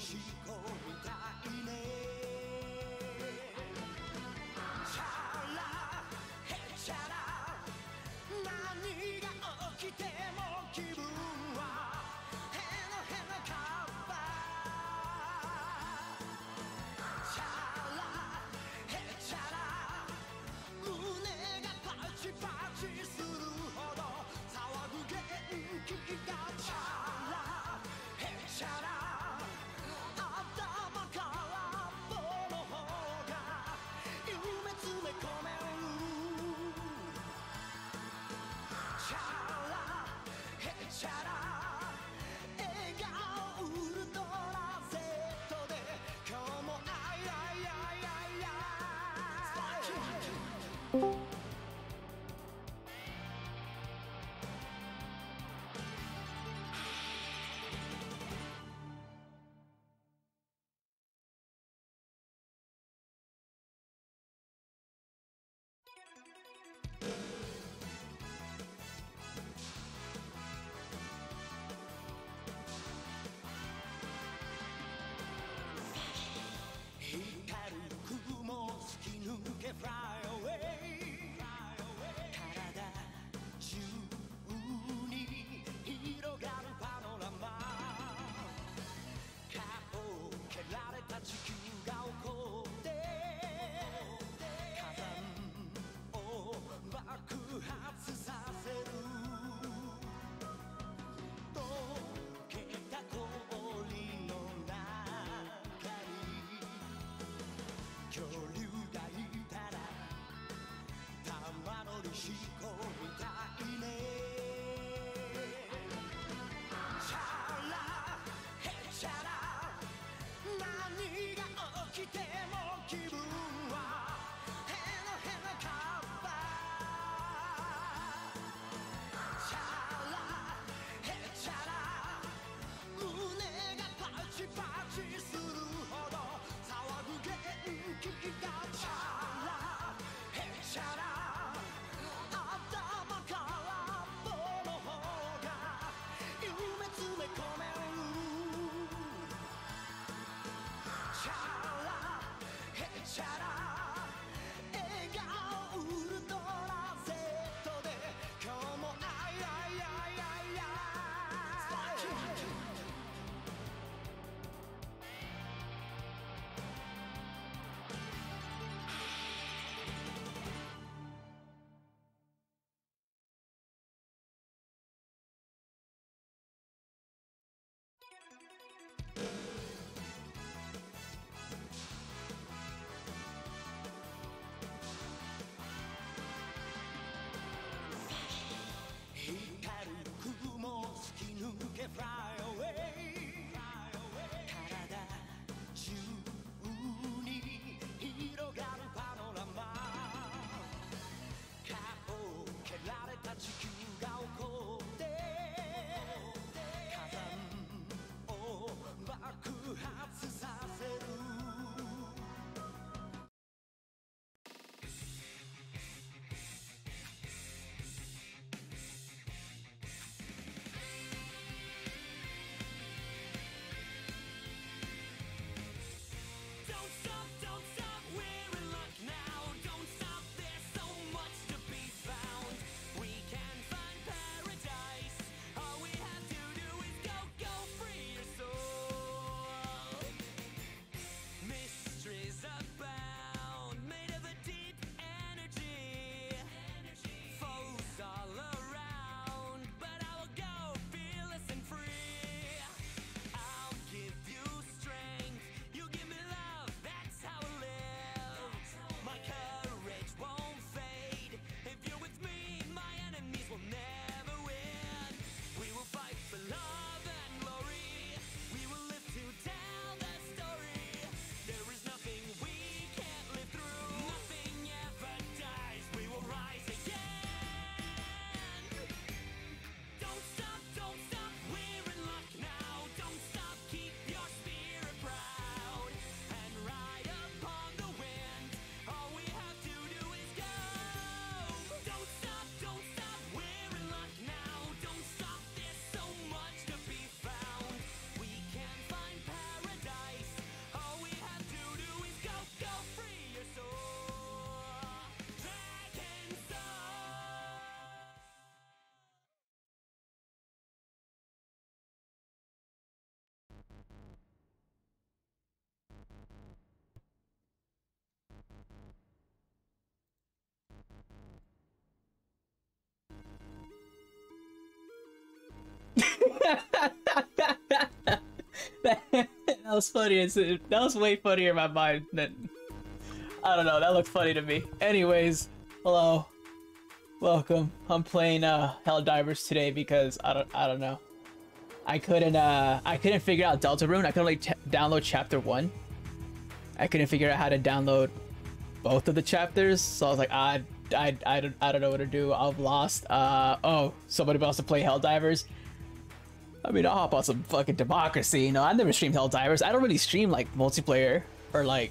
し子みたいねチャラヘチャラ何が起きても気分はへのへのカッパチャラヘチャラ胸がパチパチするほど騒ぐ元気がチャラヘチャラ頭から棒の方が夢詰め込めるチャラヘチャラ笑顔ウルトラ Z で今日もアイアイアイアイアイ光る雲突き抜け Fly away 体中に広がるパノラマ顔を蹴られた地球が起こって火山を爆発させる溶けた氷の中に恐竜がいたら玉乗りし子みたいねチャラヘチャラ何が起きても気分はへのへのカッパチャラヘチャラ胸がパチパチするほど騒ぐ元気がチャラヘチャラ頭から棒の方が夢詰め込めるチャラヘチャラ That was funny. That was way funnier in my mind than... I don't know, that looked funny to me. Anyways, hello. Welcome. I'm playing Helldivers today because I don't know. I couldn't figure out Deltarune. I could only download chapter 1. I couldn't figure out how to download both of the chapters, so I was like, I don't know what to do. I'm lost. Oh, somebody wants to play Helldivers. I mean, I'll hop on some fucking democracy. You know, I never streamed Helldivers. I don't really stream like multiplayer or like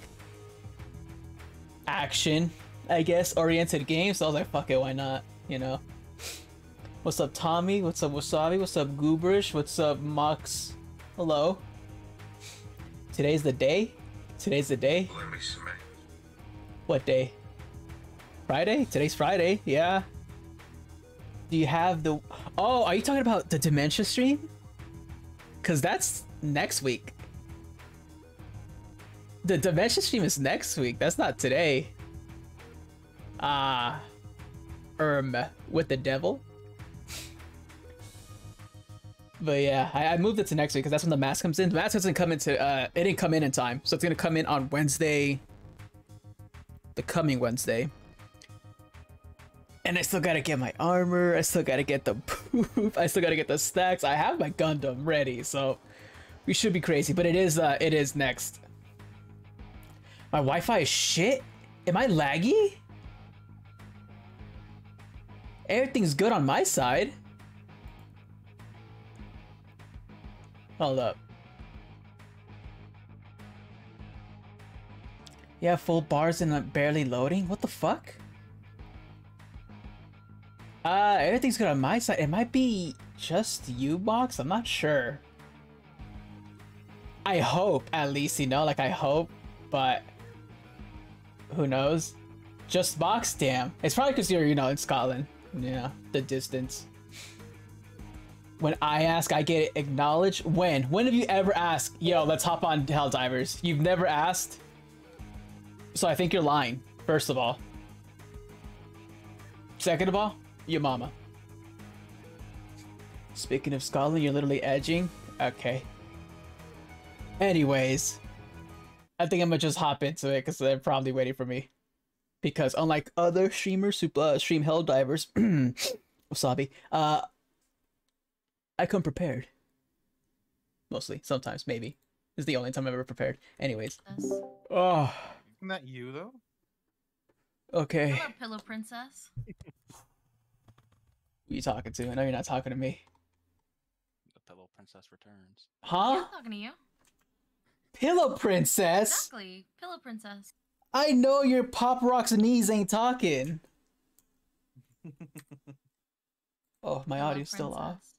action, I guess, oriented games. So I was like, fuck it, why not? You know. What's up, Tommy? What's up, Wasabi? What's up, Gooberish? What's up, Mox? Hello. Today's the day? Today's the day? Let me see. What day? Friday? Today's Friday, yeah. Do you have the... Oh, are you talking about the Dementia stream? Because that's next week. The Dementia stream is next week. That's not today. With the devil? But yeah, I moved it to next week because that's when the mask comes in. The mask doesn't come into, it didn't come in time. So it's gonna come in on Wednesday. The coming Wednesday. And I still gotta get my armor. I still gotta get the poop. I still gotta get the stacks. I have my Gundam ready, so we should be crazy. But it is next. My Wi-Fi is shit? Am I laggy? Everything's good on my side. Hold up. Yeah, full bars and barely loading? What the fuck? Everything's good on my side. It might be just you, Box. I'm not sure. I hope, at least, you know, like I hope, but who knows? Just Box? Damn. It's probably because you're, you know, in Scotland. Yeah, the distance. When I ask, I get it acknowledged. When? When have you ever asked, yo, let's hop on Helldivers? You've never asked? So I think you're lying, first of all. Second of all, your mama. Speaking of Scotland, you're literally edging? Okay. Anyways. I think I'm gonna just hop into it because they're probably waiting for me. Because unlike other streamers who stream Helldivers, Wasabi, I come prepared. Mostly. Sometimes, maybe. This is the only time I've ever prepared. Anyways. Oh. Isn't that you, though? Okay. Hello, Pillow Princess. Who are you talking to? I know you're not talking to me. The Pillow Princess returns. Huh? Yeah, I'm talking to you. Pillow Princess? Exactly. Pillow Princess. I know your Pop Rock's knees ain't talking. Oh, my Pillow audio's still off. Princess.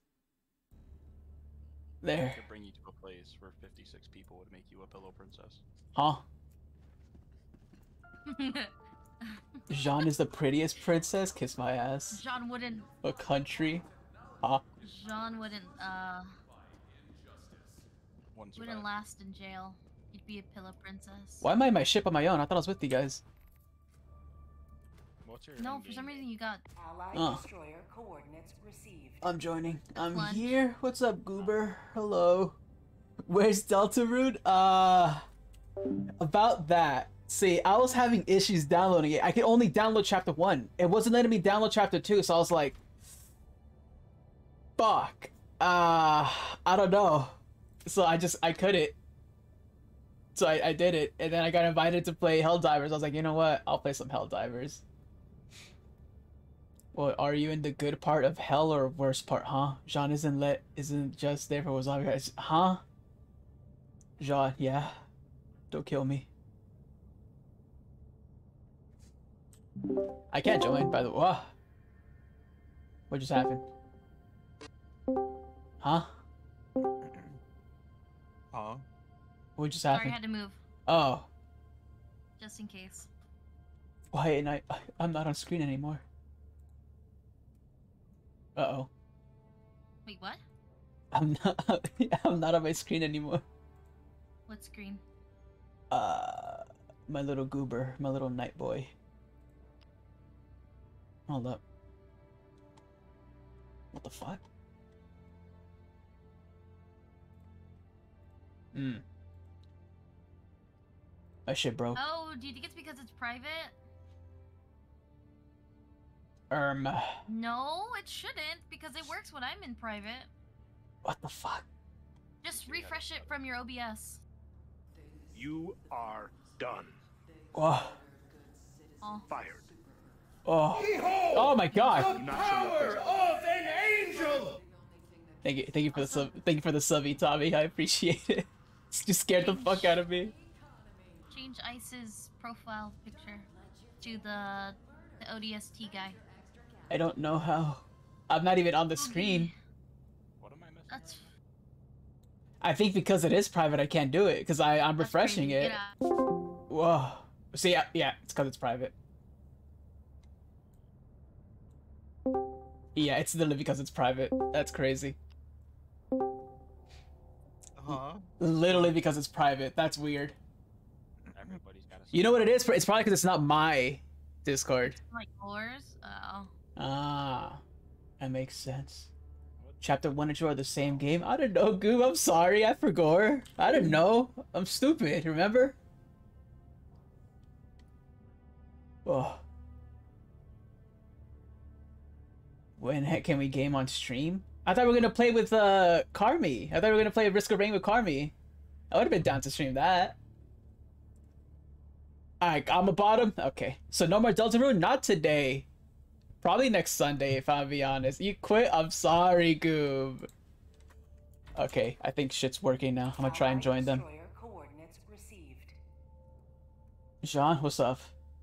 There. I could bring you to a place where 56 people would make you a Pillow Princess. Huh? Jean is the prettiest princess? Kiss my ass. Jean wouldn't. A country? Huh? Jean wouldn't. One Wouldn't survived. last in jail. You'd be a Pillow Princess. Why am I in my ship on my own? I thought I was with you guys. What's your No, end for some game? reason you got. Allied destroyer coordinates received. I'm joining. I'm Lunch. here. What's up, Goober? Hello. Where's Deltarune? About that. See, I was having issues downloading it. I could only download chapter 1. It wasn't letting me download chapter 2, so I was like, fuck. I don't know. So I couldn't. So I did it, and then I got invited to play Helldivers. I was like, you know what? I'll play some Helldivers. Well, are you in the good part of hell or worst part, huh? Jean isn't just there for Wasabi guys, huh? Jean, yeah. Don't kill me. I can't join, by the way. What just happened? Huh? Huh? What just Sorry, I happened? had to move. Oh. Just in case. Why and I'm not on screen anymore. Uh-oh. Wait, what? I'm not on my screen anymore. What screen? My little goober, my little night boy. Hold up. What the fuck? Hmm. My shit broke. Oh, do you think it's because it's private? No, it shouldn't, because it works when I'm in private. What the fuck? Just refresh it from your OBS. You are done. Oh. Oh. Fired. Oh. Oh my god. Do not show your face. Of an angel! Thank you for the sub. Thank you for the subby, Tommy. I appreciate it. Just scared the fuck out of me. Change Ice's profile picture to the ODST guy. I don't know how. I'm not even on the screen. What am I missing? That's I think because it is private, I can't do it because I'm that's refreshing crazy. it. Get out. Whoa. See, yeah, it's because it's private. Yeah, it's literally because it's private. That's crazy. Literally because it's private. That's weird. Everybody's got a. You know what it is? It's probably because it's not my Discord. Like yours? Oh. Ah, that makes sense. Chapter 1 and 2 are the same game? I don't know, Goob. I'm sorry. I forgot. I didn't know. I'm stupid, remember? Oh. When the heck can we game on stream? I thought we were gonna play with Carmi. I thought we were gonna play Risk of Rain with Carmi. I would have been down to stream that. Alright, I'm a bottom. Okay. So no more Deltarune? Not today. Probably next Sunday, if I'll be honest. You quit? I'm sorry, Goob. Okay, I think shit's working now. I'm gonna try and join them. Destroyer coordinates received. Jean, what's up?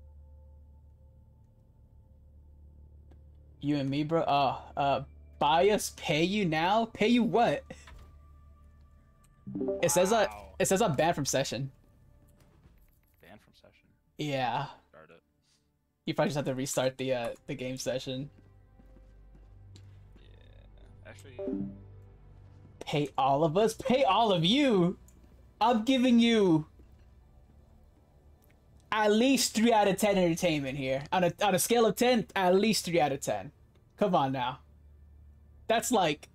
You and me, bro? Buy us, pay you now? Pay you what? It says I'm banned from session. Banned from session. Yeah. Start it. You probably just have to restart the game session. Yeah. Actually, Pay all of us? Pay all of you? I'm giving you at least 3 out of 10 entertainment here. On a scale of 10, at least 3 out of 10. Come on now. That's like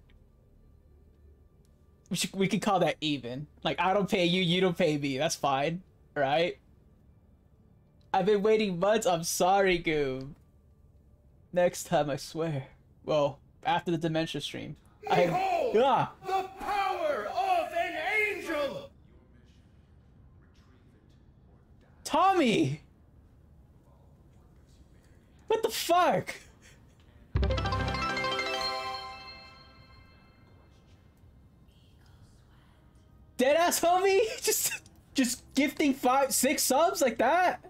we could call that even. Like, I don't pay you, you don't pay me. That's fine, right? I've been waiting months. I'm sorry, Goob. Next time, I swear. Well, after the dementia stream. Behold! The power of an angel! Tommy! What the fuck? Deadass homie? Just gifting 5, 6 subs like that?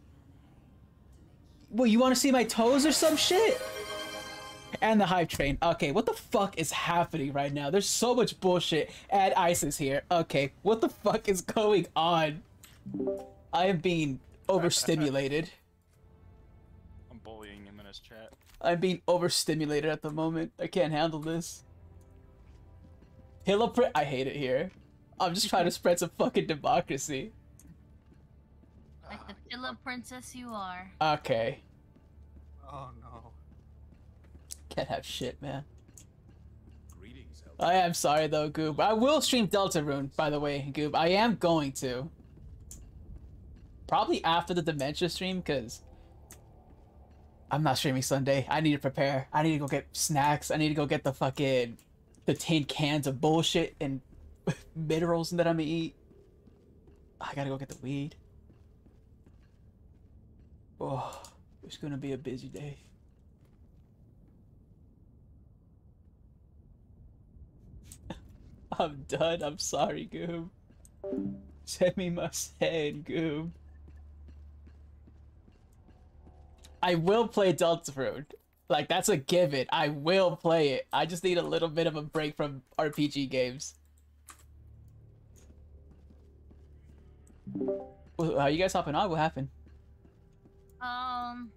Well, you want to see my toes or some shit? And the hype train. Okay, what the fuck is happening right now? There's so much bullshit. And Ice is here. Okay, what the fuck is going on? I am being overstimulated. I'm bullying him in his chat. I'm being overstimulated at the moment. I can't handle this. Hilloprit, I hate it here. I'm just trying to spread some fucking democracy. Like the pillow princess you are. Okay. Oh no. Can't have shit, man. I am sorry though, Goob. I will stream Deltarune, by the way, Goob. I am going to. Probably after the dementia stream, because I'm not streaming Sunday. I need to prepare. I need to go get snacks. I need to go get the tin cans of bullshit and minerals that I'm gonna eat. I gotta go get the weed. Oh, it's gonna be a busy day. I'm done. I'm sorry, Goob. Send me my sand, Goob. I will play Deltarune. Like, that's a given. I will play it. I just need a little bit of a break from RPG games. Are you guys hopping on? What happened? I don't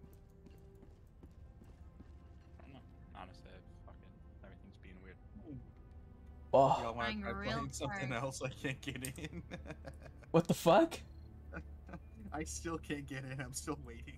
know. Honestly, everything's being weird. Oh, Y'all want Trying to try real playing something hard. else? I can't get in. what the fuck? I still can't get in. I'm still waiting.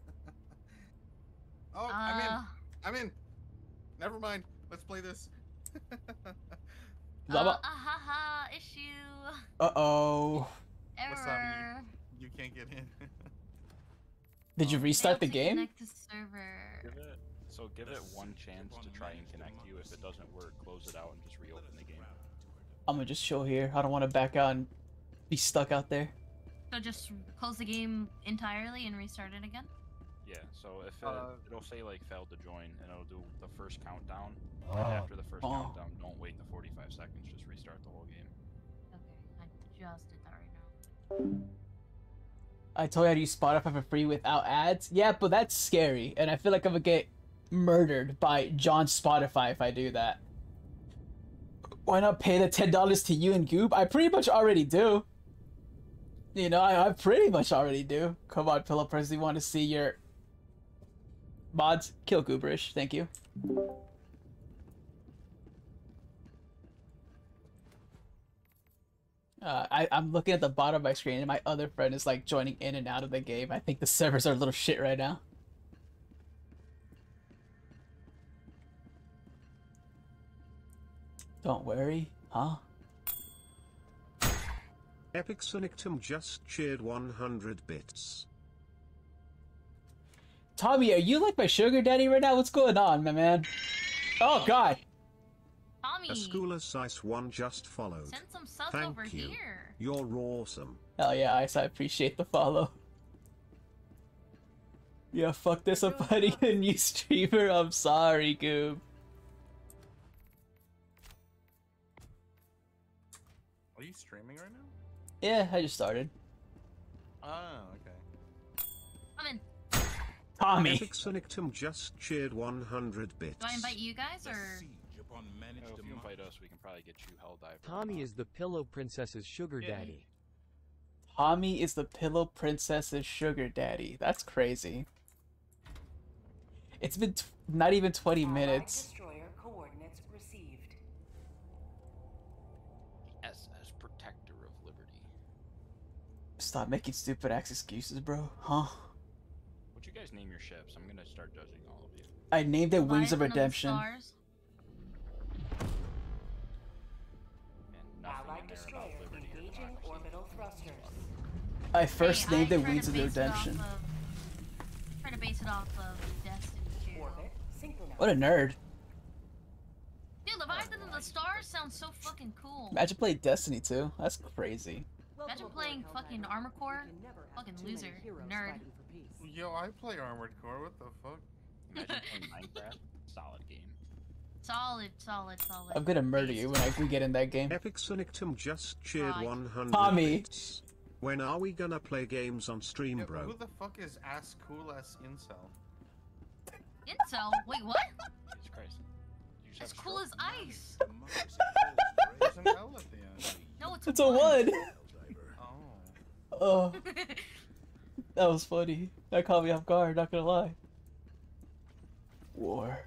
Oh, Uh, I'm in. Never mind. Let's play this. Zaba- ahaha, issue. Uh-oh. What's up? Error. You can't get in. Did you restart the Failed to game? Connect to server. Give it one chance to try and connect you. If it doesn't work, close it out and just reopen the game. I'm gonna just chill here. I don't want to back out and be stuck out there. So just close the game entirely and restart it again? Yeah, so if it'll say like failed to join, and it'll do the first countdown. And after the first countdown, don't wait the 45 seconds, just restart the whole game. Okay, I just did that right now. I told you how to use Spotify for free without ads. Yeah, but that's scary, and I feel like I'm gonna get murdered by John Spotify if I do that. Why not pay the $10 to you and Goob? I pretty much already do. You know, I pretty much already do. Come on, Pillow Princess, you want to see your mods? Kill Gooberish, thank you. I'm looking at the bottom of my screen and my other friend is like joining in and out of the game. I think the servers are a little shit right now. Don't worry, huh? Epic Sonictum just cheered 100 bits. Tommy, are you like my sugar daddy right now? What's going on, my man? Oh god! Tommy! A schooler size 1 just followed. Send some subs Thank over you. here. You're awesome. Hell yeah, Ice, I appreciate the follow. Yeah, fuck this, I'm fighting a new streamer. I'm sorry, Goob. Are you streaming right now? Yeah, I just started. Oh, okay. I'm in. Tommy! Epic Sonictum just cheered 100 bits. Do I invite you guys or? If you invite us, we can probably get you Helldiver. Tommy is the Pillow Princess's sugar daddy. Tommy is the Pillow Princess's sugar daddy. That's crazy. It's been not even 20 minutes. Destroyer coordinates received. SS Protector of Liberty. Stop making stupid ass excuses, bro. Huh? What'd you guys name your ships? I'm gonna start judging all of you. I named it Wings of Leviathan the Redemption. Stars. And nothing Allied in there destroyer about liberty or engaging democracy. orbital thrusters. I first Hey, named it I try Wings to of base it off Redemption. Try to base it off of Destiny 2. Orbit synchronized. What a nerd. Dude, Leviathan and the Stars sounds so fucking cool. Imagine playing Destiny 2. That's crazy. Imagine playing fucking Armor Core. Fucking loser. Nerd. Yo, I play Armored Core. What the fuck? Imagine playing Minecraft. Solid game. Solid, solid, solid. I'm gonna murder you when we get in that game. Epic Sonictum just cheered Right. 100 Tommy. bits. When are we gonna play games on stream, Yeah, bro? who the fuck is ass cool ass incel? Incel? Wait, what? Jesus Christ. You just As have a cool stroke. as ice. There's an L at the end. No, it's It's a one! Oh. Oh, that was funny. That caught me off guard, not gonna lie. War.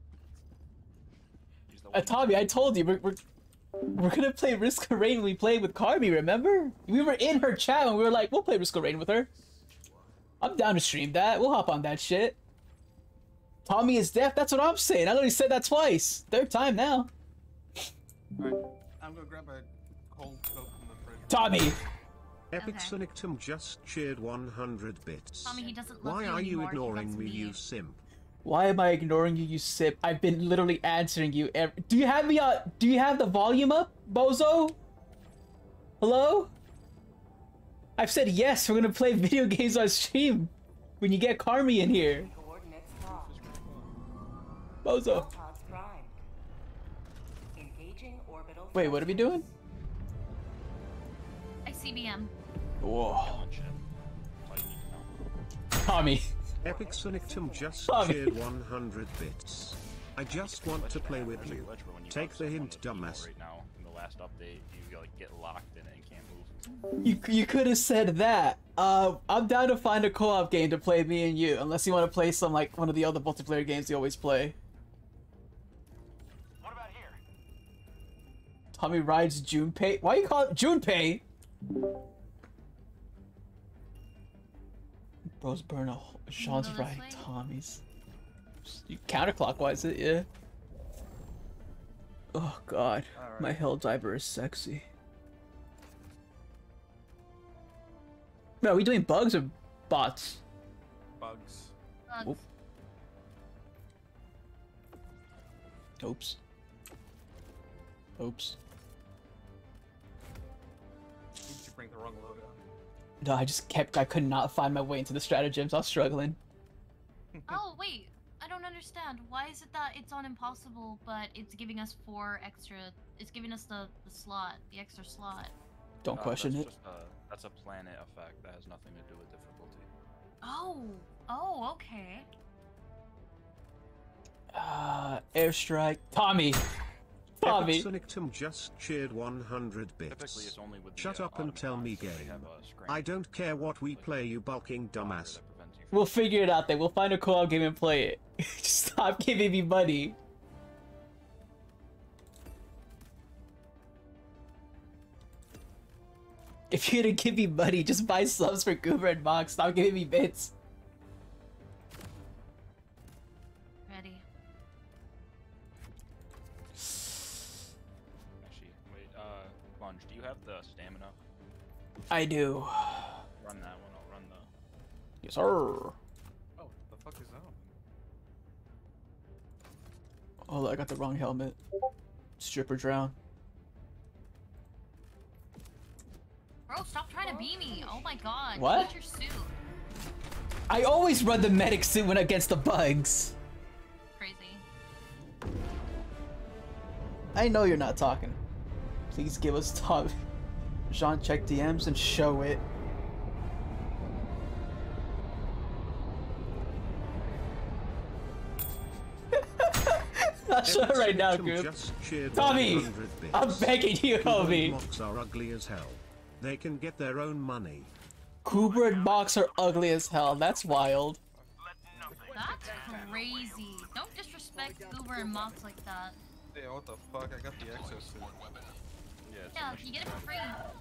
He's the one Tommy, I told you, we're gonna play Risk of Rain when we played with Carby, remember? We were in her chat and we were like, we'll play Risk of Rain with her. I'm down to stream that. We'll hop on that shit. Tommy is deaf? That's what I'm saying. I already said that twice. Third time now. Alright, I'm gonna grab a cold Coke from the fridge. Tommy! Epic Okay. Sonictum just cheered 100 bits. Tommy, he doesn't love Why you are you anymore. He ignoring loves me, you simp? Why am I ignoring you, you sip? I've been literally answering you every— Do you have me do you have the volume up, bozo? Hello? I've said yes, we're gonna play video games on stream when you get Carmy in here. Coordinates locked. Bozo. Pods primed. Engaging orbital. Wait, what are we doing? ICBM. Whoa. Killing shit. That's all you need to know. Tommy. Epic Sonictum just Tommy. cheered 100 bits. I just want to play with There's a you. glitch where when you Take have the someone hint, with emo dumbass. Right now, in the last update, you like get locked in it and can't move. You could have said that. I'm down to find a co-op game to play me and you, unless you want to play some like one of the other multiplayer games you always play. What about here? Tommy rides Junpei. Why you call it Junpei? Bros burn a hole. Sean's go this right. way? Tommy's. You counterclockwise it, yeah. Oh god, my Alright. hell diver is sexy. Bro, are we doing bugs or bots? Bugs. Oop. Oops. Oops. Did you bring the wrong loadout? No, I could not find my way into the stratagems. I was struggling. Oh, wait. I don't understand. Why is it that it's on impossible, but it's giving us 4 extra... It's giving us the slot, the extra slot. Don't question it. That's a planet effect. That has nothing to do with difficulty. Oh. Oh, okay. Airstrike. Tommy! Tommy! Sonictum just cheered 100 Typically, bits. it's only with the, Shut up and tell me automatons, so they game. have a screen I don't care what we play, you bulking dumbass. that prevents you from- We'll figure it out then. We'll find a co-op game and play it. Just stop giving me money. If you're gonna give me money, just buy subs for Goober and Mox. Stop giving me bits. Ready. Actually, wait, Lunge, do you have the stamina? I do. Run that one, I'll run the... Yes, sir. Oh, the fuck is that? Oh, I got the wrong helmet. Stripper drown. Bro, stop trying to beat me. Oh my god. What? Get your suit. I always run the medic suit when against the bugs. Crazy. I know you're not talking. Please give us top. Jean, check DMs and show it. I'll show it right now, group. Tommy! I'm begging you, homie. Mocks are ugly as hell. They can get their own money. Cooper and Mox are ugly as hell. That's wild. That's crazy. Don't disrespect Goober and Mox like that. Yeah, what the fuck? I got the exosuit. Yeah, you get it for free.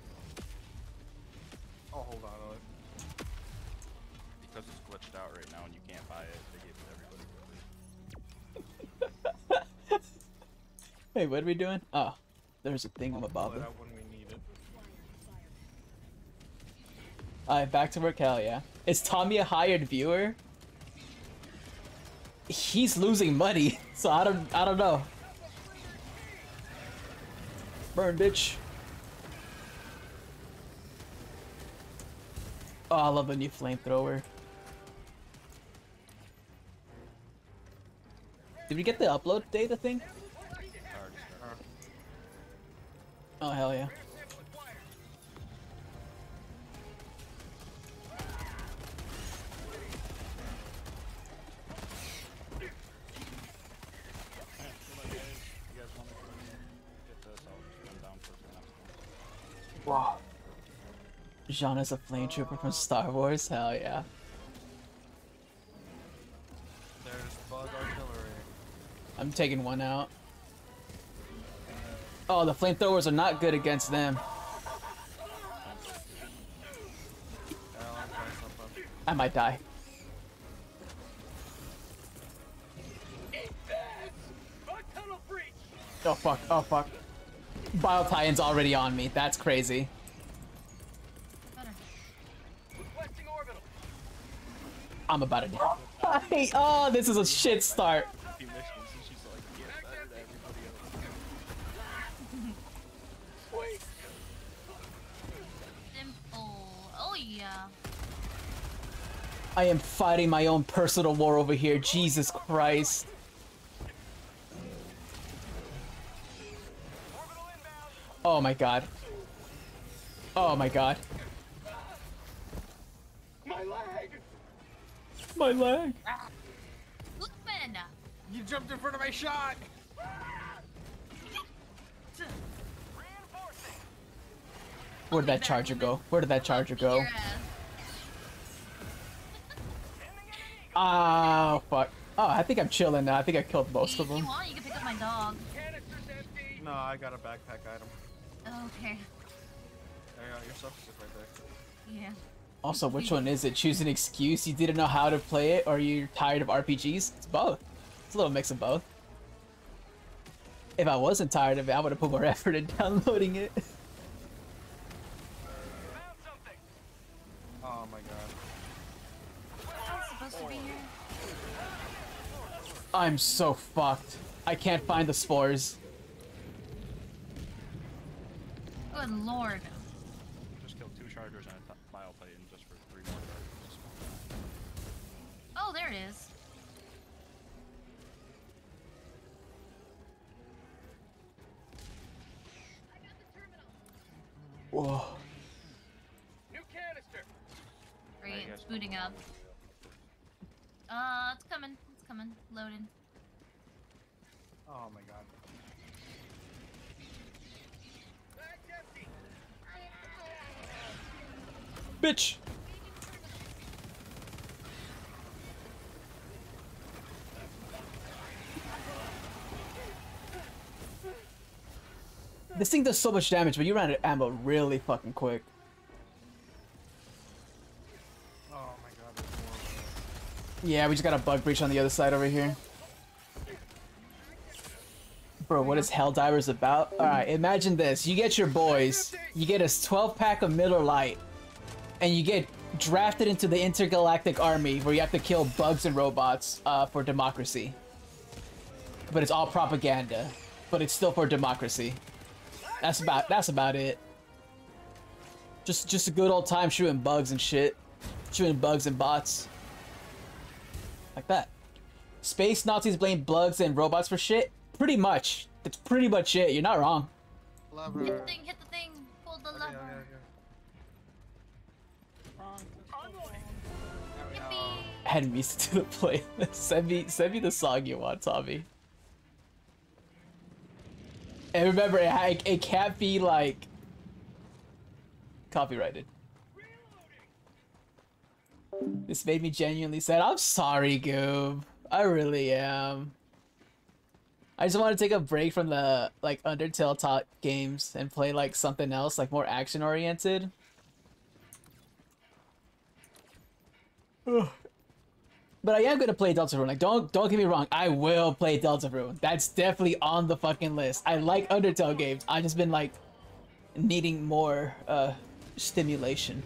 Oh, hold on. Because it's glitched out right now and you can't buy it, they give it to everybody. Hey, what are we doing? Oh, there's a thing I'm above it. When we need it. Alright, back to work, hell yeah. Is Tommy a hired viewer? He's losing money, so I don't know. Burn, bitch. Oh, I love the new flamethrower. Did we get the upload data thing? Oh, hell yeah. Wow. Jean is a flame trooper from Star Wars? Hell yeah. There's bug artillery. I'm taking one out. Oh, the flamethrowers are not good against them. I might die. Oh fuck, oh fuck. Bile Titan's already on me. That's crazy. I'm about to die. Oh, this is a shit start. Simple. Oh yeah. I am fighting my own personal war over here. Jesus Christ. Oh my god. Oh my god. My leg! My leg. Lookman! You jumped in front of my shot! Where did that charger go? Where did that charger go? Oh, fuck. Oh, I think I'm chilling now. I think I killed most of If you them. want, you can pick up my dog. No, I got a backpack item. Okay. There you go, your stuff is right there. Yeah. Also, which one is it? Choose an excuse. You didn't know how to play it, or you're tired of RPGs? It's both. It's a little mix of both. If I wasn't tired of it, I would have put more effort in downloading it. Oh, supposed to be here? I'm so fucked. I can't find the spores. Good lord. Just killed 2 chargers and a file plate and just for 3 more chargers. Oh, there it is. Whoa. New canister. Great, it's booting up. It's coming. It's coming. Loading. Oh my god. Bitch! This thing does so much damage, but you ran out of ammo really fucking quick. Oh my god, there's more of them. Yeah, we just got a bug breach on the other side over here. Bro, what is Helldivers about? Alright, imagine this. You get your boys, you get a 12-pack of Miller Lite, and you get drafted into the intergalactic army where you have to kill bugs and robots for democracy. But it's all propaganda. But it's still for democracy. That's about it. Just a good old time shooting bugs and shit. Shooting bugs and bots. Like that. Space Nazis blame bugs and robots for shit? Pretty much. That's pretty much it. You're not wrong. Lever. Hit the thing, hit the thing. Pull the lever. Yippee! Add me to the playlist. Send me the song you want, Tommy. And remember, it can't be like copyrighted. This made me genuinely sad. I'm sorry, Goob. I really am. I just want to take a break from the like Undertale top games and play like something else, like more action oriented. But I am gonna play Deltarune. Like, don't get me wrong. I will play Deltarune. That's definitely on the fucking list. I like Undertale games. I've just been like needing more stimulation.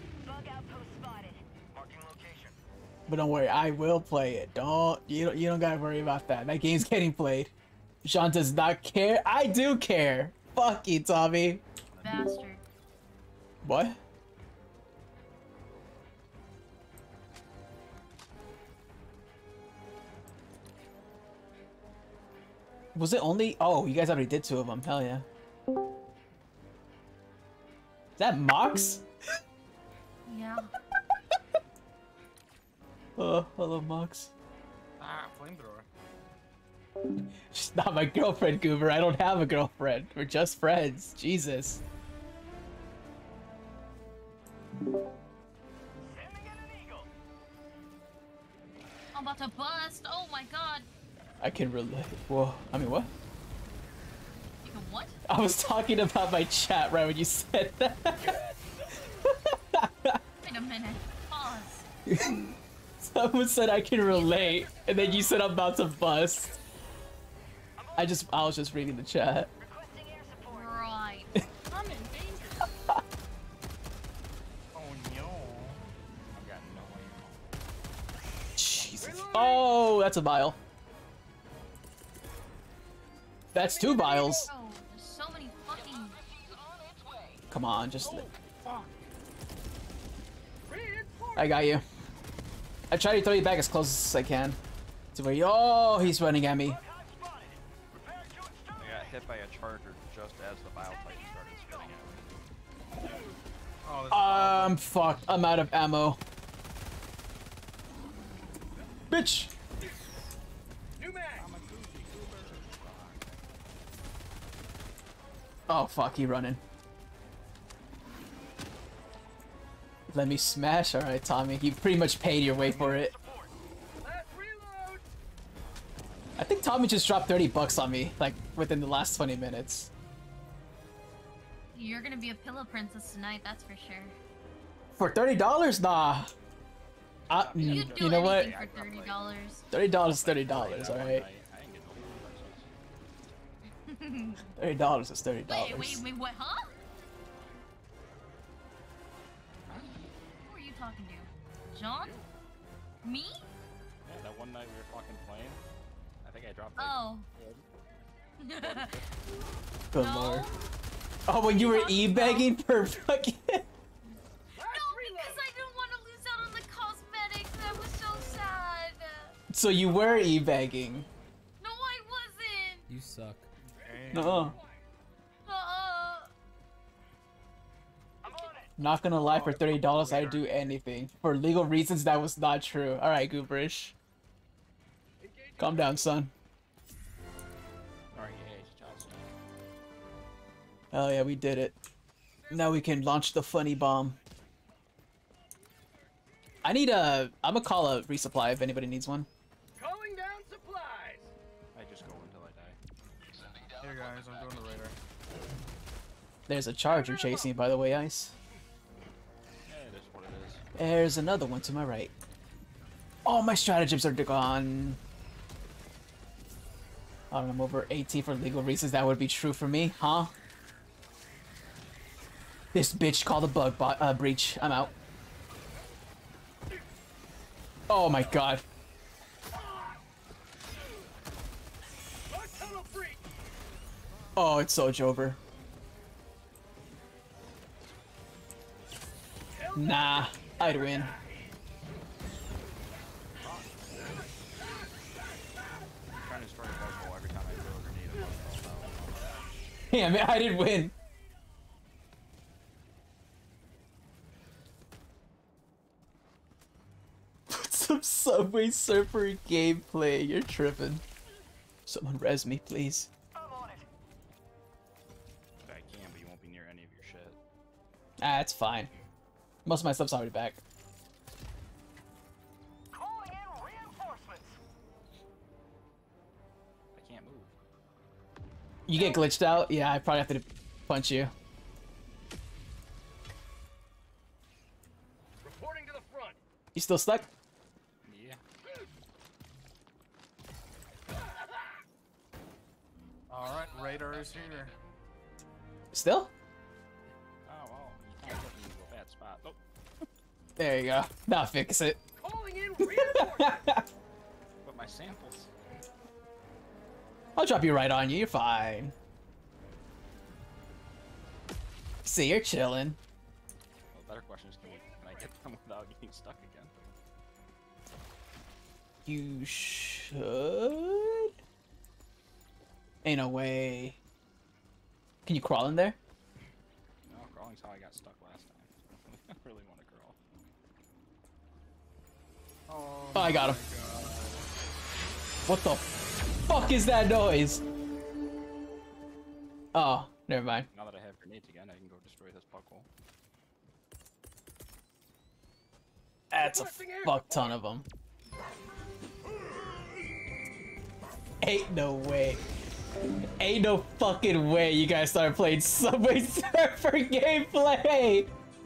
But don't worry, I will play it. You don't gotta worry about that. That game's getting played. Sean does not care. I do care. Fuck you, Tommy. Bastard. What? Was it only? Oh, you guys already did 2 of them. Hell yeah. Is that Mox? Yeah. Oh, hello, Mox. Ah, flamethrower. She's not my girlfriend, Goober. I don't have a girlfriend. We're just friends. Jesus. I'm about to bust. Oh my god. I can relate. Whoa. I mean, what? You can what? I was talking about my chat right when you said that. Wait a minute. Pause. Someone said I can relate, and then you said I'm about to bust. I was just reading the chat. Right. I'm in danger. Oh no. I've got no ammo. Jesus. Oh, that's a vial. That's 2 vials. Oh, there's so many fucking. Come on, just. I got you. I try to throw you back as close as I can. To where you. Oh, he's running at me. I got hit by a charger just as the bile plate started spinning at me. Oh, there's I'm fucked. I'm out of ammo. Bitch! Oh fuck, he running. Let me smash? Alright, Tommy. You pretty much paid your way for it. I think Tommy just dropped 30 bucks on me, like, within the last 20 minutes. You're gonna be a pillow princess tonight, that's for sure. For $30? Nah. You'd do you know what? anything for $30. $30 is $30, alright? $30 is $30. Wait, what, huh? Who are you talking to? John? Me? that one night we were fucking playing, I think I dropped like... Oh. Good No. lord. Oh, when you were e-begging for fucking... No, because I didn't want to lose out on the cosmetics. That was so sad. So you were e-begging. No, I wasn't. You suck. No. Not gonna lie, for $30 I'd do anything. For legal reasons, that was not true. Alright, Gooberish. Calm down, son. Oh yeah, we did it. Now we can launch the funny bomb. I need a... I'm gonna call a resupply if anybody needs one. Calling down supplies. I just go until I die. Here guys, I'm doing the radar. There's a charger chasing, by the way, Ice. Yeah, it is what it is. There's another one to my right. All my stratagems are gone. I'm over 18 for legal reasons. That would be true for me, huh? This bitch called a bug breach. I'm out. Oh my god. Oh, it's so over. Nah, I'd win. Trying to destroy a bug hole every time I throw a grenade. A bug falls out. Yeah, man, I did win. Put some Subway Surfer gameplay. You're tripping. Someone res me, please. I can, but you won't be near any of your shit. Ah, it's fine. Most of my stuff's already back. Calling in reinforcements. I can't move. You get glitched out? Yeah, I probably have to punch you. Reporting to the front. You still stuck? Yeah. Alright, radar is here. Still? Oh, well, you can't get me into a bad spot. Oh, There you go. Now fix it. Calling in reinforcements. but my samples. I'll drop you right on you. You're fine. See, you're chilling. Well, the better question is, can I get them without getting stuck again? You should. Ain't no way. Can you crawl in there? No, crawling's how I got stuck last time. I really want to crawl. Oh, I got him. What the fuck is that noise? Oh, never mind. Now that I have grenades again, I can go destroy this bug hole. That's a fuck ton of them. Ain't no way. Ain't no fucking way you guys started playing Subway Surfer gameplay!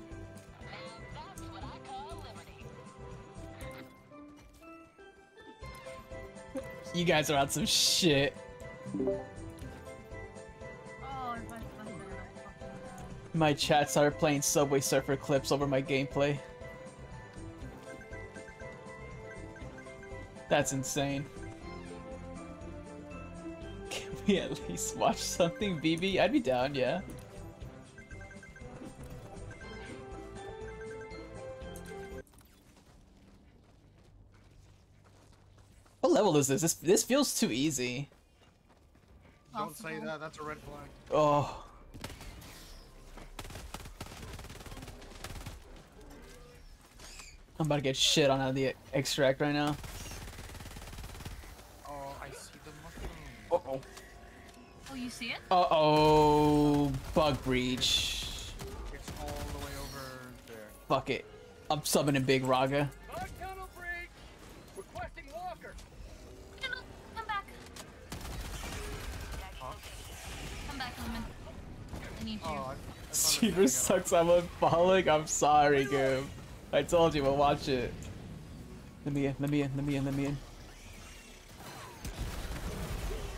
You guys are on some shit. Oh, if I fucking My chat started playing Subway Surfer clips over my gameplay. That's insane. Can we at least watch something, BB? I'd be down, yeah. What level is this? This feels too easy. Don't say that, that's a red flag. Oh. I'm about to get shit on out of the extract right now. Oh, I see the mushroom. Uh-oh. Oh, you see it? Uh-oh. Bug breach. It's all the way over there. Fuck it. I'm summoning Big Raga. Bug tunnel breach. Requesting walker. No, no, come back. Huh? Come back, Lumen. I need you. Oh, Streamer sucks. I'm unfollowing. I'm sorry, Goob. I told you, we'll watch it. Let me in, let me in, let me in, let me in.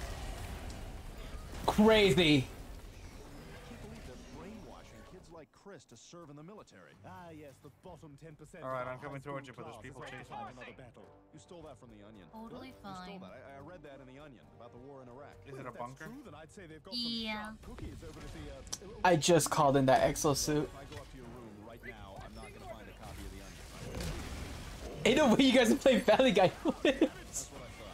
Crazy. to serve in the military. Ah, yes, the bottom 10%. All right, I'm coming towards you, but there's people chasing me. Another battle. You stole that from the Onion. Totally You fine. stole that. I read that in the Onion about the war in Iraq. Is it a If bunker? that's true, then I'd say they've got Yeah. some sharp cookies over at the, I just called in that exosuit. If I go up to your room right now, I'm not gonna find a copy of the Onion. Ain't no way you guys are playing Family Guy. That's what I thought.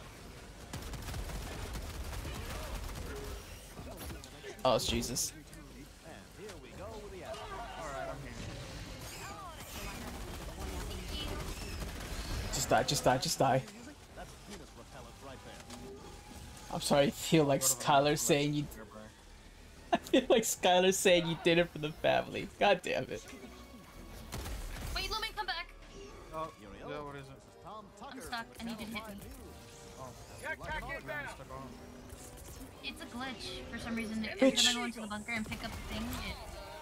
Oh, Jesus. And here we go with the apple. All right, I'm here. Just die, just die, just die. That's penis repellent right there. I'm sorry, I feel like Skylar saying you. I feel like Skylar saying you did it for the family. God damn it. Wait, let me come back. Oh, yeah, what is it? Tom Tucker. I'm stuck. I need to hit me. Oh, Backpack man, inbound. stuck on. It's a glitch for some reason. Every time I go into the bunker and pick up the thing, it.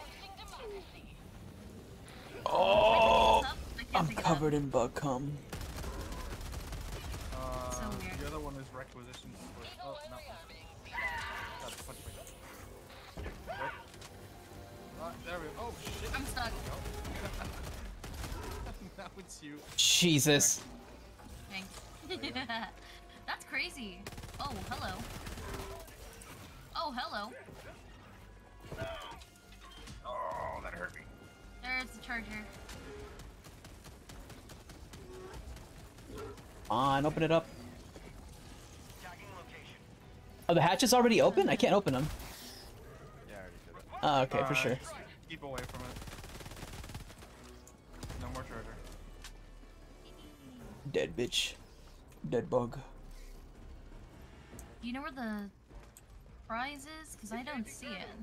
Oh, I can't I'm pick it up. covered in bug cum. So weird. The other one is requisitions. Oh, no. God, punch me. What? There we go. Oh, shit. I'm stuck. Now it's you. Jesus. Thanks. That's crazy. Oh, hello. Oh, hello. Oh, that hurt me. There's the charger. On, open it up. Oh, the hatch is already open? I can't open them. Yeah, I already did it. Oh, okay, for sure. Just keep away from it. No more charger. Dead bitch. Dead bug. Do you know where the prize is? Because I don't see it.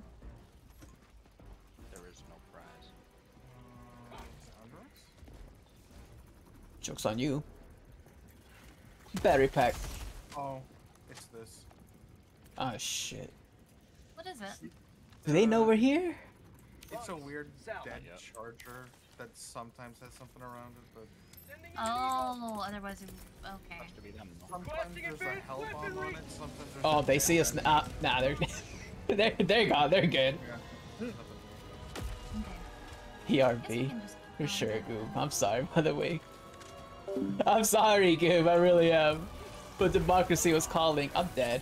There is no prize. Androx? Joke's on you. Battery pack. Oh, it's this. Oh, shit. What is it? Do they know we're here? It's a weird South. dead Yeah. charger that sometimes has something around it, but Sending in Oh, otherwise it. Okay. Has to be them. No? sometimes there's a hell bomb on it, sometimes there's Oh, a they dead see us. end. Nah, they're gone. They're good. Yeah. Okay. I guess we PRB. can just For keep sure, going. Goob. I'm sorry, by the way. I'm sorry, Goob. I really am. But democracy was calling. I'm dead.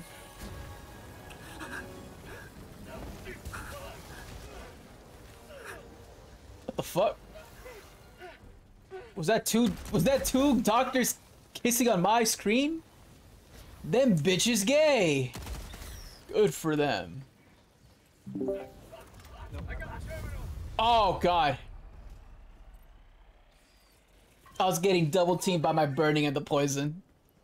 What the fuck? Was that two doctors kissing on my screen? Them bitches gay. Good for them. I got the terminal. Oh god. I was getting double teamed by my burning and the poison.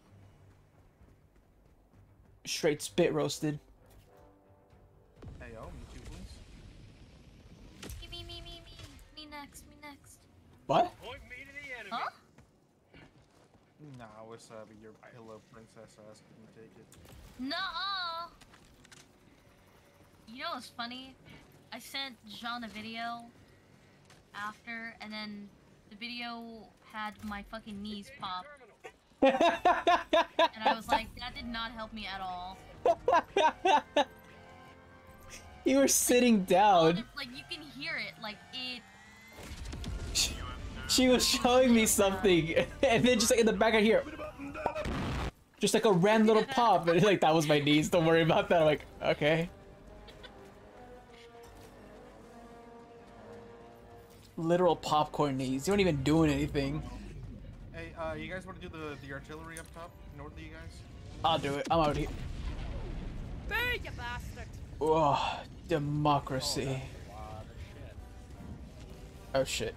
Straight spit roasted. Hey, yo, me too, please. Me next, me next. What? Point me to the enemy. Huh? Nah, Wasabi, your pillow princess ass couldn't take it. Nuh-uh. You know what's funny? I sent Jean a video after, and then the video had my fucking knees pop. And I was like, that did not help me at all. You were sitting down. Like, you can hear it. Like, it... She was showing me something, and then just like in the back I hear, just like a random little pop, and like that was my knees. Don't worry about that. I'm like, okay. Literal popcorn knees. You weren't even doing anything. Hey, you guys want to do the artillery up top, north of you guys? I'll do it. I'm out here. Hey, you bastard! Oh, democracy. Oh shit.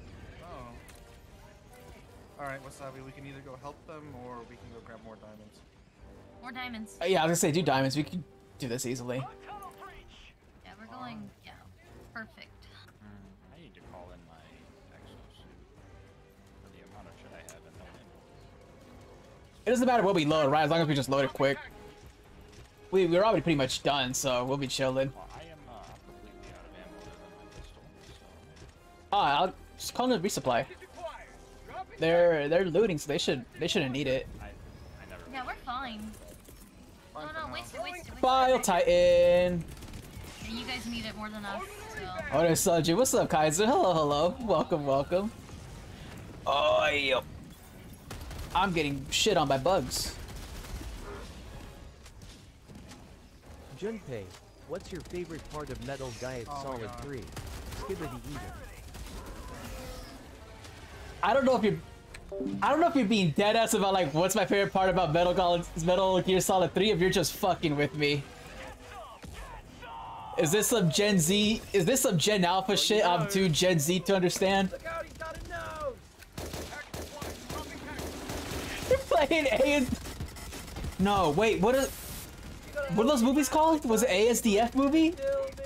Oh. Alright, Wasabi, we can either go help them or we can go grab more diamonds. More diamonds. Yeah, I was gonna say do diamonds. We can do this easily. Yeah, we're going... Yeah. Perfect. I need to call in my exosuit for the amount of shit I have and no ammo. It doesn't matter what we load, right? As long as we just load it quick. We're already pretty much done, so we'll be chilling. Well, I am completely out of ammo other than my pistol, so... Ah, I'll just call them a resupply. They're looting, so they shouldn't need it. I never... Yeah, we're fine. Fine No, for no, now. waste it, waste it, waste it. Bile Titan. Yeah, you guys need it more than us, So. Oh, there's Sanji. What's up, Kaiser? Hello, hello. Welcome, welcome. Oh, yeah. I'm getting shit on by bugs. Junpei, what's your favorite part of Metal Diet Solid 3? Skibbity eater. I don't know if you're being dead ass about like what's my favorite part about Metal Gear Solid 3 if you're just fucking with me. Is this some Gen Z? Is this some Gen Alpha shit? I'm too Gen Z to understand. Look out, he's got a nose! You're playing A. No, wait. What are those movies called? Was it ASDF movie?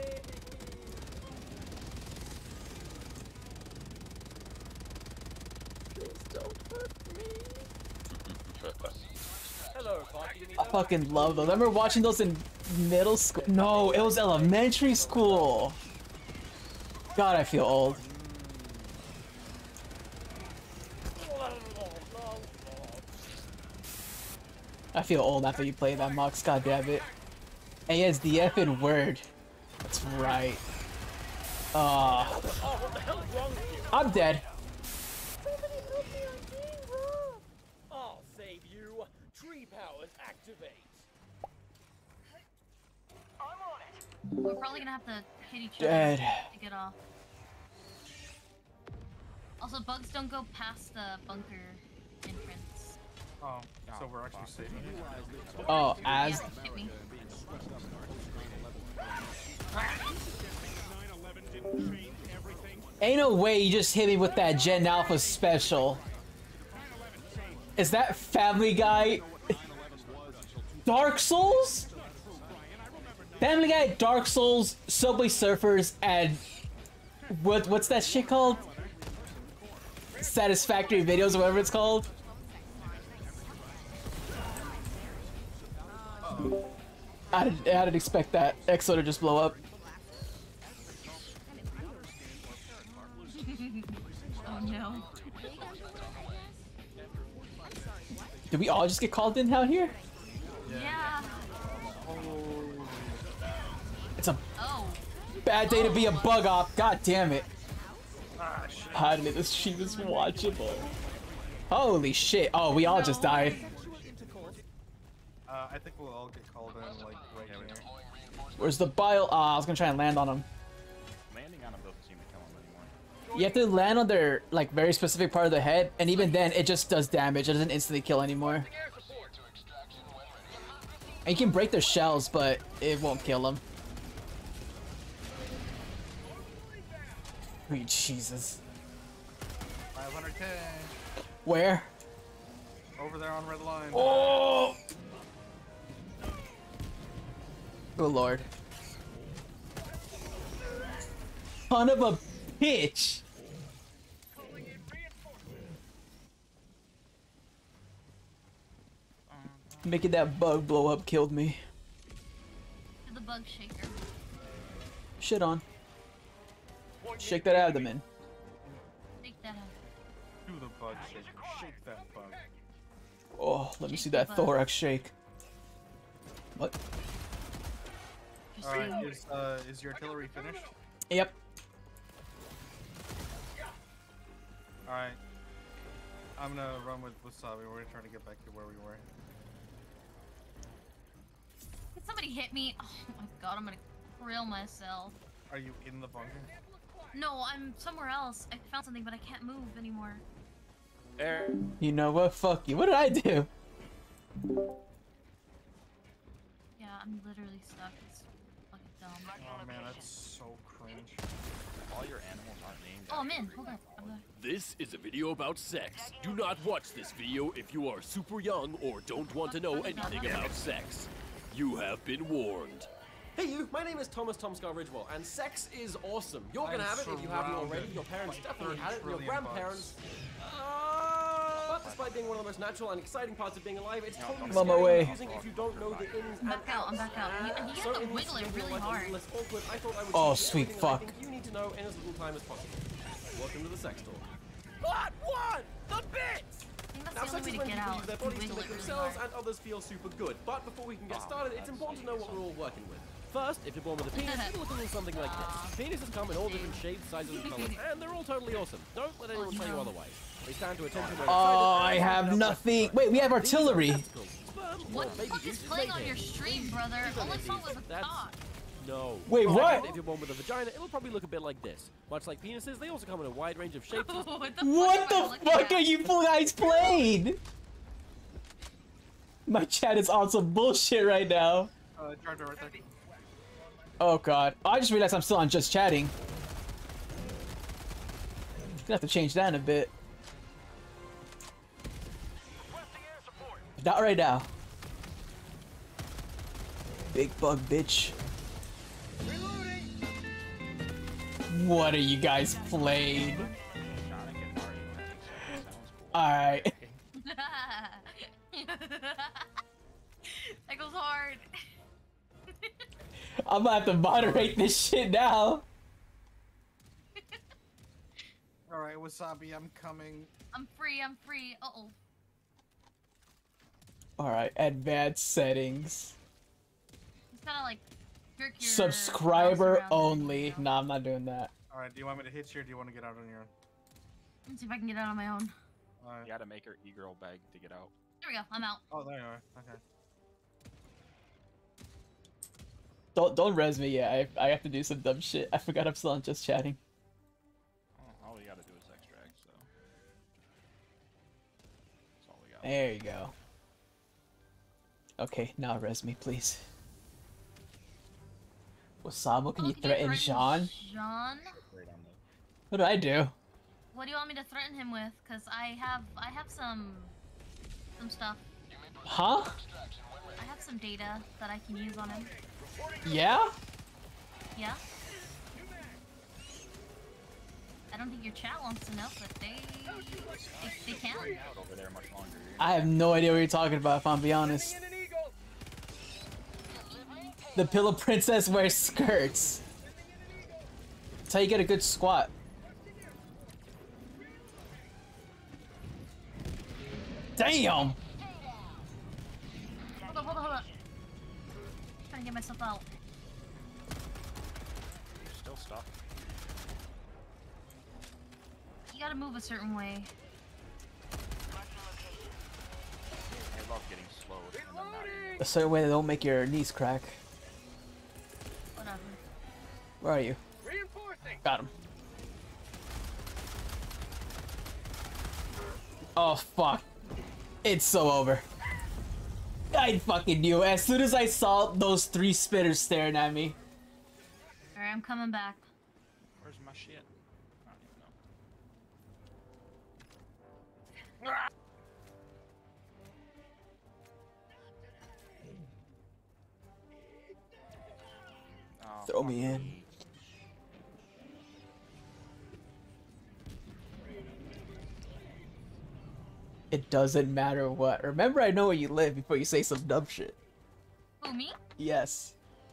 I fucking love those. I remember watching those in middle school. No, it was elementary school. God, I feel old. I feel old after you play that, Mox. God damn it. ASDF in Word. That's right. I'm dead. I'll save you. Tree powers activate. We're probably gonna have to hit each Dead. other to get off. Also, bugs don't go past the bunker entrance. Oh, so we're actually safe. Oh, as. Yeah, hit me. Ain't no way you just hit me with that Gen Alpha special. Is that Family Guy? Dark Souls? Family Guy, Dark Souls, Subway Surfers, and what's that shit called? Satisfactory Videos or whatever it's called. I didn't expect that Exo to just blow up. Oh no. Did we all just get called in out here? Yeah. It's a Oh. bad day to be a bug op. God damn it. Finally, this sheep is watchable. Holy shit. Oh, we all just died. I think we'll all get called in, like, right here. Where's the bile? Ah, I was gonna try and land on them. Landing on them doesn't seem to kill them anymore. You have to land on their, like, very specific part of the head, and even then, it just does damage. It doesn't instantly kill anymore. And you can break their shells, but it won't kill them. Sweet Jesus. 500k. Where? Over there on red line. Oh! Good lord. Son of a bitch! Making that bug blow up killed me. To the bug shaker. Shit on. Shake that abdomen. Take that out. Do the bug shaker. Shake that bug. Oh, let me see that thorax shake. What? Alright, is your artillery finished? Yep. Alright. I'm gonna run with Wasabi. We're gonna try to get back to where we were. Can somebody hit me? Oh my god, I'm gonna grill myself. Are you in the bunker? No, I'm somewhere else. I found something, but I can't move anymore. You know what? Fuck you. What did I do? Yeah, I'm literally stuck. It's fucking dumb. Oh man, that's so cringe. All your animals aren't named. Oh, I'm in. Hold on. This is a video about sex. Do not watch this video if you are super young or don't want to know anything about sex. You have been warned. Hey you, my name is Thomas Tomscar Ridgewell, and sex is awesome. You're gonna have it if you haven't already. Your parents definitely had it, and your grandparents. But despite being one of the most natural and exciting parts of being alive, it's totally I'm on my scary way. and confusing if you don't know the ins and outs. I'm back out. You have to wiggle it really hard. Oh, sweet fuck. You need to know in as little time as possible. Welcome to the sex talk. Part 1! The bits! Now, sex is when people use their bodies to make themselves and others feel super good. But before we can get started, it's important to know what we're all working with. First, if you're born with a penis, it'll look a little something like this. Penises come in all different shapes, sizes, and colors, and they're all totally awesome. Don't let anyone tell you otherwise. They stand to attention when Oh, I have nothing. Wait, we have artillery. What the fuck is playing on your stream, brother? All I saw was a cock. No. Wait, what? If you're born with a vagina, it'll probably look a bit like this. Much like penises, they also come in a wide range of shapes. What the fuck are you guys playing? My chat is on some bullshit right now. Charger right there. Oh god. I just realized I'm still on just chatting. Gonna have to change that in a bit. Not right now. Big bug bitch. What are you guys playing? Alright. That goes hard. I'm gonna have to moderate this shit now. Alright, Wasabi, I'm coming. I'm free, I'm free. Uh-oh. Alright, advanced settings. Just gotta like jerk your Subscriber mouse around only. Nah, I'm not doing that. Alright, do you want me to hit you or do you want to get out on your own? Let's see if I can get out on my own. Alright. You gotta make her e-girl bag to get out. There we go, I'm out. Oh, there you are. Okay. Don't res me yet. I have to do some dumb shit. I forgot I'm still on just chatting. Oh, all we gotta do is extract, so. That's all we got. There you go. Okay, now res me, please. Wasabi, can you threaten Jean? Jean? What do I do? What do you want me to threaten him with? Cause I have some stuff. Huh? I have some data that I can use on him. Yeah? Yeah? I don't think your chat wants to know, but they can. Over there much longer. I have no idea what you're talking about, if I'm being honest. The Pillow Princess wears skirts. That's how you get a good squat. Damn! Hold on. Trying to get myself out. You're still stuck. You gotta move a certain way. I love getting slowed and then not being A certain way that don't make your knees crack. Whatever. Where are you? Got him. Oh fuck. It's so over. I fucking knew. As soon as I saw those three spitters staring at me. Alright, I'm coming back. Where's my shit? I don't even know. Oh, Throw me in. It doesn't matter what. Remember, I know where you live before you say some dumb shit. Who, me? Yes.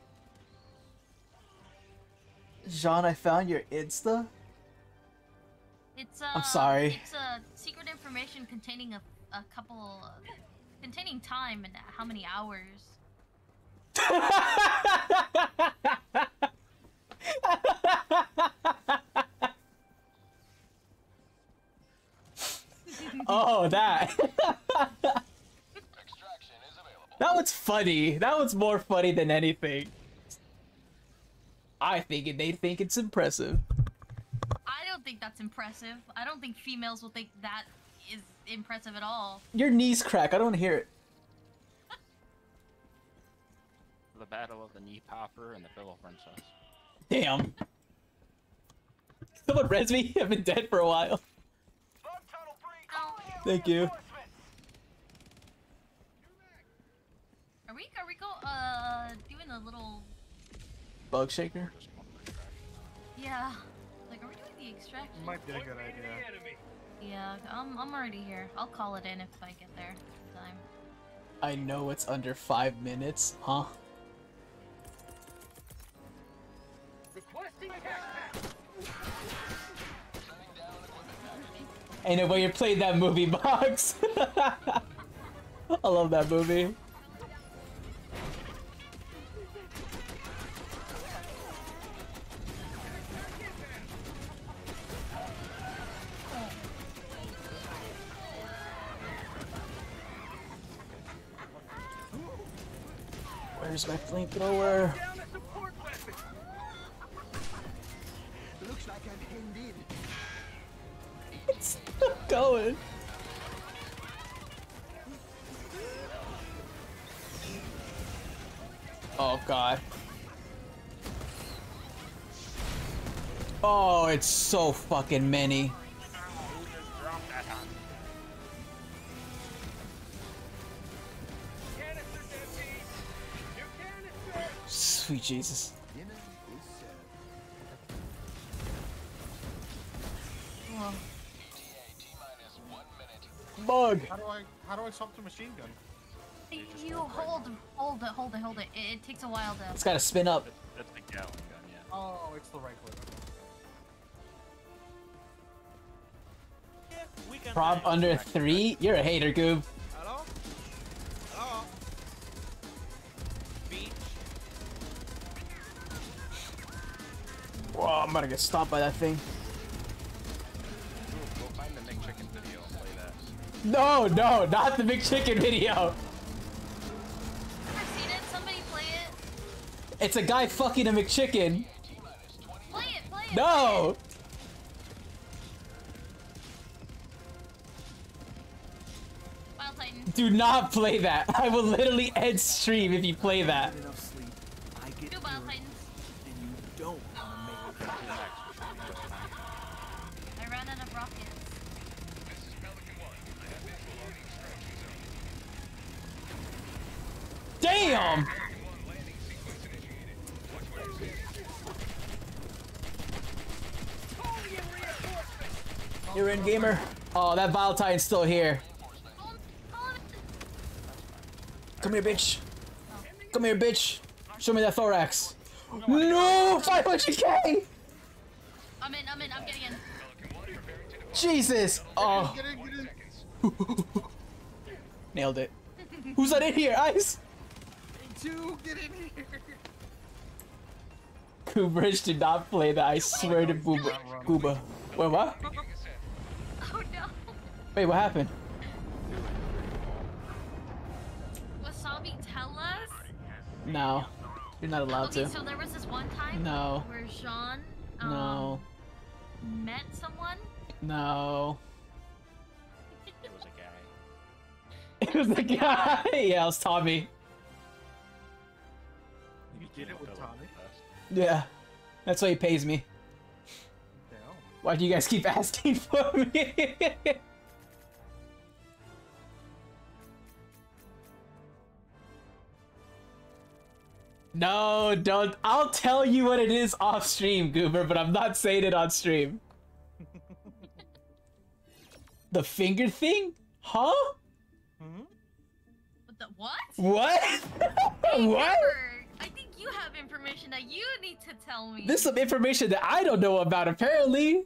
Jean, I found your Insta. It's I'm sorry. It's secret information containing a couple, containing time and how many hours. Oh, that. That one's funny. That one's more funny than anything. I think they think it's impressive. I don't think that's impressive. I don't think females will think that is impressive at all. Your knees crack. I don't want to hear it. The battle of the knee popper and the pillow princess. Damn. Someone res me? I've been dead for a while. Thank you. Are we doing a little Bug shaker? yeah. Like are we doing the extraction? Might be a good idea. Yeah, I'm already here. I'll call it in if I get there in time. I know it's under 5 minutes, huh? Ain't no way you're playing that movie, Box. I love that movie. Where's my flamethrower? Down a support weapon. Looks like I'm hemmed in. It's still going. Oh god. Oh, it's so fucking many. Sweet Jesus. Whoa. Bug. How do I swap to machine gun? You hold it. It takes a while to. It's gotta spin up. That's the Gatling gun, yeah. Oh, it's the right click. Prob under 3? You're a hater, Goob. Hello? Hello? Beach? Whoa, I'm about to get stopped by that thing. Go find the McChicken video and play that. No, no, not the McChicken video. I've seen it. Somebody play it. It's a guy fucking a McChicken. Play it. No. Wild Titan. Do not play that. I will literally end stream if you play that. Enough sleep. I get Do Wild Titans. and you don't want to make it. I ran out of rockets. Damn! You're in, gamer. Oh, that Vile Titan's still here. Come here, bitch. Come here, bitch. Show me that thorax. No, 500k! I'm getting in. Jesus! Oh. Nailed it. Who's that in here, Ice? Two, get in here. Goobridge did not play that, I swear to Booba. Booba. Wait, what? Oh no. Wait, what happened? Wasabi, tell us. No. You're not allowed Okay, to. so there was this one time No. where Jean No. met someone. No. It was a guy. It was the guy! Yeah, it was Tommy. You did it with Tommy? Yeah. That's why he pays me. Damn. Why do you guys keep asking for me? No, don't. I'll tell you what it is off stream, Goober, but I'm not saying it on stream. The finger thing? Huh? What? What? Hey, What? Pepper, I think you have information that you need to tell me. This is some information that I don't know about, apparently.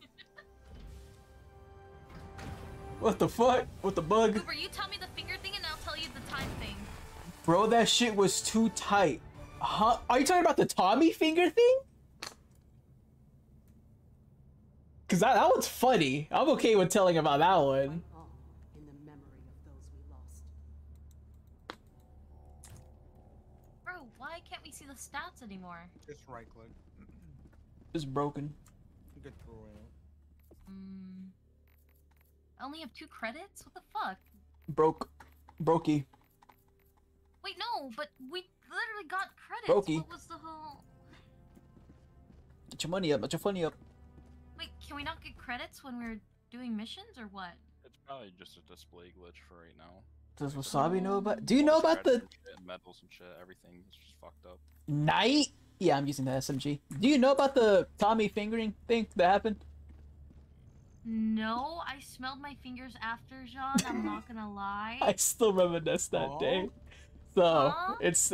What the fuck? What the bug? Cooper, you tell me the finger thing and I'll tell you the time thing. Bro, that shit was too tight. Huh? Are you talking about the Tommy finger thing? Cause that one's funny. I'm okay with telling about that one. In the memory of those we lost. Bro, why can't we see the stats anymore? Just right click. It's broken. Good throw out. I only have 2 credits? What the fuck? Brokey. Wait, no, but we literally got credits. Brokey. What was the whole... Get your money up, get your funny up. Wait, can we not get credits when we're doing missions or what? It's probably just a display glitch for right now. Does Wasabi know about? Do you know about the metals and shit? Everything is just fucked up. night? Yeah, I'm using the SMG. Do you know about the Tommy fingering thing that happened? No, I smelled my fingers after Jean, I'm not gonna lie. I still reminisce that day. So it's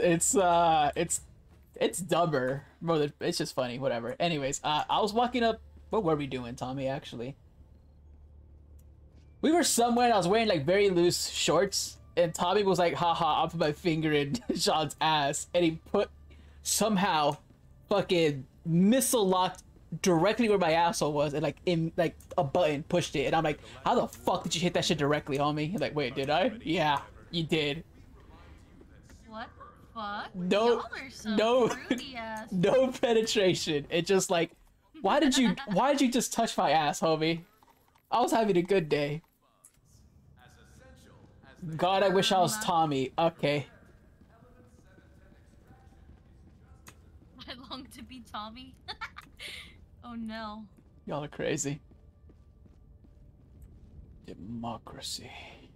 dumber, bro. It's just funny, whatever. Anyways, I was walking up. What were we doing, Tommy? Actually, we were somewhere. And I was wearing like very loose shorts, and Tommy was like, "Haha, I'll put my finger in Sean's ass," and he put somehow fucking missile locked directly where my asshole was, and like in like a button pushed it, and I'm like, "How the fuck did you hit that shit directly, homie?" He's like, "Wait, did I?" Yeah, you did. What? fuck? No, Y'all are so no, fruity ass. no penetration. It just like, why did you just touch my ass, homie? I was having a good day. God, I wish I was Tommy. Okay. I long to be Tommy. Oh no. Y'all are crazy. Democracy.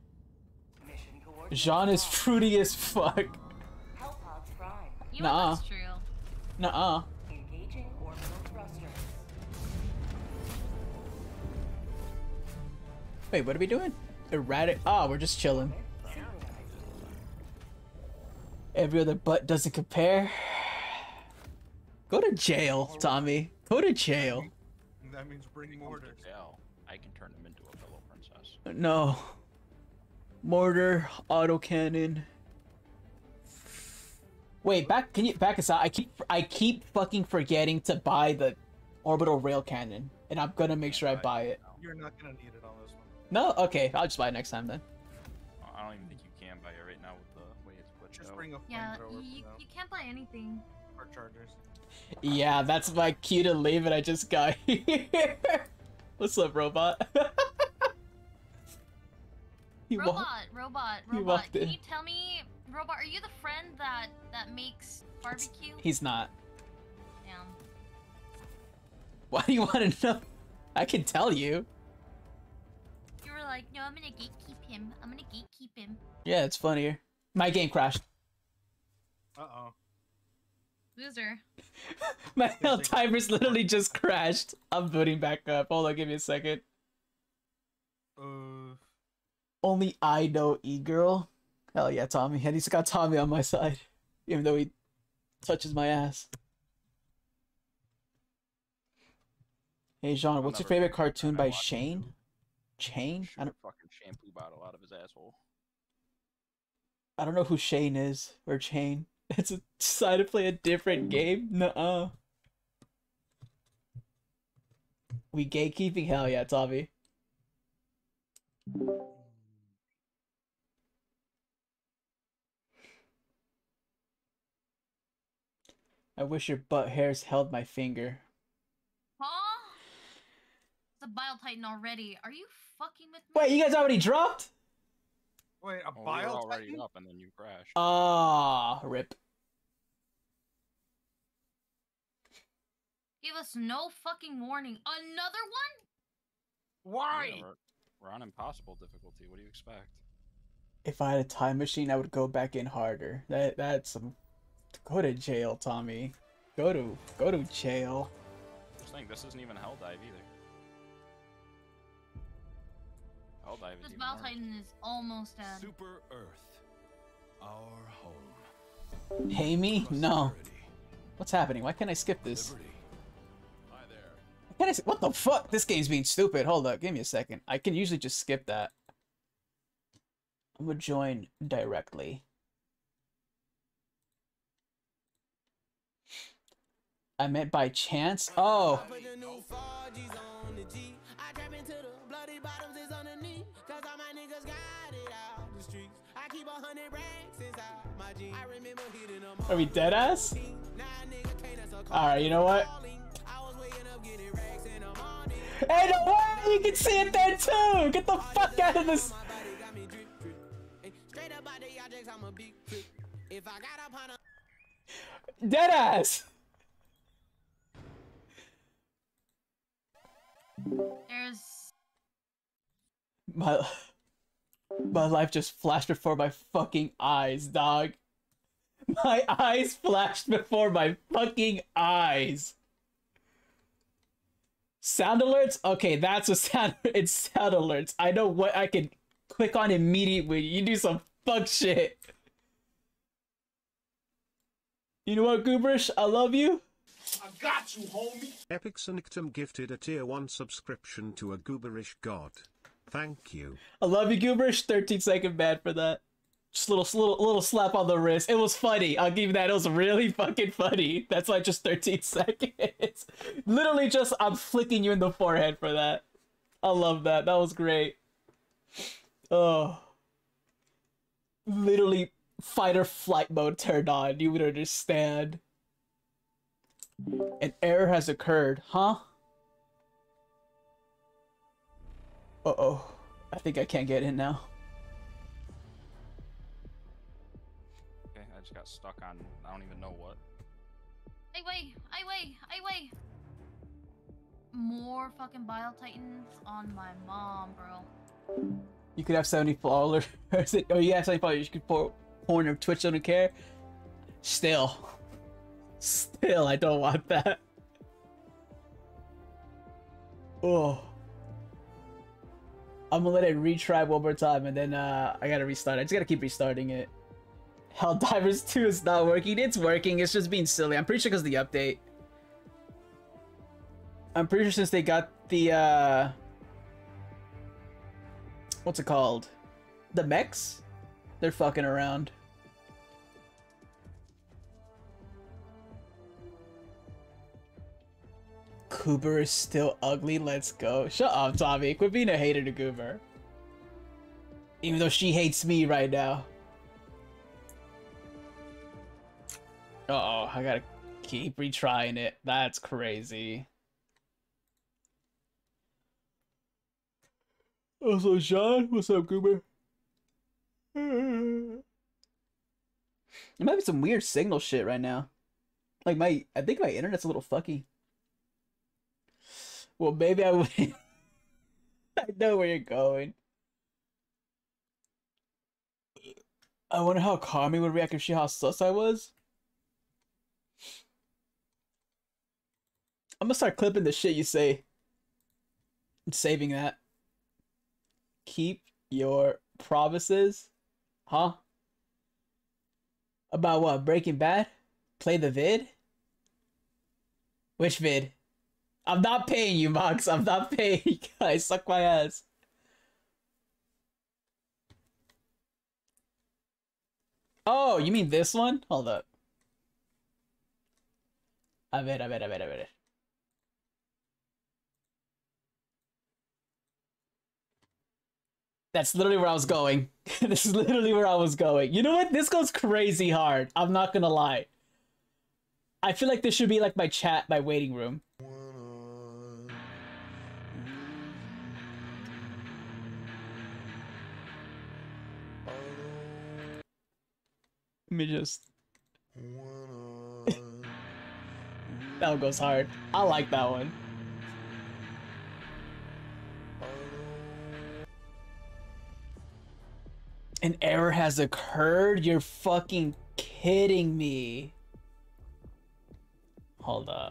Jean is fruity as fuck. You know Nuh-uh. that's true. Nuh-uh. Engaging orbital thrusters. Wait, what are we doing? Erratic. Oh, we're just chilling. Every other butt doesn't compare. Go to jail, Tommy. Go to jail. That means bring mortar. Hell, I can turn him into a pillow princess. No. Mortar, autocannon. Wait, can you back us out? I keep fucking forgetting to buy the orbital rail cannon, and I'm gonna make sure I buy it. You're not gonna need it on this one. No? Okay, I'll just buy it next time then. I don't even think you can buy it right now with the way it's put Just out. bring a Yeah, flamethrower. you can't buy anything. Or chargers. Yeah, that's my cue to leave and I just got here. What's up, robot? Robot. walked Can in. you tell me, Robot, are you the friend that makes barbecue? He's not. Damn. Why do you want to know? I can tell you. You were like, no, I'm gonna gatekeep him. I'm gonna gatekeep him. Yeah, it's funnier. My game crashed. Uh-oh. Loser. My timer's literally just crashed. I'm booting back up. Hold on, give me a second. Only I know E-Girl. Hell yeah, Tommy. At least I got Tommy on my side. Even though he touches my ass. Hey, Jean, what's your favorite cartoon by Shane? Shane? I don't fucking shampoo bottle out of his asshole. I don't know who Shane is or Chain. It's a decided to play a different game? Nuh-uh. We gatekeeping? Hell yeah, Tommy. I wish your butt hairs held my finger. Huh? It's a Bile Titan already. Are you fucking with me? Wait, you guys already dropped? Wait, a We were Bile already Titan? up and then you crashed. Ah, rip. Give us no fucking warning. Another one? Why? Yeah, we're on impossible difficulty. What do you expect? If I had a time machine, I would go back in harder. That's some. Go to jail, Tommy. Go to jail. Just think, this isn't even Helldive either. Helldive is This even Bile worse. Titan is almost dead. Super Earth, our home. Hey me? No. What's happening? Why can't I skip this? Hi there. Why can't I? What the fuck? This game's being stupid. Hold up, give me a second. I can usually just skip that. I'm gonna join directly. I meant by chance? Oh. Are we dead ass? Alright, you know what? Hey, no way! You can see it there too! Get the fuck out of this! Dead ass! There's... My life just flashed before my fucking eyes, dog. My eyes flashed before my fucking eyes. Sound alerts? Okay, that's what sound. It's sound alerts. I know what I can click on immediately. You do some fuck shit. You know what, Gooberish? I love you. I got you, homie. Epic Sanctum gifted a tier 1 subscription to a gooberish god. Thank you. I love you, Gooberish. 13-second ban for that. Just little slap on the wrist. It was funny. I'll give you that. It was really fucking funny. That's like just 13 seconds. Literally just I'm flicking you in the forehead for that. I love that. That was great. Oh. Literally fight or flight mode turned on, you would understand. An error has occurred, huh? Uh-oh. I think I can't get in now. Okay, I just got stuck on, I don't even know what. I weigh. More fucking Bile Titans on my mom, bro. You could have 70 followers. Oh, you have 70 followers. You could porn or Twitch don't care. Still, I don't want that. Oh. I'm gonna let it retry one more time and then I gotta restart. I just gotta keep restarting it. Helldivers 2 is not working. It's working. It's just being silly. I'm pretty sure because of the update. I'm pretty sure since they got the what's it called? The mechs? They're fucking around. Goober is still ugly. Let's go. Shut up, Tommy. Quit being a hater to Goober. Even though she hates me right now. Uh-oh, I gotta keep retrying it. That's crazy. Also, Sean, what's up, Goober? There might be some weird signal shit right now. Like I think my internet's a little fucky. Well, maybe I would. I know where you're going. I wonder how Kami would react if she how sus I was. I'm gonna start clipping the shit you say. I'm saving that. Keep your promises. Huh? About what? Breaking Bad? Play the vid? Which vid? I'm not paying you, Mox. I'm not paying you guys. Suck my ass. Oh, you mean this one? Hold up. I bet. That's literally where I was going. This is literally where I was going. You know what? This goes crazy hard. I'm not gonna lie. I feel like this should be like my chat, my waiting room. Let me just... That one goes hard. I like that one. An error has occurred? You're fucking kidding me. Hold up.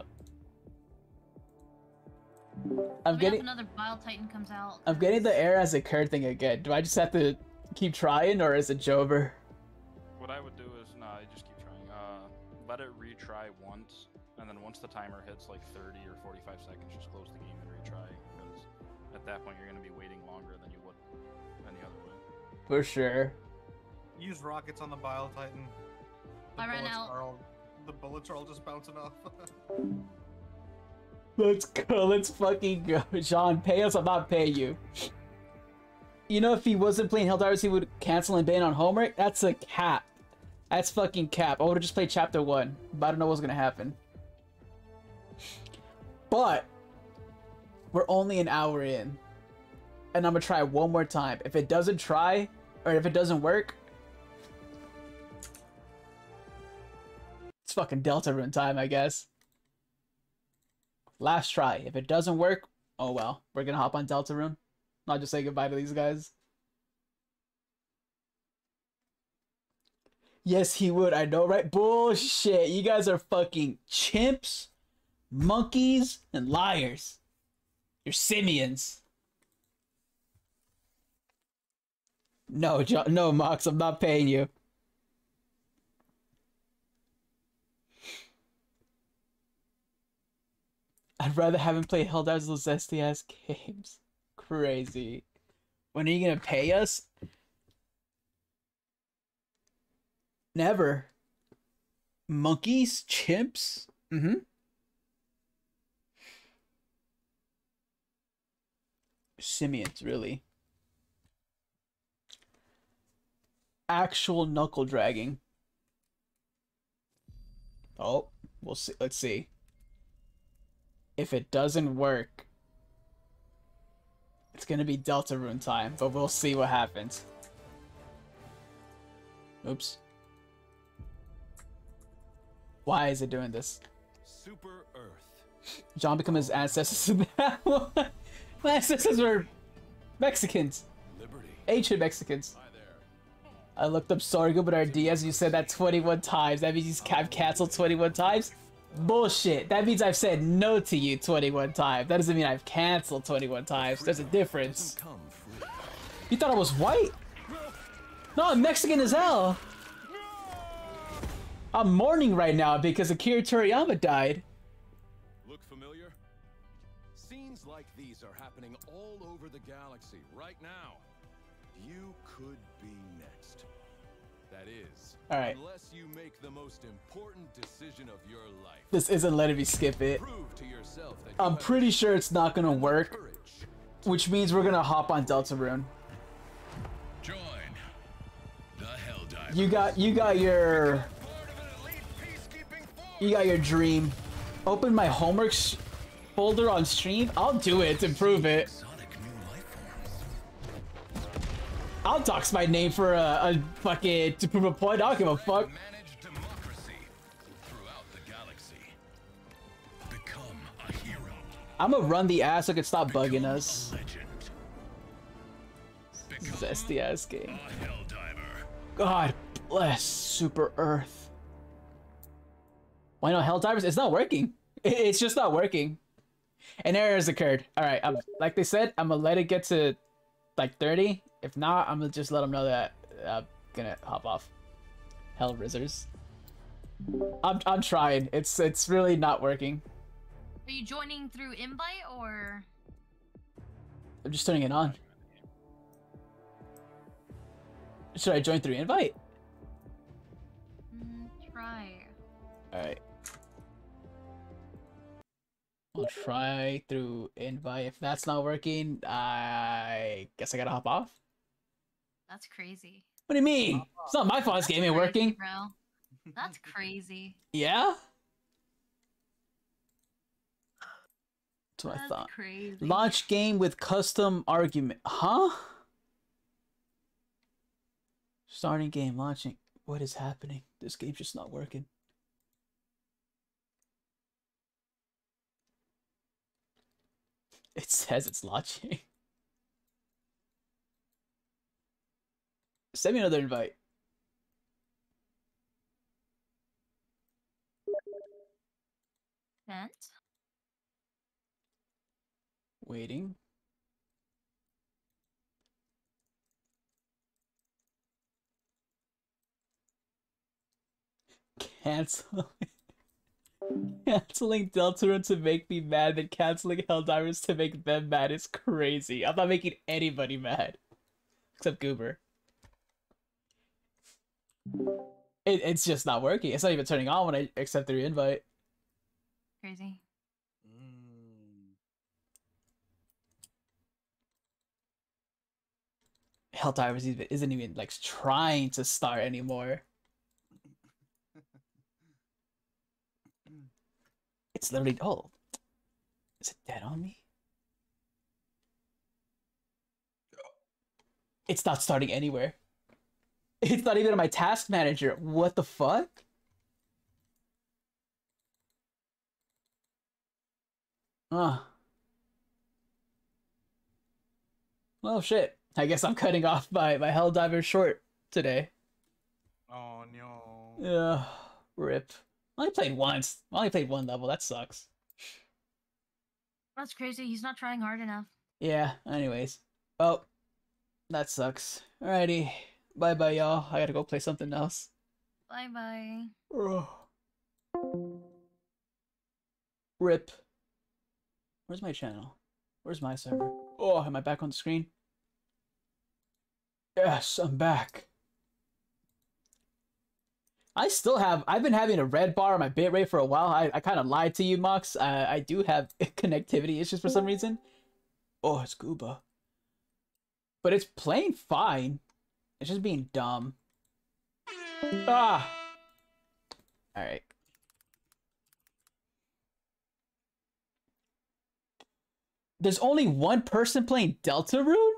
I'm getting another Bile Titan comes out. I'm getting the error has occurred thing again. Do I just have to keep trying or is it Jover? What I would do is, nah, you just keep trying. Let it retry once, and then once the timer hits like 30 or 45 seconds, just close the game and retry, because at that point you're going to be waiting longer than you would any other way. For sure. Use rockets on the Bile Titan. I ran out. The bullets are all just bouncing off. Let's go. Let's fucking go. Sean, pay us. I'm not paying you. You know, if he wasn't playing Helldivers, he would cancel and ban on homework? That's a cap. That's fucking cap. I would have just played Chapter 1, but I don't know what's gonna happen. But we're only an hour in, and I'm gonna try one more time. If it doesn't try, or if it doesn't work, it's fucking Deltarune time, I guess. Last try. If it doesn't work, oh well. We're gonna hop on Deltarune. I'll just say goodbye to these guys. Yes, he would. I know, right? Bullshit. You guys are fucking chimps, monkeys, and liars. You're simians. No, no, Mox. I'm not paying you. I'd rather have him play Helldivers those zesty ass games. Crazy. When are you gonna pay us? Never. Monkeys? Chimps? Mm-hmm. Simians, really. actual knuckle dragging. Oh, we'll see. Let's see. If it doesn't work, it's gonna be Deltarune time, but we'll see what happens. Oops. Why is it doing this? Super Earth. John become his ancestors in that one. My ancestors were Mexicans. Liberty. Ancient Mexicans. I looked up sorry good with our DS. You said that 21 times. That means I've canceled 21 times? Bullshit. That means I've said no to you 21 times. That doesn't mean I've canceled 21 times. There's a difference. You thought I was white? No, I'm Mexican as hell. I'm mourning right now because Akira Toriyama died. Look familiar? Scenes like these are happening all over the galaxy right now. You could be next. That is, all right. Unless you make the most important decision of your life. This isn't letting me skip it. Prove to yourself that I'm pretty sure it's not gonna work, which means we're gonna hop on Deltarune. Join the Helldiver. You got your dream. Open my homework folder on stream. I'll do it to prove it. I'll dox my name for a fucking to prove a point. I don't give a fuck. I'm gonna run the ass so it can stop bugging us. Zesty ass game. God bless Super Earth. Why no Helldivers? It's not working. It's just not working. An error has occurred. All right, like they said, I'm gonna let it get to like 30. If not, I'm gonna just let them know that I'm gonna hop off. Hell Rizzers. I'm trying. It's really not working. Are you joining through invite or? I'm just turning it on. Should I join through invite? Try. Alright. I'll try through invite. If that's not working, I guess I gotta hop off. That's crazy. What do you mean? It's not my fault this game ain't working. Bro. That's crazy. Yeah? That's what I thought. Crazy. Launch game with custom argument. Huh? Starting game, launching. What is happening? This game's just not working. It says it's launching. Send me another invite. Sent. Waiting. Cancel. Canceling Deltarune to make me mad, then canceling Helldivers to make them mad is crazy. I'm not making anybody mad. Except Goober. It's just not working. It's not even turning on when I accept their invite. Crazy. Helldivers isn't even like trying to start anymore. It's literally, oh, is it dead on me? It's not starting anywhere. It's not even on my task manager. What the fuck? Oh shit. I guess I'm cutting off my Helldiver short today. Oh no. Yeah, rip. I only played once. I only played one level. That sucks. That's crazy. He's not trying hard enough. Yeah, anyways. Well, that sucks. Alrighty. Bye-bye, y'all. I gotta go play something else. Bye-bye. Rip. Where's my channel? Where's my server? Oh, am I back on the screen? Yes, I'm back. I've been having a red bar on my bitrate for a while. I kind of lied to you, Mox. I do have connectivity issues for some reason. Oh, it's Gooba. But it's playing fine. It's just being dumb. Ah! Alright. There's only one person playing Deltarune?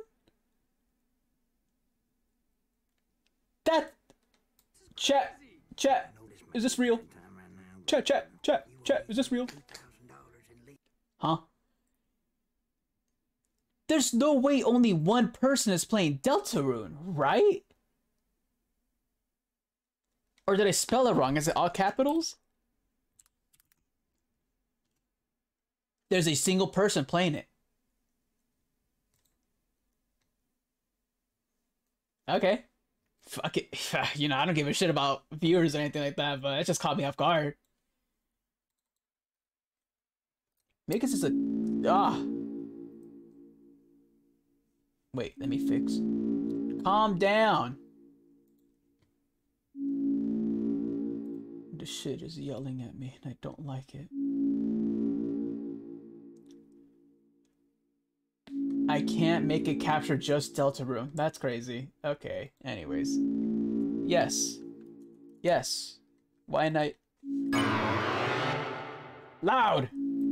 That... Chat, is this real? Chat, is this real? Huh? There's no way only one person is playing Deltarune, right? Or did I spell it wrong? Is it all capitals? There's a single person playing it. Okay. Fuck it. You know, I don't give a shit about viewers or anything like that, but it just caught me off guard. Maybe it's just a... Ah. Wait, let me fix. Calm down. The shit is yelling at me and I don't like it. I can't make it capture just Deltarune. That's crazy. Okay, anyways. Yes. Yes. Why not? Loud!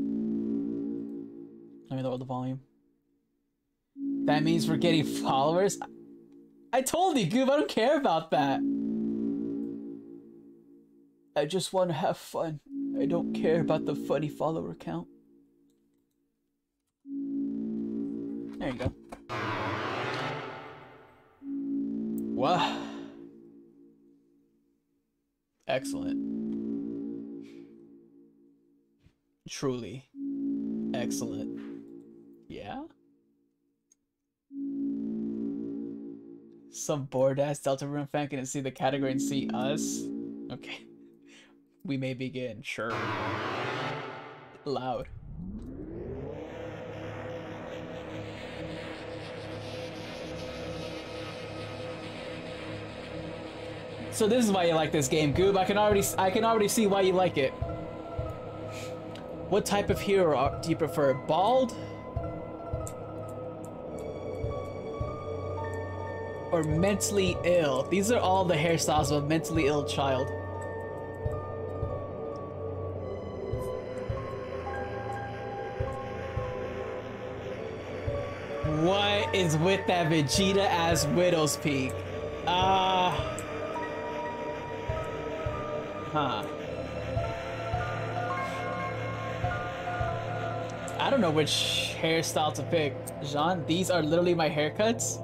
Let me lower the volume. That means we're getting followers? I told you, Goob, I don't care about that. I just want to have fun. I don't care about the funny follower count. There you go. Wow. Excellent. Truly. Excellent. Yeah? Some bored-ass Deltarune fan can see the category and see us? Okay. We may begin, sure. Loud. So this is why you like this game, Goob. I can already see why you like it. What type of hero do you prefer? Bald? Or mentally ill? These are all the hairstyles of a mentally ill child. What is with that Vegeta as Widow's Peak? Huh. I don't know which hairstyle to pick. Jean, these are literally my haircuts.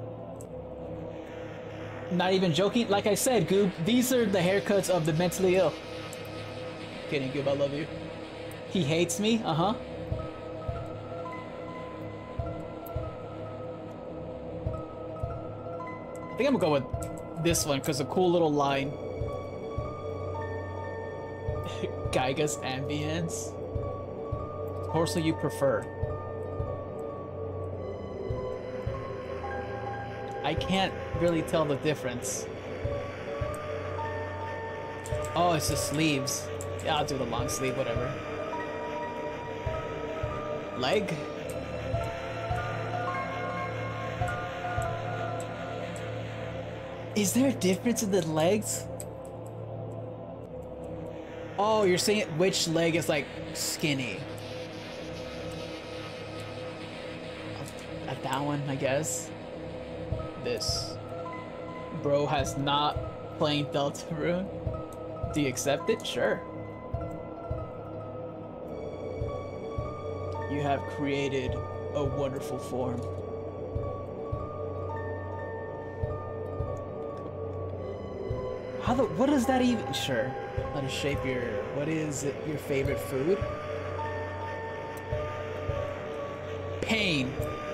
Not even joking. Like I said, Goob, these are the haircuts of the mentally ill. Kidding, Goob, I love you. He hates me? Uh-huh. I think I'm gonna go with this one because a cool little line. Geiga's ambience. Horse you prefer? I can't really tell the difference. Oh, it's the sleeves. Yeah, I'll do the long sleeve, whatever. Leg? Is there a difference in the legs? Oh, you're saying which leg is like skinny? That one, I guess. This bro has not playing Deltarune. Do you accept it? Sure. You have created a wonderful form. What does that even? Sure. Let us shape your. What is your favorite food? Pain.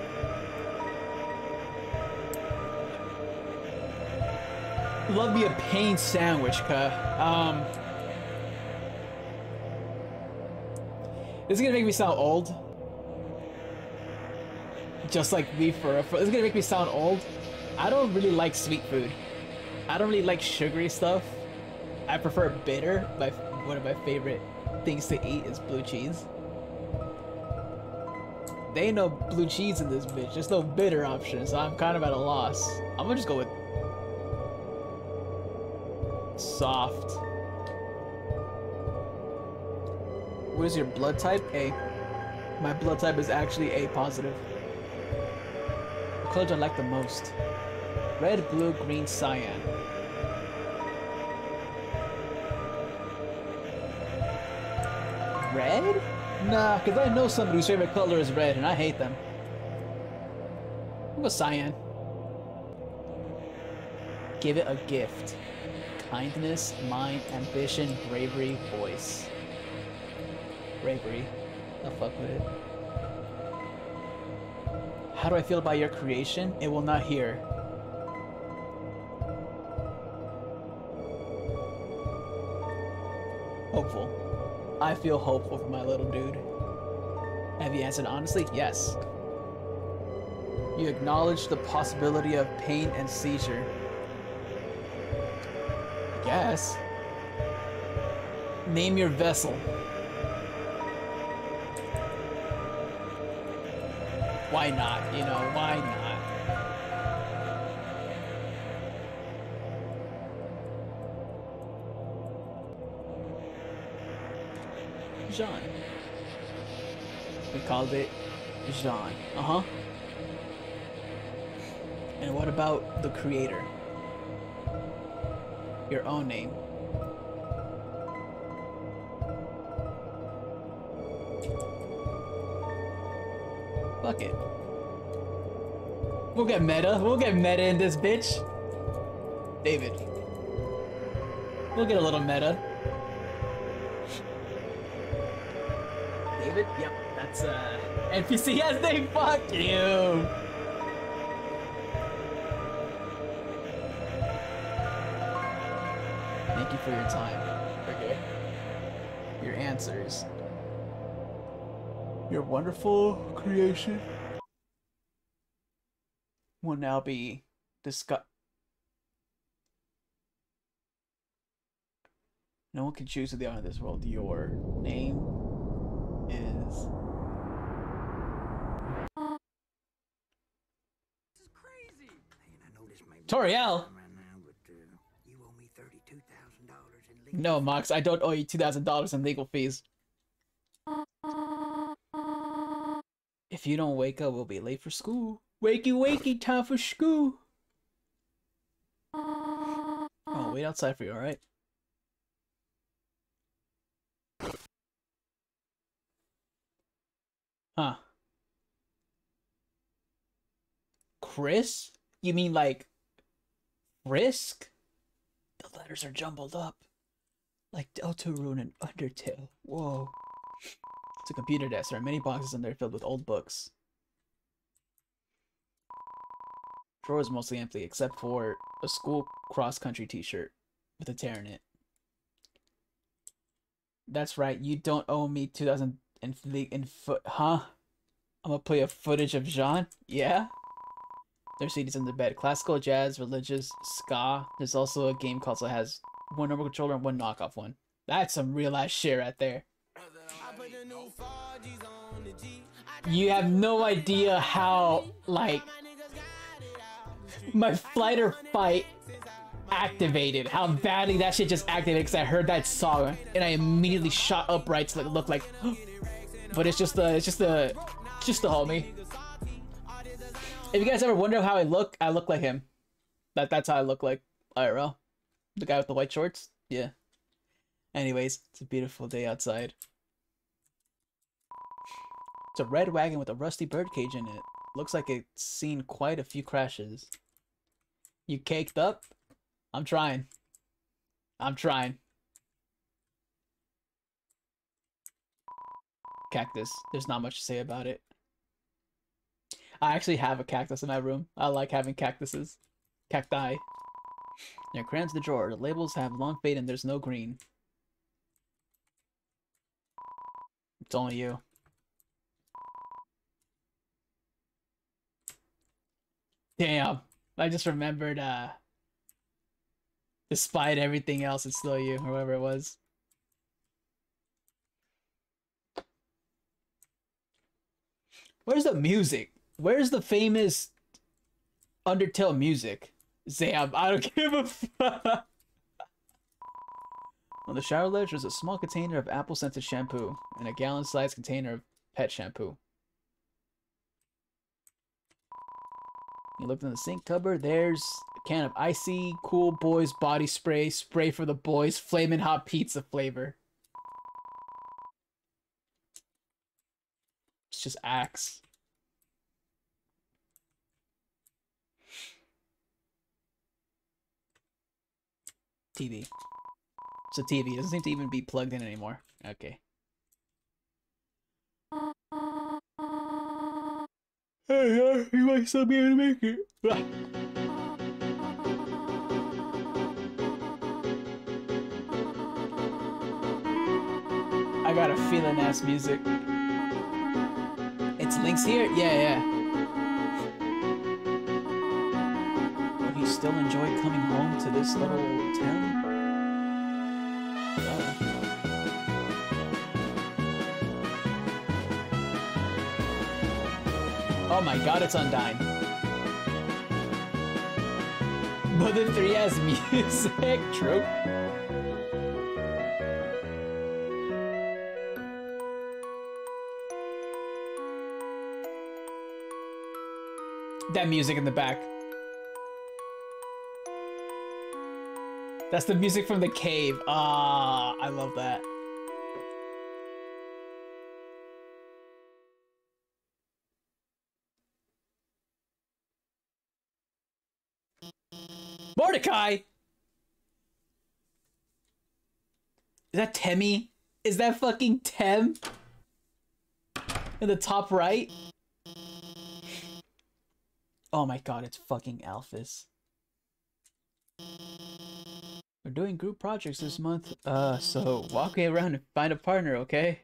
Love me a pain sandwich, cuh. This is gonna make me sound old. Just like me for this is gonna make me sound old. I don't really like sweet food. I don't really like sugary stuff. I prefer bitter. One of my favorite things to eat is blue cheese. There ain't no blue cheese in this bitch. There's no bitter option, so I'm kind of at a loss. I'm gonna just go with Soft. What is your blood type? A. My blood type is actually A positive. What colors I like the most? Red, blue, green, cyan. Red? Nah, because I know somebody whose favorite color is red, and I hate them. What was cyan? Give it a gift. Kindness, mind, ambition, bravery, voice. Bravery. I'll fuck with it. How do I feel about your creation? It will not hear. Hopeful. I feel hopeful for my little dude. Have you answered honestly? Yes. You acknowledge the possibility of pain and seizure. Yes. Name your vessel. Why not? You know, why not? Jean. We called it Jean. Uh-huh. And what about the creator? Your own name. Fuck it. We'll get meta. We'll get meta in this bitch. David. We'll get a little meta. David? Yep, that's NPC has name. Fuck you. Thank you for your time. Okay. Your answers. Your wonderful creation will now be discussed. No one can choose who they are in this world. Your name is... This is crazy. Toriel! No, Mox, I don't owe you $2,000 in legal fees. If you don't wake up, we'll be late for school. Wakey, wakey, time for school. Oh, wait outside for you, alright? Huh. Chris? You mean like... Risk? The letters are jumbled up. Like Deltarune and Undertale. Whoa. It's a computer desk. There are many boxes in there filled with old books. Drawer is mostly empty, except for a school cross-country t-shirt with a tear in it. That's right, you don't owe me 2,000 in foot, huh? I'm gonna play a footage of Jean? Yeah? There's CDs in the bed. Classical, jazz, religious, ska. There's also a game console that has one normal controller and one knockoff one. That's some real-ass shit right there. You have no idea how, like, my flight or fight activated. How badly that shit just activated because I heard that song and I immediately shot upright to look like. But it's just the homie. If you guys ever wonder how I look like him. That's how I look like IRL. The guy with the white shorts. Yeah. Anyways, it's a beautiful day outside. It's a red wagon with a rusty birdcage in it. Looks like it's seen quite a few crashes. You caked up? I'm trying. I'm trying. Cactus. There's not much to say about it. I actually have a cactus in my room. I like having cactuses. Cacti. Your crayons in the drawer. The labels have long fade and there's no green. It's only you. Damn. I just remembered, despite everything else, it's still you, whoever it was. Where's the music? Where's the famous Undertale music? Zam, I don't give a fuck. On the shower ledge, there's a small container of apple-scented shampoo and a gallon-sized container of pet shampoo. You look in the sink cupboard, there's a can of Icy Cool Boys body spray, spray for the boys, flamin' hot pizza flavor. It's just Axe. TV. It's a TV. It doesn't seem to even be plugged in anymore. Okay. Hey, you might still be able to make it. I got a feeling ass music. It's Link's here? Yeah. Will he still enjoy coming home to this little town? Oh my god, it's Undyne. But the 3 has music, true. That music in the back. That's the music from the cave. Ah, I love that. Mordecai! Is that Temmie? Is that fucking Tem? In the top right? Oh my god, it's fucking Alphys. We're doing group projects this month, so walk me around and find a partner, okay?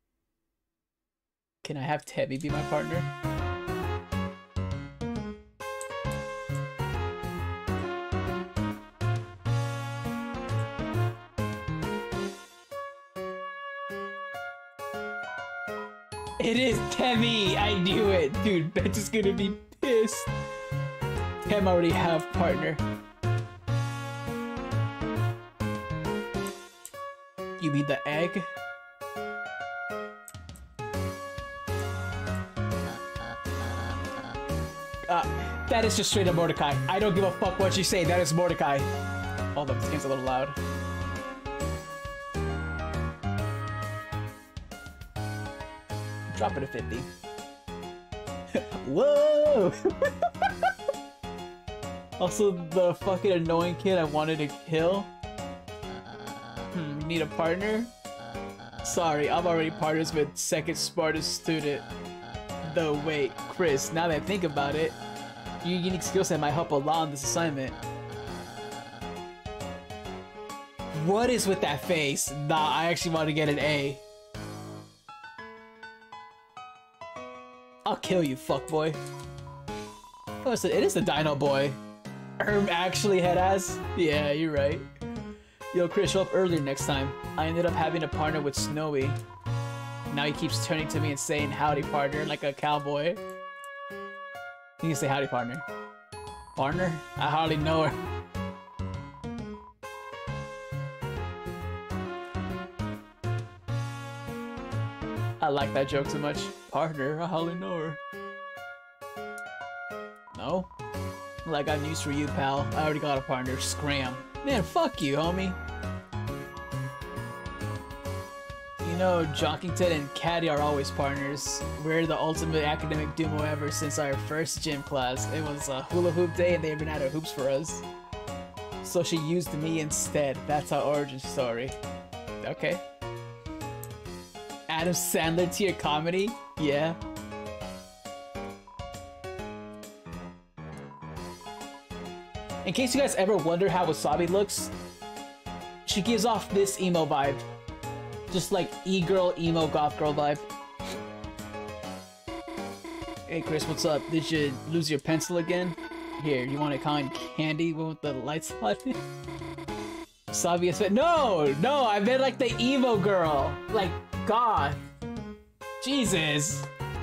Can I have Temmie be my partner? It is Temmie! I knew it! Dude, Ben's is gonna be pissed. Tem already have partner. You mean the egg? That is just straight up Mordecai. I don't give a fuck what you say, that is Mordecai. Hold up, this game's a little loud. Drop it to 50. Whoa! Also, the fucking annoying kid I wanted to kill. Need a partner? Sorry, I'm already partners with second smartest student. Though wait, Chris, now that I think about it, your unique skill set might help a lot on this assignment. What is with that face? Nah, I actually want to get an A. I'll kill you, fuckboy. Oh, it is the Dino Boy. Actually head ass? Yeah, you're right. Yo, Chris, show up earlier next time. I ended up having a partner with Snowy. Now he keeps turning to me and saying howdy partner like a cowboy. You can say howdy partner. Partner? I hardly know her. I like that joke so much. Partner, I hardly know her. No? Well, I got news for you, pal. I already got a partner. Scram. Man, fuck you, homie. You know, Jockington and Caddy are always partners. We're the ultimate academic duo ever since our first gym class. It was a hula hoop day and they've been out of hoops for us. So she used me instead. That's our origin story. Okay. Adam Sandler to your comedy? Yeah. In case you guys ever wonder how Wasabi looks, she gives off this emo vibe. Just like e-girl, emo, goth girl vibe. Hey Chris, what's up? Did you lose your pencil again? Here, you want a cotton candy with the lights on? Wasabi is fit. No! No, I meant like the emo girl. Like, goth. Jesus.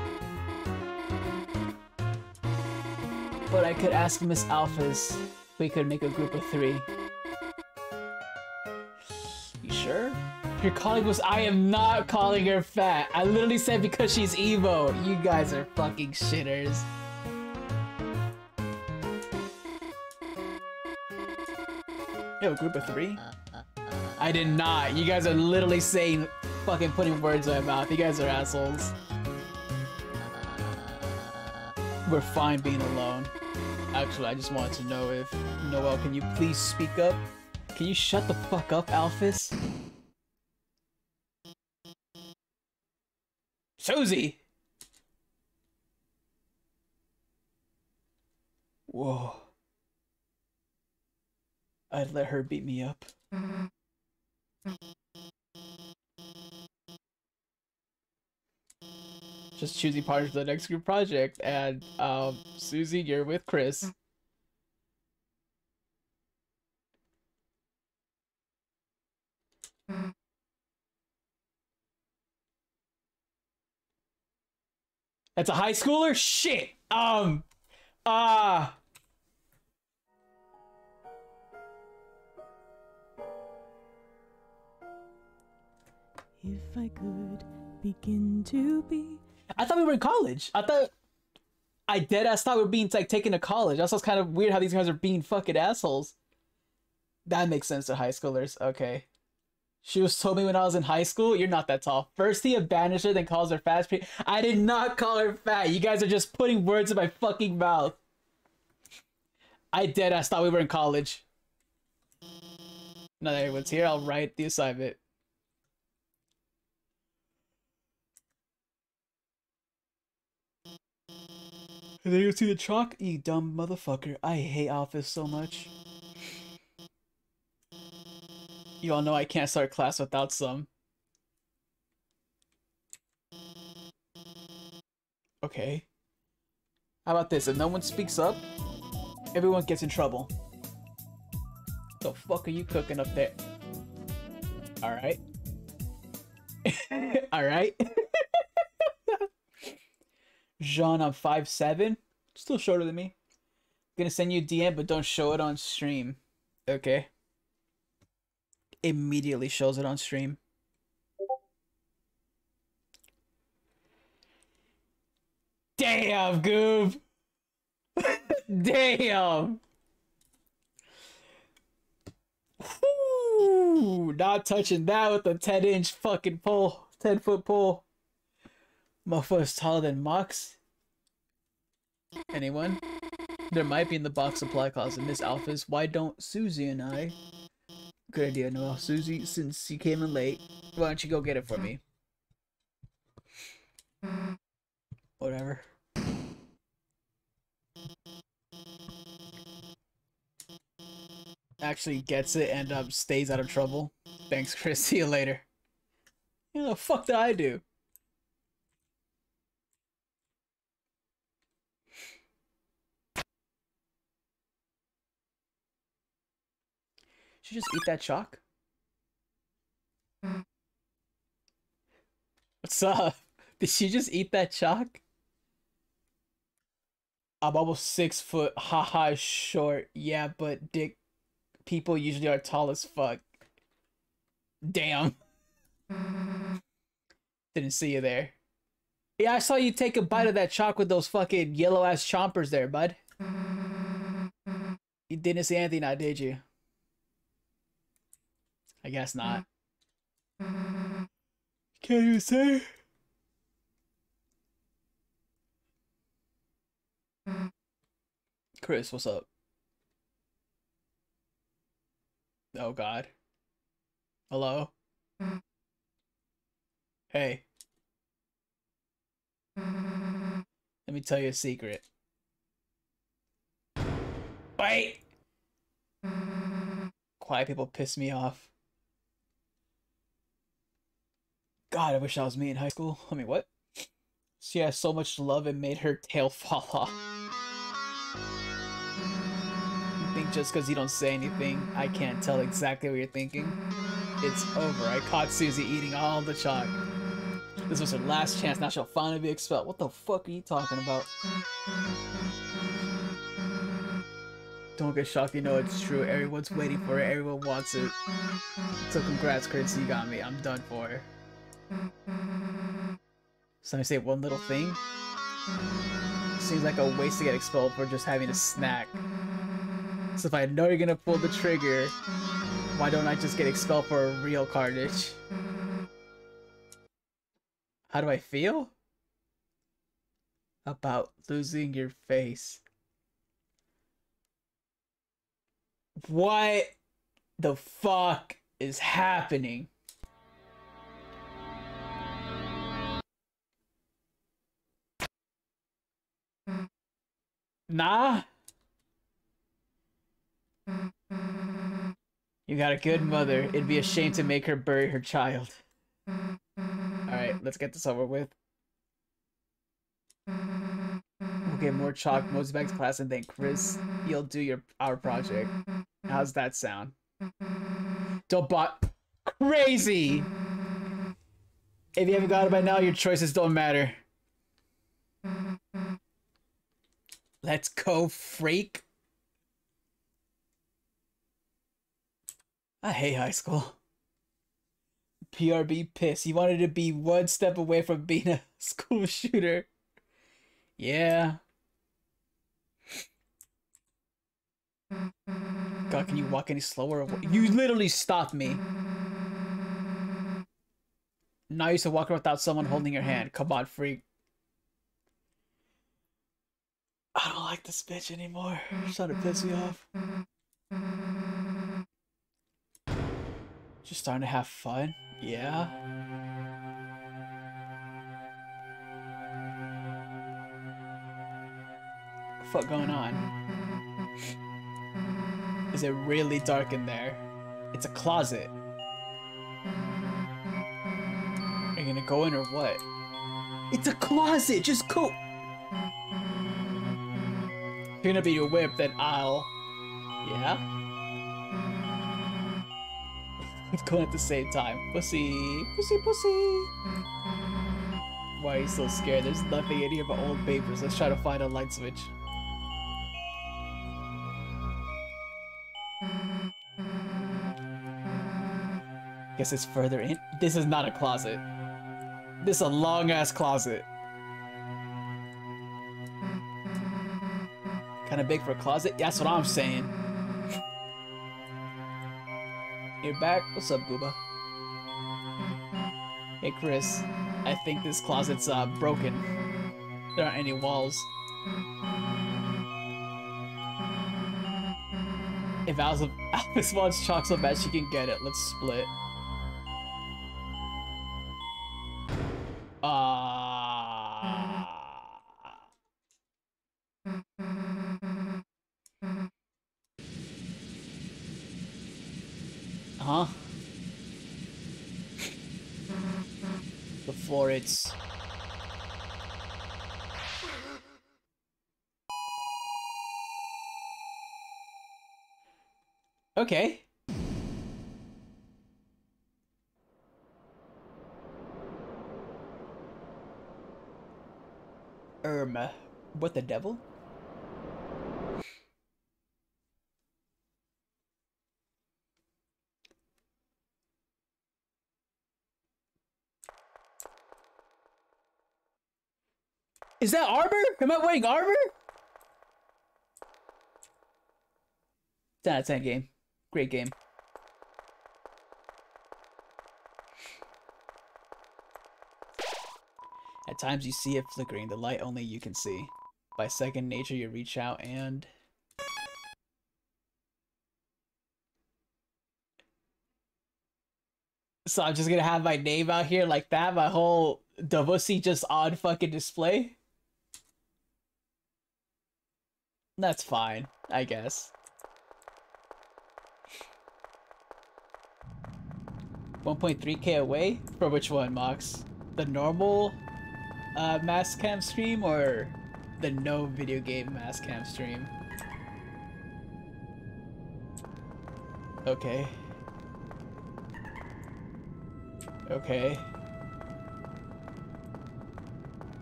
But I could ask Miss Alphys. We could make a group of 3. You sure? Your colleague was. I am not calling her fat. I literally said because she's Evo. You guys are fucking shitters. You have a group of 3? I did not. You guys are literally saying, fucking putting words in my mouth. You guys are assholes. We're fine being alone. Actually, I just wanted to know if Noel, can you please speak up? Can you shut the fuck up, Alphys? Susie! Whoa. I'd let her beat me up. Just choosing partners for the next group project, and Susie, you're with Chris. That's a high schooler? Shit! If I could begin to be. I thought we were in college. I thought we were being like taken to college. That's kind of weird how these guys are being fucking assholes. That makes sense to high schoolers. Okay. She was told me when I was in high school, you're not that tall. First he abandons her, then calls her fat. I did not call her fat. You guys are just putting words in my fucking mouth. I thought we were in college. Now that everyone's here, I'll write the assignment. And then you see the chalk? You dumb motherfucker. I hate Alphys so much. You all know I can't start class without some. Okay. How about this? If no one speaks up, everyone gets in trouble. The fuck are you cooking up there? Alright. Alright. Jean, I'm 5'7". Still shorter than me. Gonna send you a DM, but don't show it on stream. Okay. Immediately shows it on stream. Damn, Goob! Damn! Whew, not touching that with a 10-inch fucking pole. 10-foot pole. Motherfucker's taller than Mox. Anyone? There might be in the box supply closet. Miss Alphys, why don't Susie and I? Good idea, Noel. Susie, since you came in late, why don't you go get it for me? Whatever. Actually gets it and stays out of trouble. Thanks, Chris. See you later. You know, the fuck did I do? Should just eat that chalk? What's up? Did she just eat that chalk? I'm almost 6 foot. Haha, short. Yeah, but dick people usually are tall as fuck. Damn. Didn't see you there. Yeah, I saw you take a bite of that chalk with those fucking yellow ass chompers there, bud. You didn't see anything now, did you? I guess not. Can you say? Chris, what's up? Oh God. Hello? Hey. Let me tell you a secret. Wait! Quiet people piss me off. God, I wish I was me in high school. I mean, what? She has so much love it made her tail fall off. You think just because you don't say anything, I can't tell exactly what you're thinking? It's over. I caught Susie eating all the chalk. This was her last chance. Now she'll finally be expelled. What the fuck are you talking about? Don't get shocked, you know it's true. Everyone's waiting for it, everyone wants it. So congrats, Chris, you got me. I'm done for. So I say one little thing. Seems like a waste to get expelled for just having a snack. So if I know you're gonna pull the trigger, why don't I just get expelled for a real carnage? How do I feel? About losing your face. What the fuck is happening? Nah? You got a good mother. It'd be a shame to make her bury her child. Alright, let's get this over with. We'll get more chalk, modes back to class, and then Chris, you'll do our project. How's that sound? Don't bot crazy! If you haven't got it by now, your choices don't matter. Let's go, freak. I hate high school. PRB piss. You wanted to be one step away from being a school shooter. Yeah. God, can you walk any slower? You literally stopped me. Now you used to walk without someone holding your hand. Come on, freak. I don't like this bitch anymore. She's trying to piss me off. Just starting to have fun. Yeah. What the fuck going on? Is it really dark in there? It's a closet. Are you gonna go in or what? It's a closet! Just go! If you're gonna be your whip, then I'll... Yeah? Let's go at the same time. Pussy! Pussy, pussy! Why are you so scared? There's nothing in here but old papers. Let's try to find a light switch. Guess it's further in. This is not a closet. This is a long-ass closet. Kinda big for a closet? That's what I'm saying. You're back? What's up, Gooba? Hey, Chris. I think this closet's, broken. There aren't any walls. If Alice wants chalk so bad she can get it, let's split. Huh? Before it's... Okay. What the devil? Is that armor? Am I wearing armor? 10 out of 10 game. Great game. At times you see it flickering, the light only you can see. By second nature you reach out and... So I'm just gonna have my name out here like that, my whole Debussy just on fucking display? That's fine, I guess. 1.3k away? For which one, Mox? The normal mass cam stream or the no video game mass cam stream? Okay. Okay.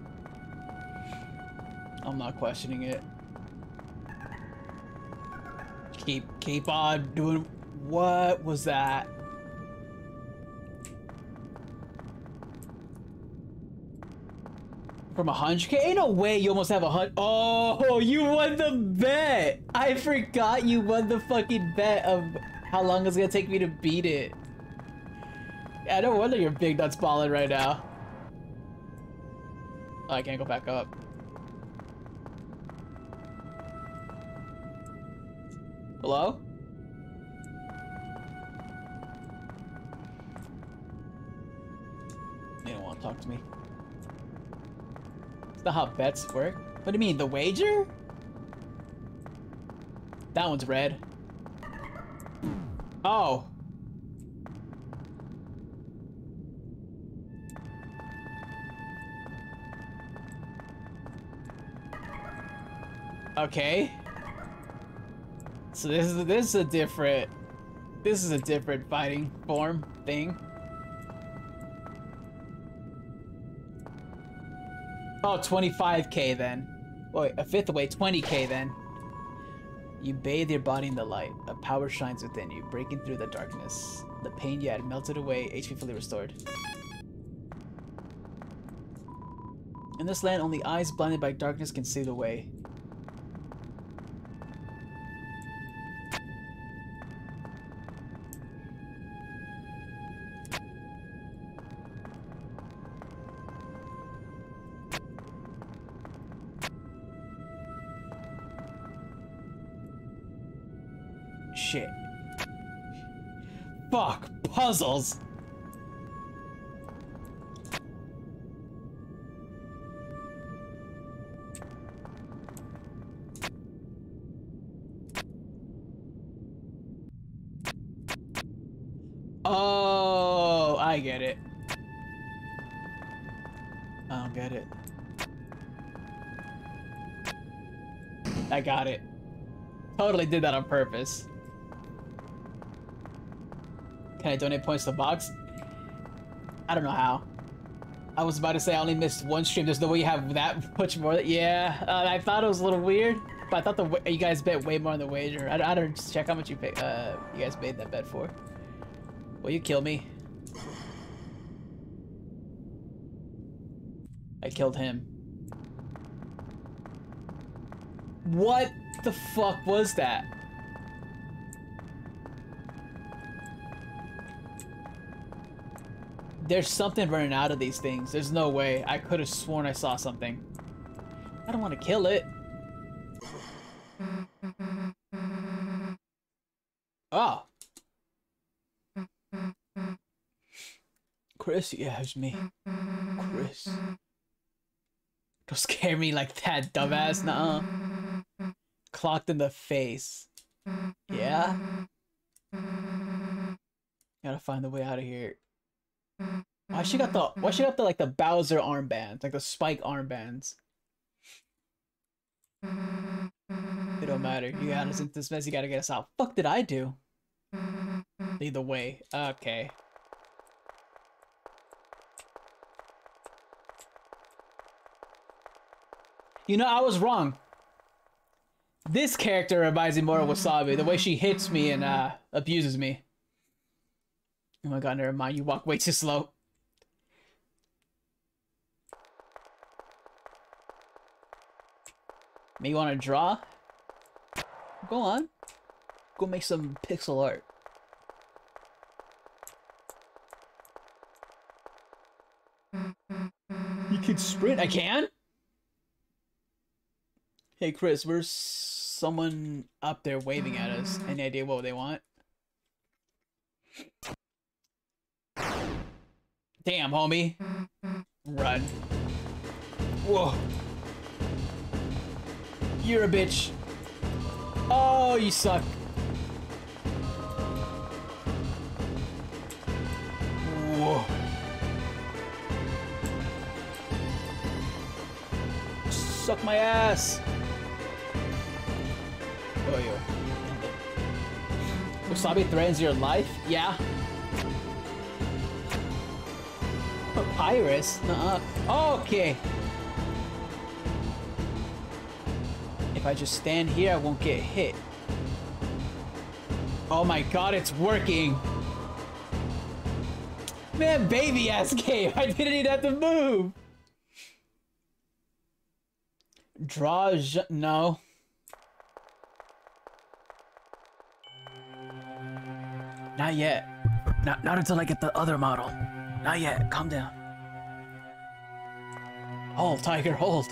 I'm not questioning it. Keep on doing. What was that? From 100K? Ain't no way you almost have 100. Oh, you won the bet. I forgot you won the fucking bet of how long it's gonna take me to beat it. Yeah, no wonder your big nuts balling right now. Oh, I can't go back up. Hello? They don't want to talk to me. That's not how bets work. What do you mean, the wager? That one's red. Oh. Okay. So this is a different fighting form thing. Oh, 25K then. Wait, a fifth away, 20K then. You bathe your body in the light. A power shines within you, breaking through the darkness. The pain you had melted away, HP fully restored. In this land, only eyes blinded by darkness can see the way. Shit. Fuck, puzzles. Oh, I get it. I don't get it. I got it. Totally did that on purpose. Can I donate points to the box? I don't know how. I was about to say I only missed one stream. There's no way you have that much more. Yeah, I thought it was a little weird, but I thought you guys bet way more on the wager. I don't just check how much you pay. You guys made that bet for. Will you kill me? I killed him. What the fuck was that? There's something running out of these things. There's no way. I could have sworn I saw something. I don't want to kill it. Oh. Chris, yeah, it's me. Chris. Don't scare me like that, dumbass. Nuh-uh. Clocked in the face. Yeah? Gotta find the way out of here. Why she got the like the Bowser armbands, like the Spike armbands? It don't matter. You got us into this mess, you gotta get us out. Fuck did I do? Lead the way. Okay. You know, I was wrong. This character reminds me more of Wasabi, the way she hits me and abuses me. Oh my god, never mind, you walk way too slow. May you wanna draw? Go on. Go make some pixel art. You can sprint, I can? Hey Chris, where's someone up there waving at us? Any idea what they want? Damn, homie. Run. Whoa. You're a bitch. Oh, you suck. Whoa. Suck my ass. Oh, yo. Wasabi threatens your life? Yeah. Papyrus? Nuh-uh. Okay. If I just stand here, I won't get hit. Oh my god, it's working! Man, baby ass game! I didn't even have to move! No. Not yet. Not until I get the other model. Not yet. Calm down. Hold, Tiger, hold.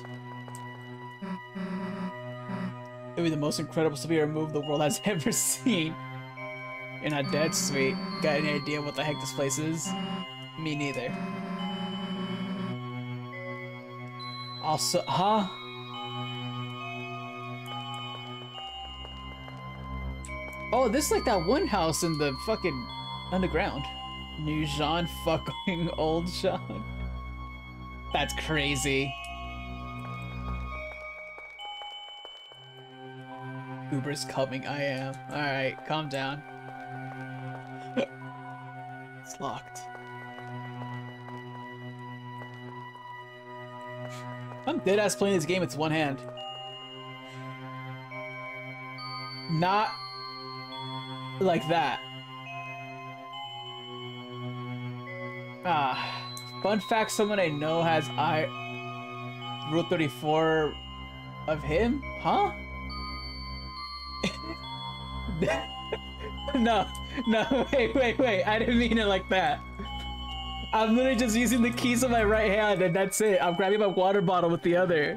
It'll be the most incredible severe move the world has ever seen. You're not dead, sweet. Got any idea what the heck this place is? Me neither. Also, huh? Oh, this is like that one house in the fucking underground. New Jean fucking old Jean. That's crazy. Uber's coming, I am. Alright, calm down. It's locked. I'm deadass playing this game with one hand. Not like that. Fun fact, someone I know has Rule 34 of him? Huh? No, wait, I didn't mean it like that. I'm literally just using the keys on my right hand and that's it. I'm grabbing my water bottle with the other.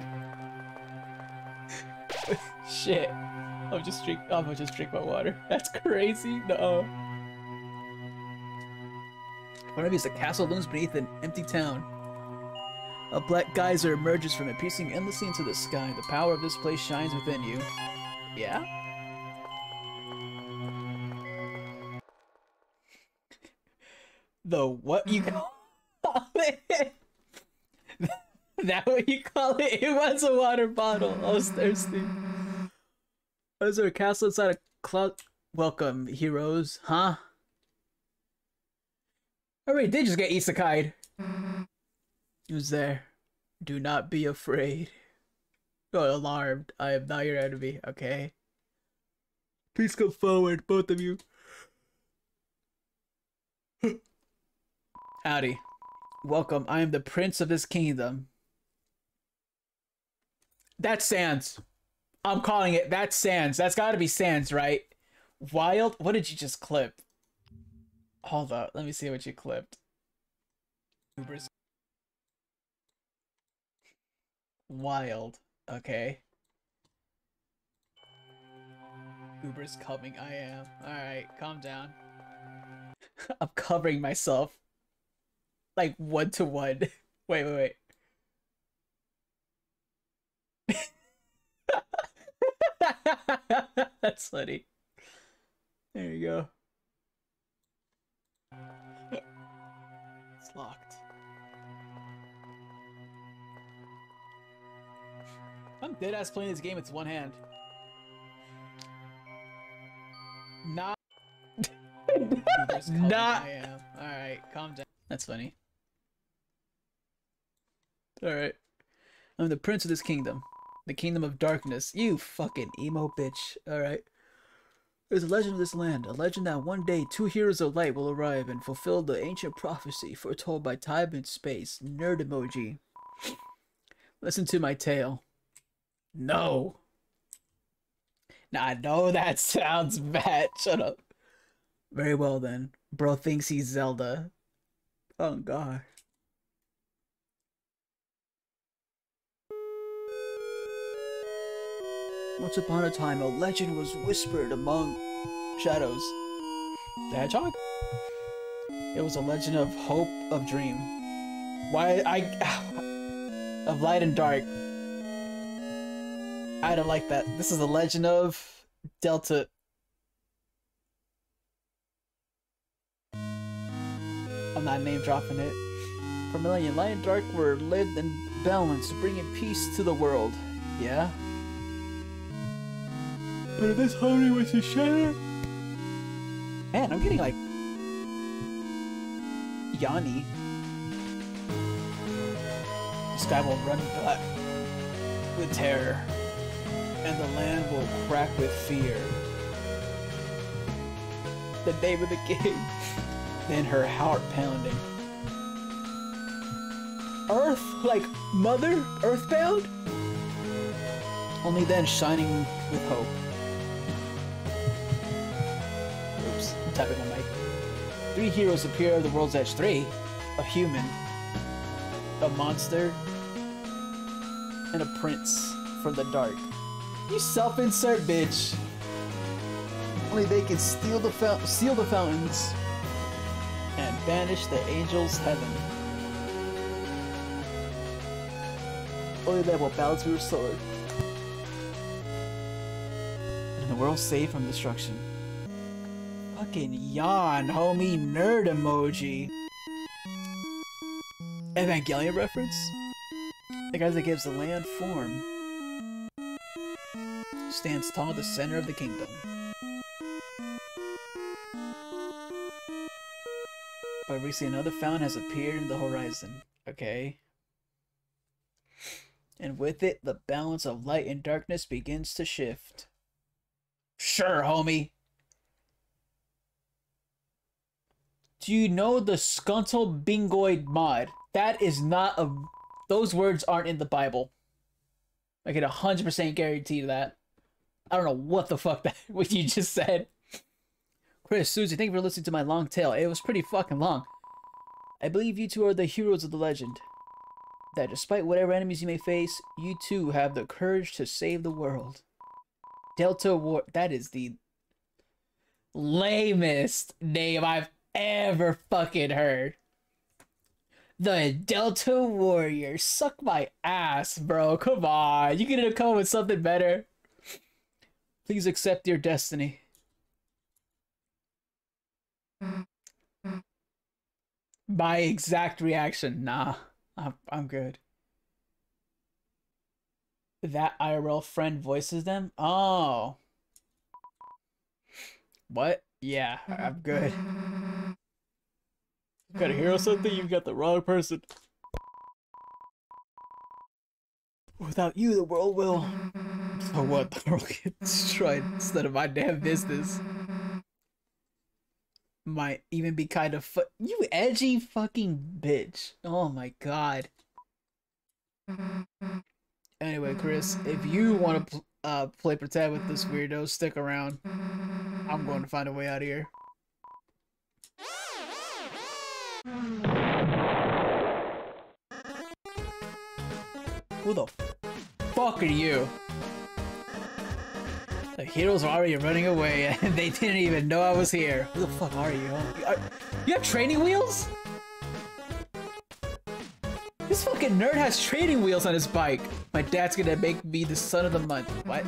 Shit. I'm gonna just drink my water. That's crazy. No. One of you is a castle looms beneath an empty town. A black geyser emerges from it, piercing endlessly into the sky. The power of this place shines within you. Yeah? The what you call it? That what you call it? It was a water bottle. I was thirsty. Is there a castle inside a cloud? Welcome, heroes. Huh? I already did just get isekai'd. Who's there? Do not be afraid. Oh, alarmed. I am not your enemy, okay? Please come forward, both of you. Howdy. Welcome. I am the prince of this kingdom. That's Sans. I'm calling it. That's Sans. That's gotta be Sans, right? Wild? What did you just clip? Hold up. Let me see what you clipped. Uber's. Wild. Okay. Uber's coming. I am. Alright, calm down. I'm covering myself. Like 1-to-1. Wait. That's funny. There you go. It's locked. I'm deadass playing this game with one hand. Not. Not. I am. Alright, calm down. That's funny. Alright. I'm the prince of this kingdom. The kingdom of darkness. You fucking emo bitch. Alright. There's a legend of this land. A legend that one day 2 heroes of light will arrive and fulfill the ancient prophecy foretold by time and space. Nerd emoji. Listen to my tale. No. Nah, I know that sounds bad. Shut up. Very well then. Bro thinks he's Zelda. Oh god. Once upon a time, a legend was whispered among shadows. The hedgehog? It was a legend of hope, of dream. Of light and dark. I don't like that. This is a legend of Delta. I'm not name dropping it. For millennia, light and dark were lived in balance, bringing peace to the world. Yeah? But if this harmony was to shatter... Man, I'm getting like... Yanni. The sky will run black with terror, and the land will crack with fear. the name of the game. Then her heart pounding. Earth? Like Mother? Earthbound? Only then shining with hope. Oops, I'm tapping on mic. 3 heroes appear at the world's edge. 3? A human, a monster, and a prince from the dark. You self-insert, bitch. Only they can seal the fountains and banish the angels' heaven. Only they will bow to your sword. And the world saved from destruction. Fucking yawn, homie. Nerd emoji. Evangelion reference? The guy that gives the land form. Stands tall at the center of the kingdom. By recently another fountain has appeared in the horizon. Okay. And with it, the balance of light and darkness begins to shift. Sure, homie. Do you know the Skuntle Bingoid mod? That is not a... Those words aren't in the Bible. I can 100% guarantee that. I don't know what the fuck that what you just said. Chris, Susie, thank you for listening to my long tale. It was pretty fucking long. I believe you two are the heroes of the legend. That despite whatever enemies you may face, you too have the courage to save the world. Delta War... That is the lamest name I've ever fucking heard. The Delta Warrior. Suck my ass, bro. Come on. You could have come up with something better. Please accept your destiny. My exact reaction. Nah. I'm good. That IRL friend voices them? Oh. What? Yeah, I'm good. Got a hero something? You've got the wrong person. Without you, the world will... So what? The world gets destroyed. It's none of my damn business. Might even be kind of you edgy fucking bitch. Oh my god. Anyway, Chris, if you want to play pretend with this weirdo, stick around. I'm going to find a way out of here. Who the fuck are you? The heroes are already running away and they didn't even know I was here. Who the fuck are you? You have training wheels? This fucking nerd has training wheels on his bike. My dad's gonna make me the son of the month. What?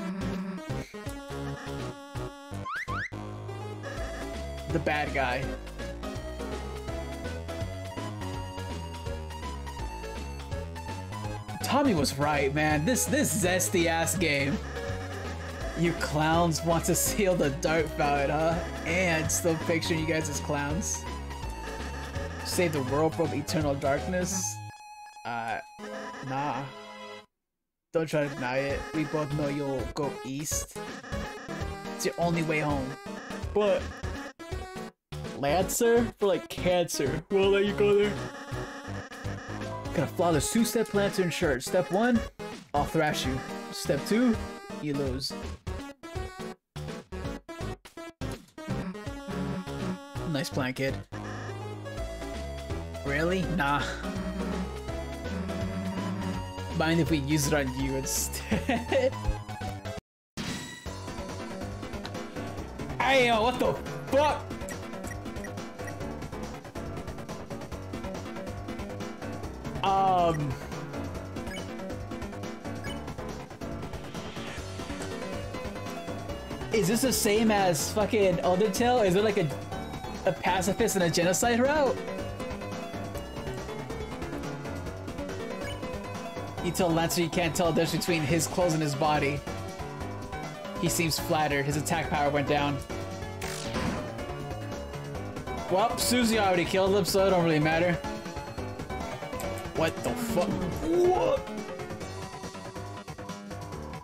The bad guy. Tommy was right, man. This zesty ass game. You clowns want to seal the dark fountain, huh? And still picturing you guys as clowns. Save the world from eternal darkness? Nah. Don't try to deny it. We both know you'll go east. It's your only way home. But... Lancer? For like cancer. We'll let you go there. Gotta follow the 2-step plan to ensure. Step 1, I'll thrash you. Step 2, you lose. Nice plan, kid. Really? Nah. Mind if we use it on you instead? Ayo, what the fuck? Is this the same as fucking Undertale? Is it like a pacifist and a genocide route? You tell Lancer you can't tell the difference between his clothes and his body. He seems flattered. His attack power went down. Well, Susie already killed him, so it don't really matter. What the fuck? What?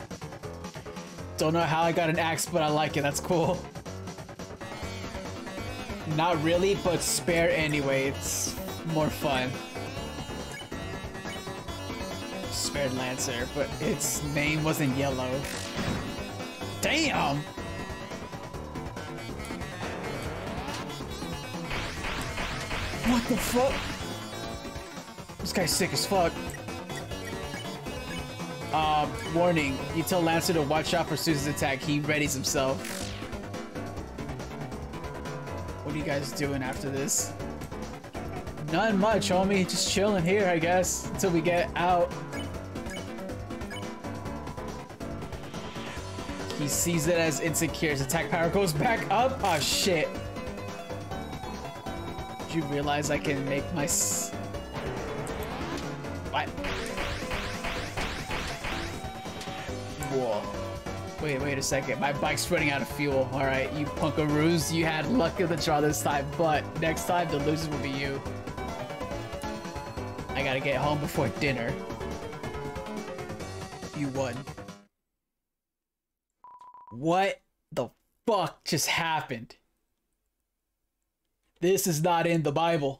Don't know how I got an axe, but I like it. That's cool. Not really, but spare anyway. It's more fun. Spared Lancer, but its name wasn't yellow. Damn! What the fuck? This guy's sick as fuck. Warning. You tell Lancer to watch out for Susan's attack. He readies himself. What are you guys doing after this? Not much, homie. Just chilling here, I guess, until we get out. He sees it as insecure. His attack power goes back up. Oh, shit. Did you realize I can make my... What? Whoa. Wait a second. My bike's running out of fuel. Alright, you punkaroos. You had luck of the draw this time, but next time the losers will be you. I gotta get home before dinner. You won. What the fuck just happened? This is not in the Bible.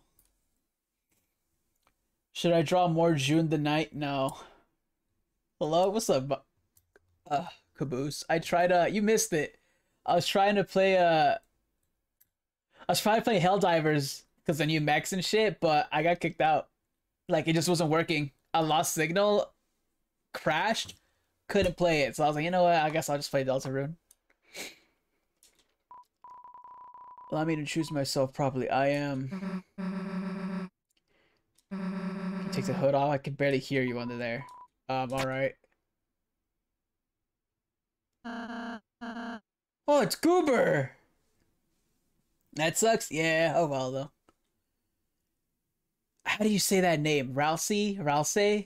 Should I draw more June the night? No. Hello? What's up? Caboose. I tried, you missed it. I was trying to play, Helldivers because I knew mechs and shit, but I got kicked out. Like, it just wasn't working. I lost signal, crashed, couldn't play it. So I was like, you know what? I guess I'll just play Deltarune. Allow me to choose myself properly. I am... Can you take the hood off? I can barely hear you under there. Alright. Oh, it's Goober! That sucks? Yeah, oh well though. How do you say that name? Rousey? Rousey?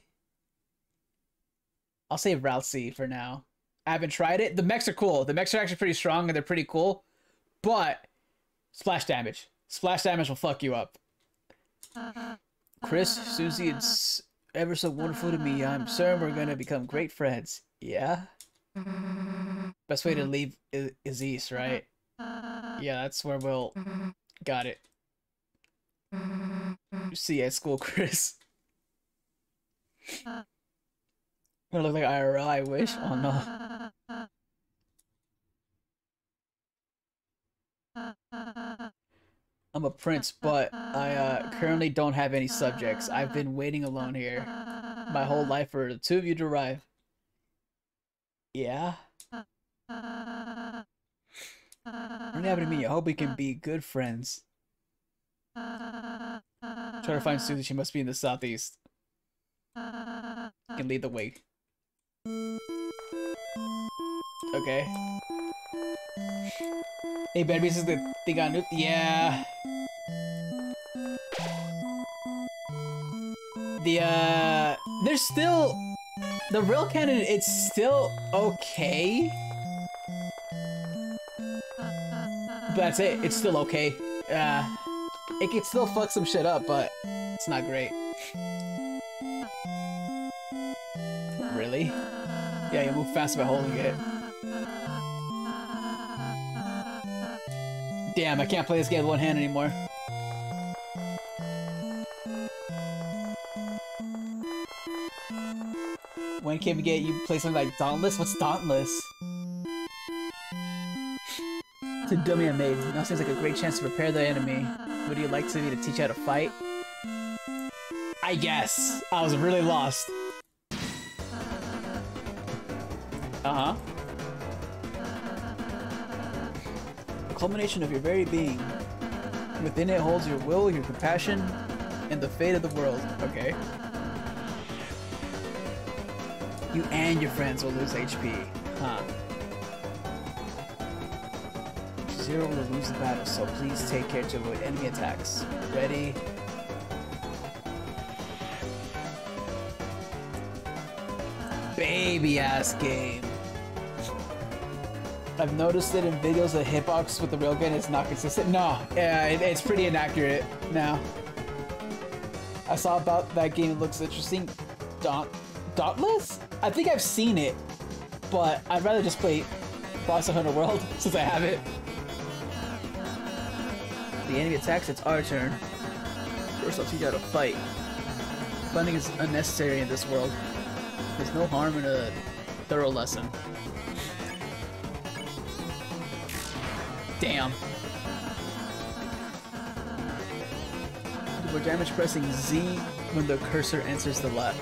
I'll say Rousey for now. I haven't tried it. The mechs are cool. The mechs are actually pretty strong and they're pretty cool. But splash damage. Splash damage will fuck you up. Chris, Susie, it's ever so wonderful to me. I'm certain we're gonna become great friends. Yeah? Best way to leave is east, right? Yeah, that's where we'll... Got it. See you at school, Chris. Gonna look like IRL, I wish. Oh no. I'm a prince, but I currently don't have any subjects. I've been waiting alone here my whole life for the two of you to arrive. Yeah? What happened to me? I hope we can be good friends. Try to find Susie. She must be in the southeast. You can lead the way. Okay. Hey, Ben, this is the thing on it. Yeah. There's still... The real canon, it's still okay. But that's it. It's still okay. It can still fuck some shit up, but it's not great. Really? Yeah, you move fast by holding it. Damn, I can't play this game with one hand anymore. When can we get you play something like Dauntless? What's Dauntless? It's a dummy I made. Now seems like a great chance to prepare the enemy. Would you like me to teach you how to fight? I guess. I was really lost. Uh-huh. The culmination of your very being. Within it holds your will, your compassion, and the fate of the world. Okay. You and your friends will lose HP. Huh. Zero will lose the battle, so please take care to avoid enemy attacks. Ready? Baby ass game. I've noticed that in videos the hitbox with the railgun is not consistent. No, it's pretty inaccurate now. I saw about that game. It looks interesting. Dauntless? I think I've seen it, but I'd rather just play Monster Hunter World since I have it. The enemy attacks, it's our turn. First, I'll teach you how to fight. Fighting is unnecessary in this world. There's no harm in a thorough lesson. Damn. Do more damage pressing Z when the cursor enters the left.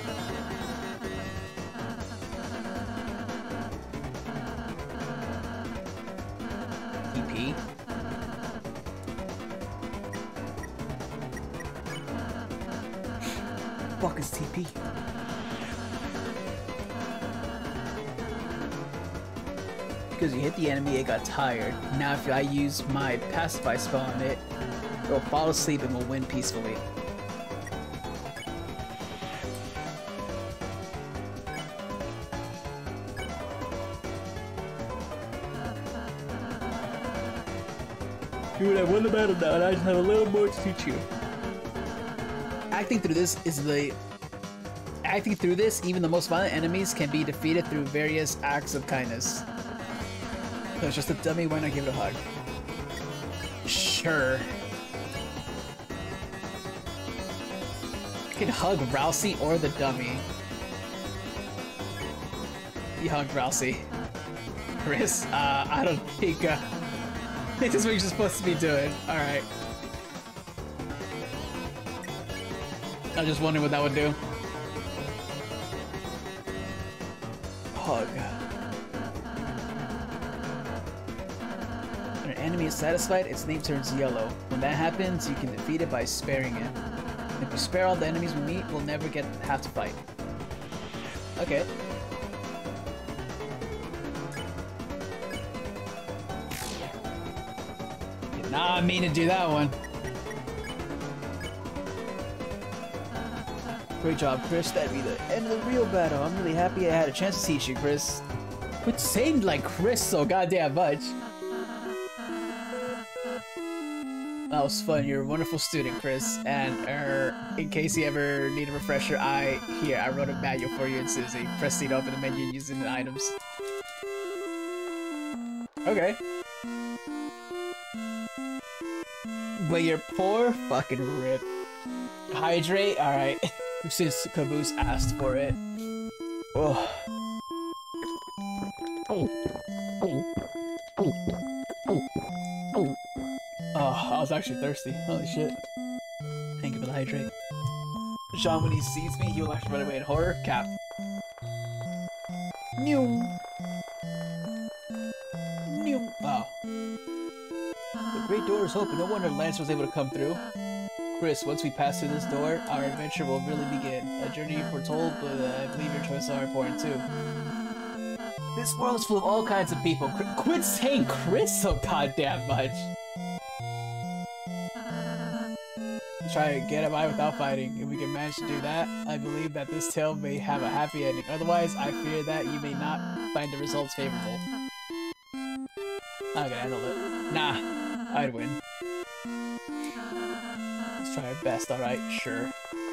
TP. Fuck is TP? Because you hit the enemy, it got tired. Now if I use my pacify spell on it, it will fall asleep and will win peacefully. Dude, I won the battle now, and I just have a little more to teach you. Acting through this, even the most violent enemies can be defeated through various acts of kindness. So it's just a dummy, why not give it a hug? Sure. You can hug Rousey or the dummy. You hugged Rousey. Chris, I don't think, this is what you're supposed to be doing. Alright. I was just wondering what that would do. Hug. When an enemy is satisfied, its name turns yellow. When that happens, you can defeat it by sparing it. If we spare all the enemies we meet, we'll never have to fight. Okay. Did not mean to do that one. Great job, Chris. That'd be the end of the real battle. I'm really happy I had a chance to teach you, Chris. Quit saying like Chris so goddamn much. That was fun. You're a wonderful student, Chris. And in case you ever need a refresher, I wrote a manual for you and Susie. Press C to open the menu using the items. Okay. But you're poor? Fucking rip. Hydrate? Alright. Since Caboose asked for it. Oh. Oh, I was actually thirsty. Holy shit. Thank you for the hydrate. Sean, when he sees me, he will actually run away in horror. Cap. New. Oh. The great door is open. No wonder Lance was able to come through. Chris, once we pass through this door, our adventure will really begin. A journey you foretold, but I believe your choices are important too. This world is full of all kinds of people. Quit saying Chris so goddamn much. Try to get by without fighting. If we can manage to do that, I believe that this tale may have a happy ending. Otherwise, I fear that you may not find the results favorable. I can handle it. Nah, I'd win. Let's try our best, alright? Sure.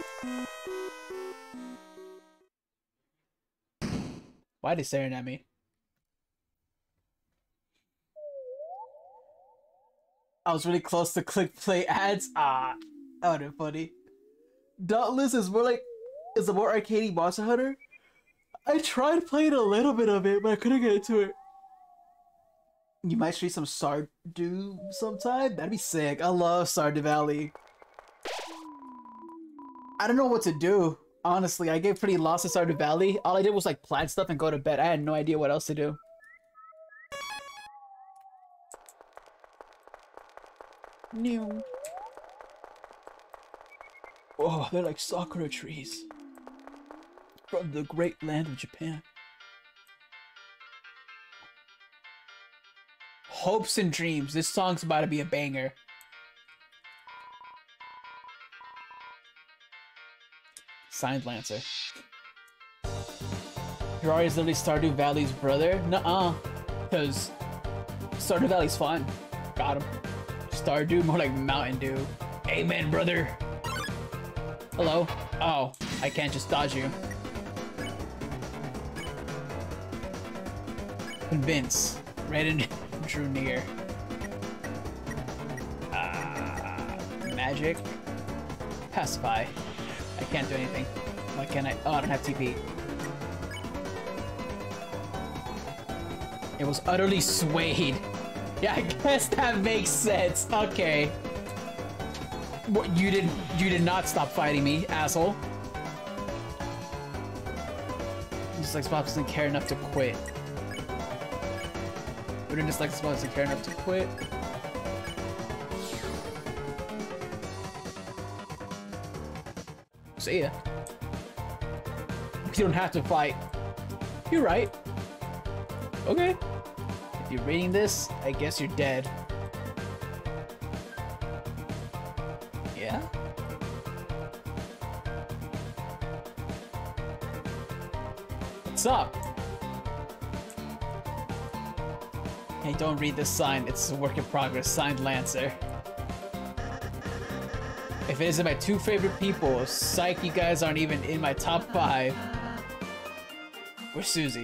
Why are they staring at me? I was really close to click play ads. Ah, that would've been funny. Dauntless is a more arcadey Monster Hunter. I tried playing a little bit of it, but I couldn't get into it. You might stream some Stardew sometime? That'd be sick. I love Stardew Valley. I don't know what to do. Honestly, I get pretty lost in Stardew Valley. All I did was like plant stuff and go to bed. I had no idea what else to do. New. Oh, they're like sakura trees. From the great land of Japan. Hopes and dreams. This song's about to be a banger. Signed Lancer. Hirari is literally Stardew Valley's brother? Nuh-uh. Because Stardew Valley's fun. Got him. Stardew, more like Mountain Dew. Amen, brother. Hello? Oh, I can't just dodge you. Convince. Raiden drew near. Magic. Pacify. I can't do anything. Why can't I? Oh, I don't have TP. It was utterly swayed. Yeah, I guess that makes sense. Okay. What, you did not stop fighting me, asshole. Just like Spops doesn't care enough to quit. Wouldn't just like Spops doesn't care enough to quit. See ya. You don't have to fight. You're right. Okay. If you're reading this, I guess you're dead. Yeah? What's up? Hey, don't read this sign. It's a work in progress. Signed, Lancer. If it isn't my two favorite people, psych, you guys aren't even in my top 5. Where's Susie?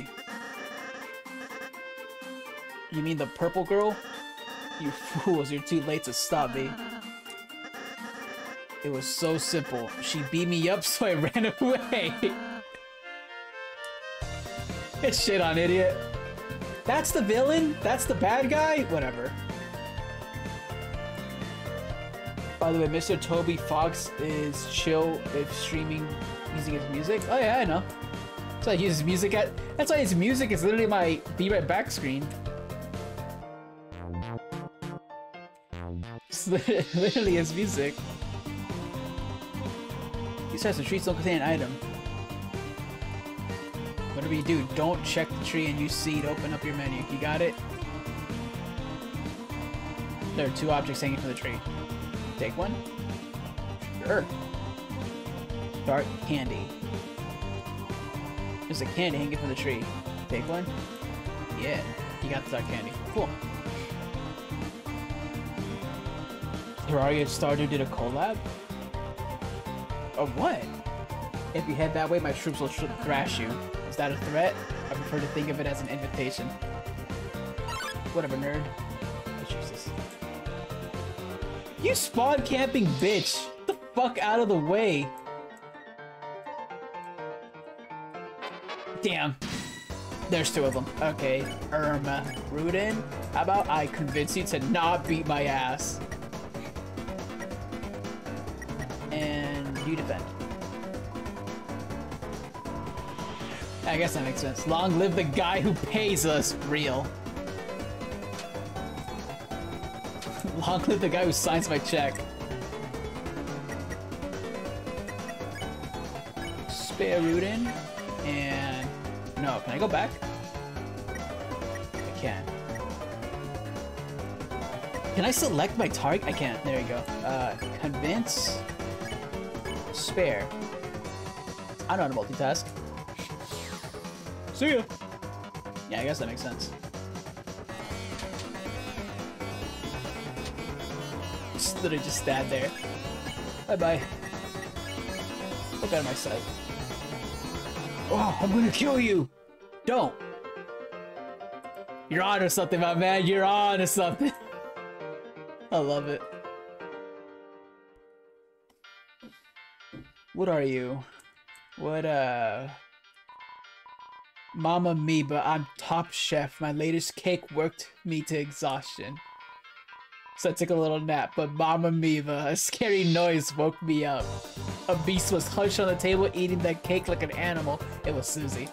You mean the purple girl? You fools, you're too late to stop me. It was so simple. She beat me up, so I ran away. Shit on, idiot. That's the villain? That's the bad guy? Whatever. By the way, Mr. Toby Fox is chill if streaming using his music. Oh yeah, I know. That's why I use his music at. That's why his music is literally my Be Right Back screen. It's literally his music. These types of trees don't contain an item. Whatever you do, don't check the tree and use seed. Open up your menu. You got it? There are 2 objects hanging from the tree. Take one. Sure. Dark candy. There's a candy hanging from the tree. Take one. Yeah, you got the dark candy. Cool. Terraria and Stardew did a collab? Or what? If you head that way, my troops will thrash you. Is that a threat? I prefer to think of it as an invitation. Whatever, nerd. Jesus. You spawn camping bitch! Get the fuck out of the way! Damn. There's 2 of them. Okay. Rudin, how about I convince you to not beat my ass? And you defend. I guess that makes sense. Long live the guy who pays us. Real. Long live the guy who signs my check. Spare Rudin. And... no, can I go back? I can. Can I select my target? I can't. There you go. Convince. Spare. I know how to multitask. See ya! Yeah, I guess that makes sense. Just literally just stand there. Bye-bye. Look out of my sight. Oh, I'm gonna kill you! Don't! You're on to something, my man. You're on to something. I love it. What are you? What, Mama me, but I'm top chef. My latest cake worked me to exhaustion. So I took a little nap, but Mama Miva, a scary noise woke me up. A beast was hunched on the table eating that cake like an animal. It was Susie.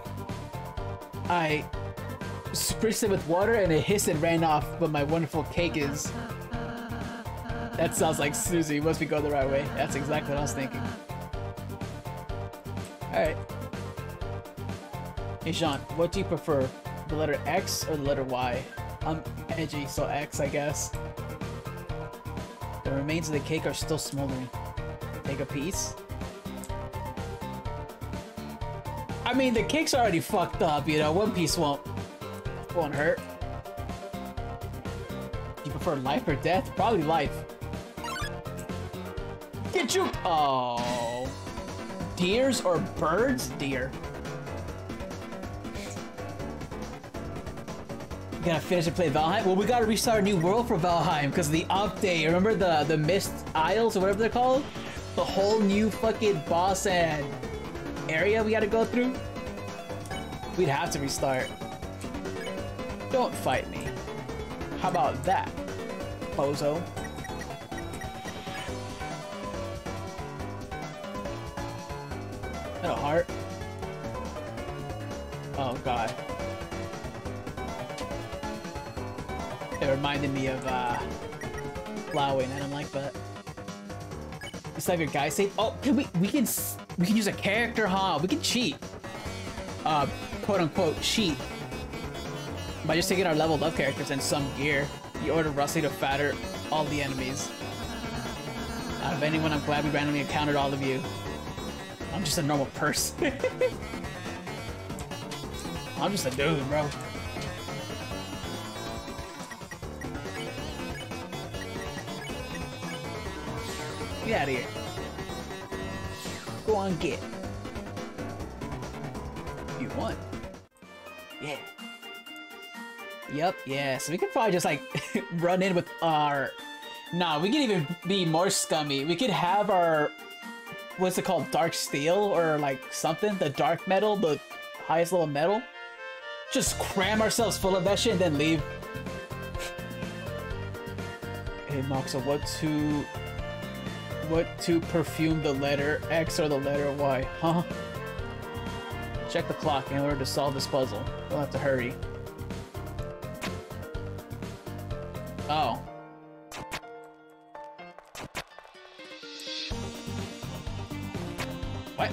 I spritzed it with water and it hissed and ran off, but my wonderful cake is... That sounds like Susie. Must be going the right way. That's exactly what I was thinking. Alright. Hey Sean, what do you prefer? The letter X or the letter Y? I'm edgy, so X, I guess. The remains of the cake are still smoldering. Take a piece? I mean, the cake's already fucked up, you know, one piece won't hurt. Do you prefer life or death? Probably life. Get you! Oh. Deers or birds? Deer. gotta finish and play Valheim. Well, we gotta restart a new world for Valheim because the update. Remember the Mist Isles or whatever they're called? The whole new fucking boss and area we gotta go through. We'd have to restart. Don't fight me. How about that, bozo? And a heart. Oh god. It reminded me of plowing, and I'm like, but you still have your guy save. Oh, can we can use a character, huh? We can cheat. Quote unquote cheat by just taking our leveled up characters and some gear. You order Rusty to fatter all the enemies. Out of anyone, I'm glad we randomly encountered all of you. I'm just a normal person. I'm just a dude, bro. Get out of here. Go on, get. You won. Yeah. Yep, yeah. So we could probably just like run in with our... Nah, we could even be more scummy. We could have our... What's it called? Dark steel or like something? The dark metal, the highest level metal. Just cram ourselves full of that shit and then leave. Hey Moxa, what to perfume the letter X or the letter Y, huh? Check the clock in order to solve this puzzle. We'll have to hurry. Oh. What?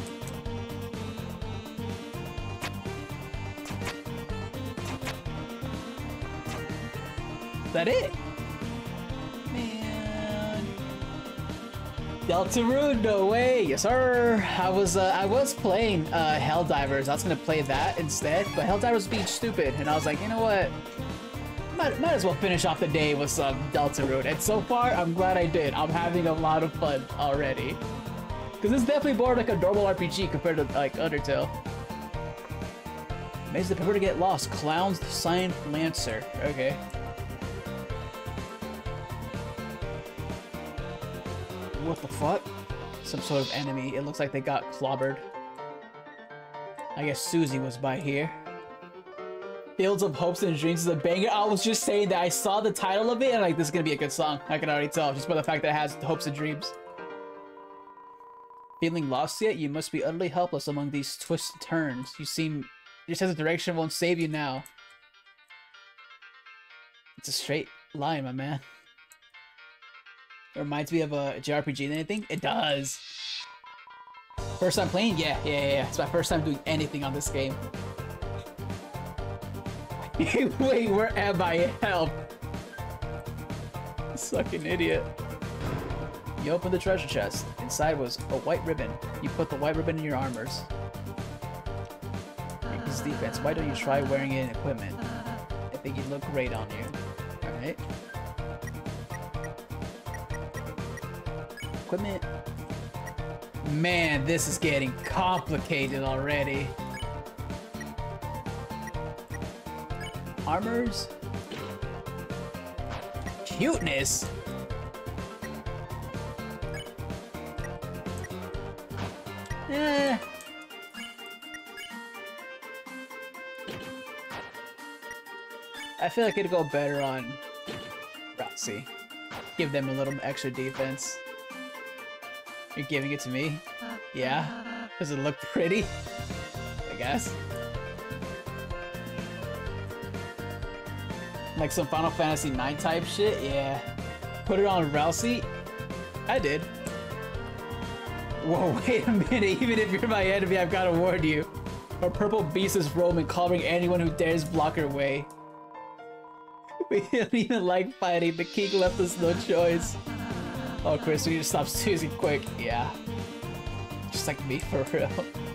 Is that it? Man. Deltarune, no way. Yes, sir. I was playing Helldivers. I was gonna play that instead, but Helldivers was being stupid, and I was like, you know what? Might as well finish off the day with some Deltarune. And so far, I'm glad I did. I'm having a lot of fun already. Because it's definitely more like a normal RPG compared to like Undertale. Maze the paper to get lost. Clown's Sign Lancer. Okay. What the fuck? Some sort of enemy. It looks like they got clobbered. I guess Susie was by here. Fields of Hopes and Dreams is a banger. I was just saying that I saw the title of it and like this is gonna be a good song. I can already tell just by the fact that it has Hopes and Dreams. Feeling lost yet? You must be utterly helpless among these twists and turns. You seem... Your sense of direction won't save you now. It's a straight line, my man. It reminds me of a JRPG than anything. It does. First time playing? Yeah. It's my first time doing anything on this game. Wait, where am I? Help. Sucking idiot. You opened the treasure chest. Inside was a white ribbon. You put the white ribbon in your armors. Increase defense. Why don't you try wearing it in equipment? I think you'd look great on you. Alright. Equipment. Man, this is getting complicated already. Armors. Cuteness. I feel like it'd go better on Roxy. Give them a little extra defense. You're giving it to me? Yeah? Does it look pretty? I guess. Like some Final Fantasy IX type shit? Yeah. Put it on Rousey? I did. Whoa, wait a minute. Even if you're my enemy, I've gotta warn you. Our purple beast is roaming, covering anyone who dares block her way. We don't even like fighting. The king left us no choice. Oh, Chris, we need to stop Susie quick. Yeah. Just like me, for real.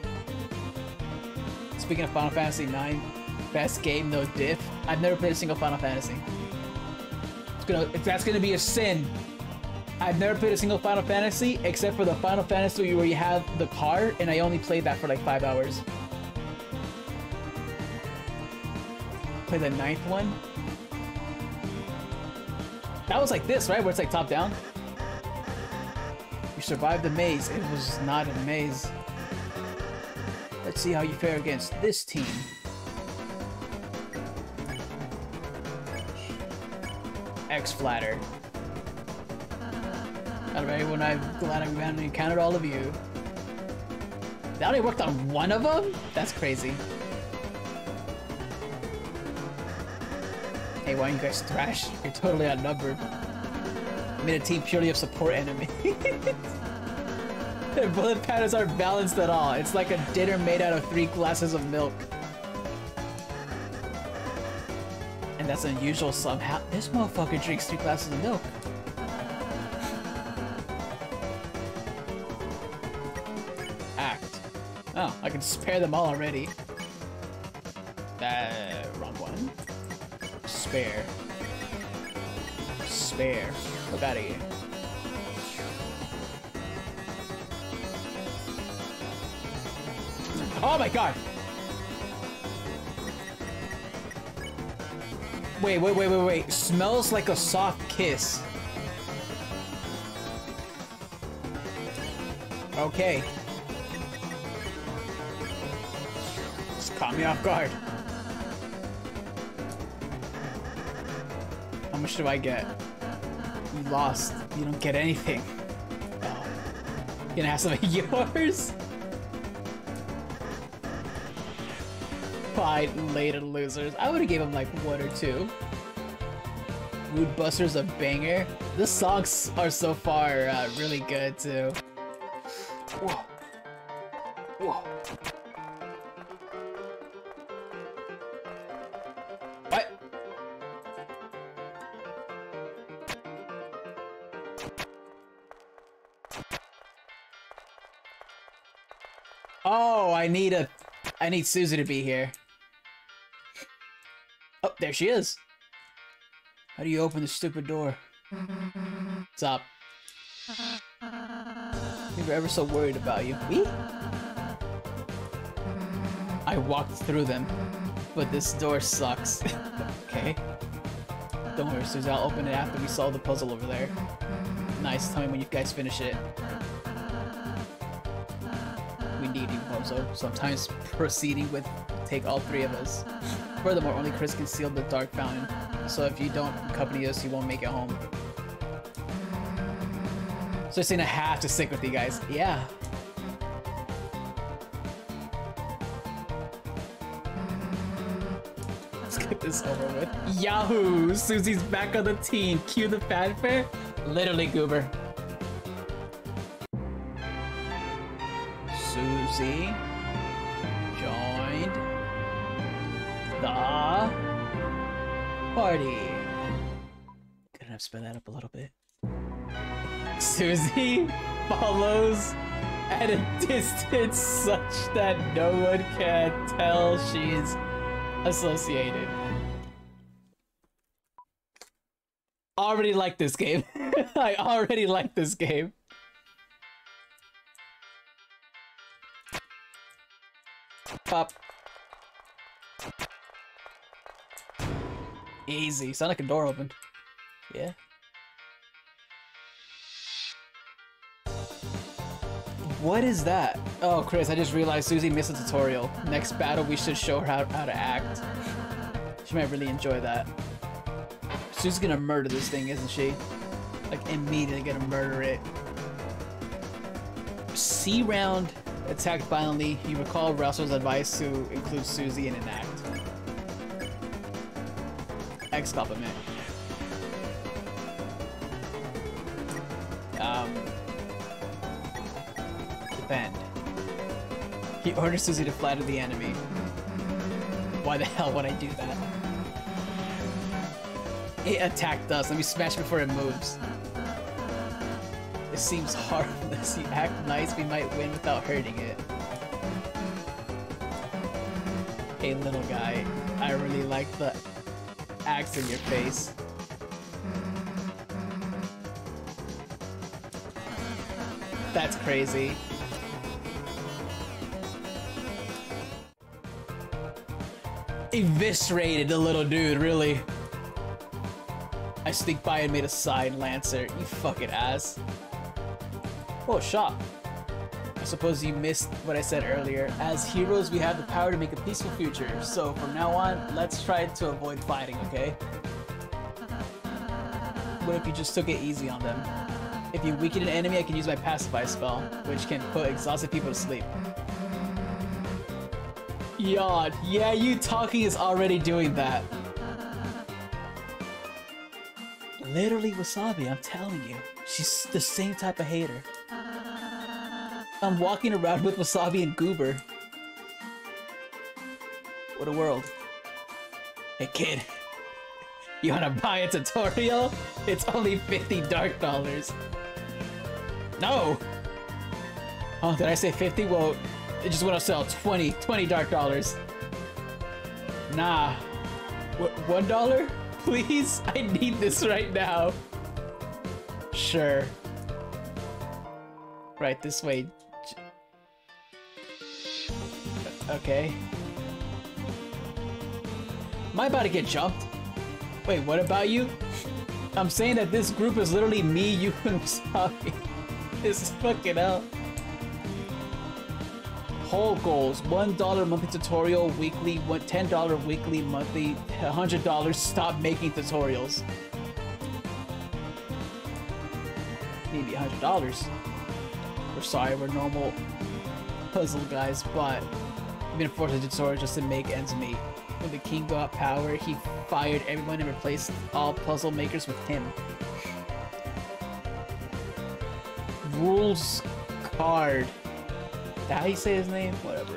Speaking of Final Fantasy IX, best game, no diff. I've never played a single Final Fantasy. That's gonna be a sin. I've never played a single Final Fantasy except for the Final Fantasy where you have the car, and I only played that for like 5 hours. Play the 9th one. That was like this, right? Where it's like top down? You survived the maze. It was not a maze. Let's see how you fare against this team. X-Flatter. Out of everyone, I'm glad I encountered all of you. That only worked on one of them? That's crazy. Hey, why don't you guys thrash? You're totally outnumbered. I made a team purely of support enemies. Their bullet patterns aren't balanced at all. It's like a dinner made out of 3 glasses of milk. And that's unusual somehow. This motherfucker drinks 3 glasses of milk. Act. Oh, I can spare them all already. Wrong one. Spare. Spare. Look out of here. Oh my god! Wait. Smells like a soft kiss. Okay. Just caught me off guard. How much do I get? You lost. You don't get anything. Oh. You gonna have some of yours? Fine, later losers. I would've gave him like 1 or 2. Mood Buster's a banger. The songs are so far really good too. Whoa. Whoa. What? Oh, I need Susie to be here. Oh, there she is. How do you open the stupid door? What's up? We were ever so worried about you. Me? I walked through them, but this door sucks. Okay. Don't worry, Susie. I'll open it after we solve the puzzle over there. Nice. Tell me when you guys finish it. We need you, Bozo. Sometimes proceeding with take all 3 of us. Furthermore, only Chris can seal the dark fountain, so if you don't accompany us, you won't make it home. So you're saying I have to stick with you guys? Yeah. Let's get this over with. Yahoo! Susie's back on the team. Cue the fanfare. Literally, Goober. Susie joined the party. Couldn't have sped that up a little bit. Susie follows at a distance such that no one can tell she's associated. Already like this game. I already like this game. Pop. Easy. Sound like a door opened. Yeah. What is that? Oh, Chris, I just realized Susie missed a tutorial. Next battle, we should show her how to act. She might really enjoy that. Susie's gonna murder this thing, isn't she? Like, immediately gonna murder it. C round. Attacked violently. You recall Russell's advice to include Susie in an act. X compliment. Defend. He orders Susie to flatter the enemy. Why the hell would I do that? It attacked us. Let me smash before it moves. It seems harmless. You act nice, we might win without hurting it. Hey, little guy. I really like the axe in your face. That's crazy. Eviscerated the little dude, really. I sneaked by and made a side Lancer. You fucking ass. Oh, shop. I suppose you missed what I said earlier. As heroes, we have the power to make a peaceful future. So from now on, let's try to avoid fighting, okay? What if you just took it easy on them? If you weaken an enemy, I can use my Pacify spell, which can put exhausted people to sleep. Yawn. Yeah, you talking is already doing that. Literally Wasabi, I'm telling you. She's the same type of hater. I'm walking around with Wasabi and Goober. What a world. Hey kid, you wanna buy a tutorial? It's only 50 dark dollars. No! Oh, did I say 50? Well, it just went on sale. 20 dark dollars. Nah. $1? Please? I need this right now. Sure. Right, this way. Okay. Am I about to get jumped? Wait, what about you? I'm saying that this group is literally me, you, and Wasabi. This is fucking hell. Whole goals: $1 monthly tutorial weekly, $10 weekly monthly, $100 stop making tutorials. Maybe $100. We're sorry, we're normal puzzle guys, but we've been forced to tutorial just to make ends meet. When the king got power, he fired everyone and replaced all puzzle makers with him. Rules card. Is that how you say his name? Whatever.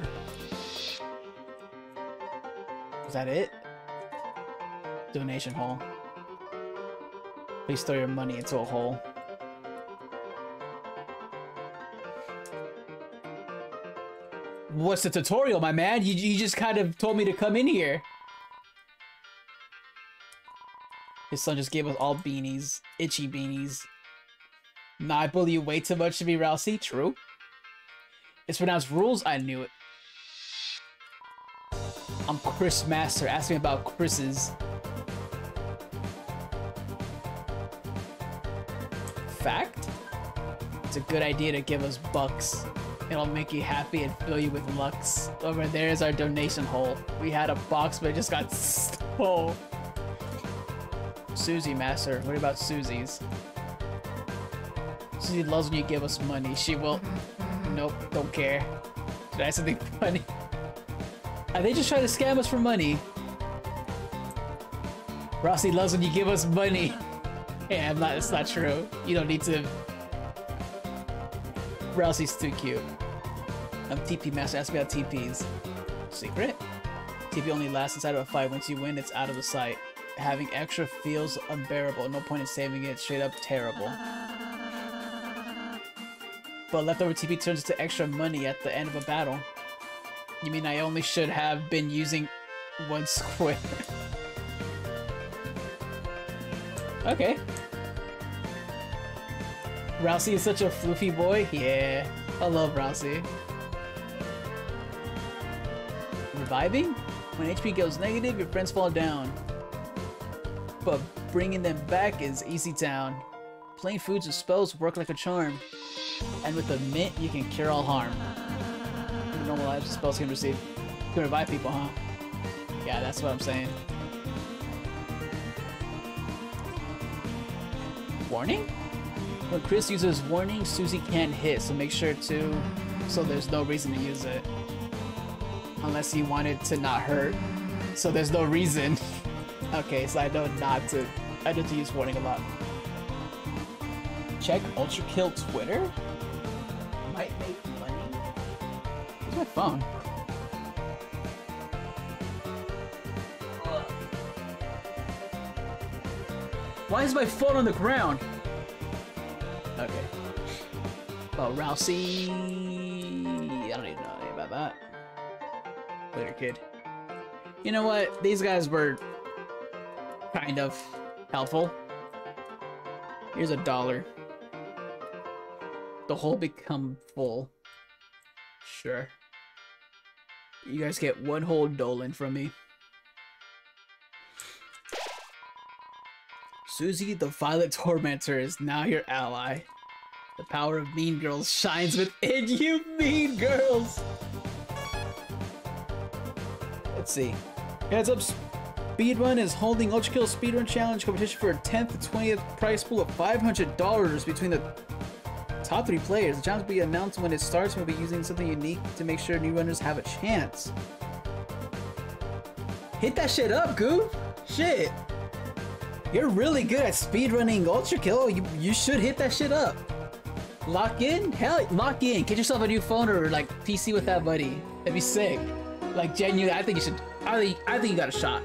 Is that it? Donation hole. Please throw your money into a hole. What's the tutorial, my man? You just kind of told me to come in here. His son just gave us all beanies. Itchy beanies. Nah, I bully you way too much to be Rousey. True. It's pronounced rules. I knew it. I'm Chris Master. Ask me about Chris's. Fact? It's a good idea to give us bucks. It'll make you happy and fill you with lux. Over there is our donation hole. We had a box, but it just got stole. Susie Master. What about Susie's? Susie loves when you give us money. She will... Nope, don't care. Did I say something funny? Are they just trying to scam us for money? Rossi loves when you give us money. Yeah, it's not true. You don't need to... Rousey's too cute. I'm TP Master. Ask me about TPs. Secret? TP only lasts inside of a fight. Once you win, it's out of the sight. Having extra feels unbearable. No point in saving it. Straight up terrible. But leftover TP turns into extra money at the end of a battle. You mean I only should have been using one square? Okay. Rousey is such a floofy boy. Yeah, I love Rousey. Reviving? When HP goes negative, your friends fall down. But bringing them back is easy town. Plain foods and spells work like a charm. And with the mint, you can cure all harm. Even normal lives, spells can receive. You can revive people, huh? Yeah, that's what I'm saying. Warning? When Chris uses warning, Susie can't hit, so make sure to... So there's no reason to use it. Unless you want it to not hurt. So there's no reason. Okay, so I know not to... I need to use warning a lot. Check Ultra Kill Twitter? Might make money. Where's my phone? Why is my phone on the ground? Okay. Oh, Rousey. I don't even know anything about that. Later, kid. You know what? These guys were kind of helpful. Here's $1. The hole become full. Sure. You guys get one whole Dolan from me. Susie, the Violet Tormentor, is now your ally. The power of Mean Girls shines within you, Mean Girls! Let's see. Heads up, Speedrun is holding Ultra Kill Speedrun Challenge competition for a 10th to 20th prize pool of $500 between the top 3 players. The challenge will be announced when it starts. We'll be using something unique to make sure new runners have a chance. Hit that shit up, Goof! Shit! You're really good at speedrunning Ultra Kill. You should hit that shit up. Lock in? Hell, lock in. Get yourself a new phone or like PC with that, buddy. That'd be sick. Like genuinely, I think you should. I think you got a shot.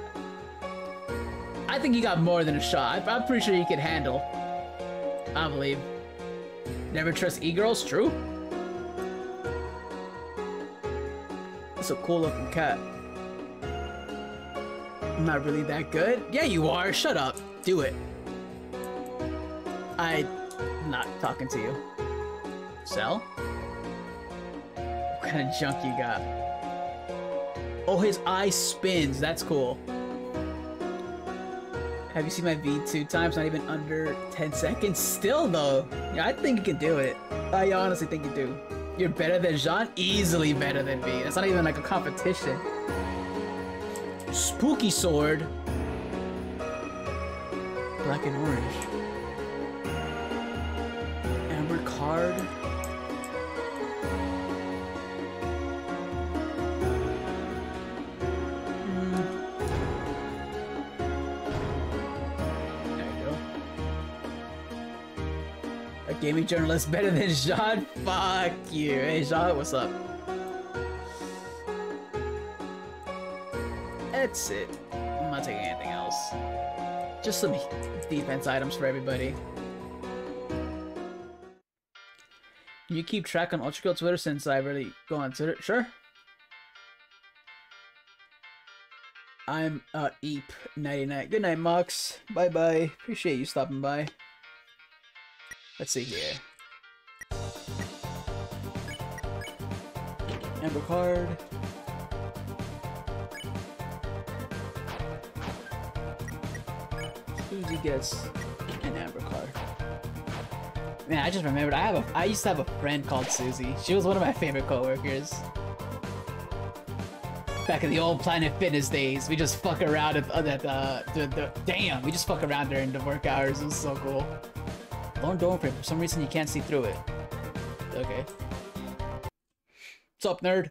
I think you got more than a shot. I'm pretty sure you can handle. I believe. Never trust e-girls. True. It's a cool looking cat. I'm not really that good. Yeah, you are. Shut up. Do it. I'm not talking to you. Sell? What kind of junk you got? Oh, his eye spins. That's cool. Have you seen my V2 times? Not even under 10 seconds. Still, though. Yeah, I think you can do it. I honestly think you do. You're better than Jean? Easily better than me. It's not even like a competition. Spooky sword. Black and orange. Amber card. There you go. A gaming journalist better than Jean? Fuck you. Hey Jean, what's up? That's it. I'm not taking anything else. Just some defense items for everybody. Can you keep track on Ultra Kill Twitter since I really go on Twitter? Sure. I'm Eep99. Good night, Mox. Bye bye. Appreciate you stopping by. Let's see here. Amber card. Susie gets an Amber card. Man, I just remembered I used to have a friend called Susie. She was one of my favorite coworkers. Back in the old Planet Fitness days, we just fuck around damn, we just fuck around during the work hours. It was so cool. Don't door frame. For some reason you can't see through it. Okay. What's up, nerd?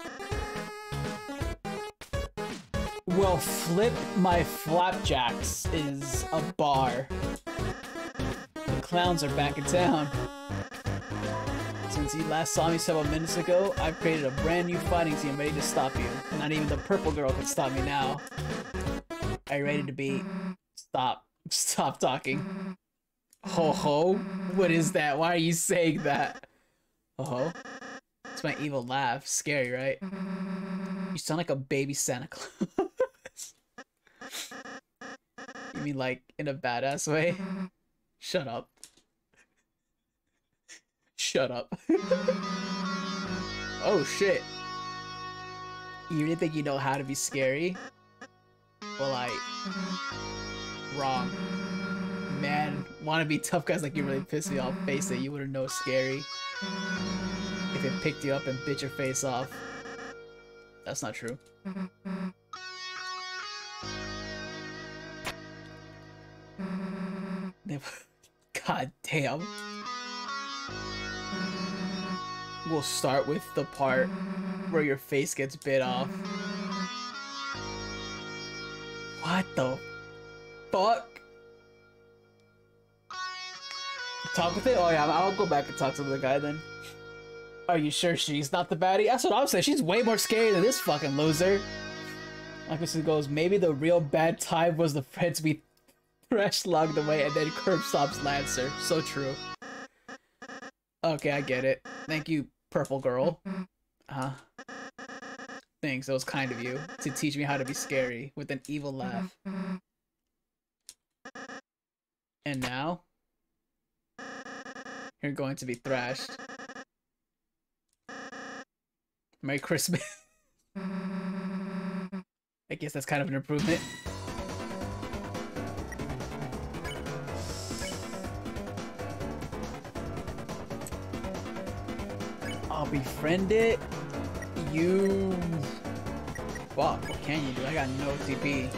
Well, Flip My Flapjacks is a bar. The clowns are back in town. Since you last saw me several minutes ago, I've created a brand new fighting team ready to stop you. Not even the purple girl can stop me now. Are you ready to be... Stop talking. Ho ho? What is that? Why are you saying that? Ho ho? It's my evil laugh. Scary, right? You sound like a baby Santa Claus. You mean like in a badass way? Shut up. Shut up. Oh shit. You really think you know how to be scary? Well, wrong. Man, wanna be tough guys like you really piss me off. Face it, you wouldn't know scary if it picked you up and bit your face off. That's not true. God damn. We'll start with the part where your face gets bit off. What the fuck? Talk with it? Oh yeah, I'll go back and talk to the guy then. Are you sure she's not the baddie? That's what I'm saying. She's way more scary than this fucking loser. Like this goes, maybe the real bad time was the friends we fresh logged away and then curb stops Lancer. So true. Okay, I get it. Thank you, purple girl. Thanks, it was kind of you to teach me how to be scary with an evil laugh. And now, you're going to be thrashed. Merry Christmas. I guess that's kind of an improvement. I'll befriend it. You... Fuck, what can you do? I got no TP.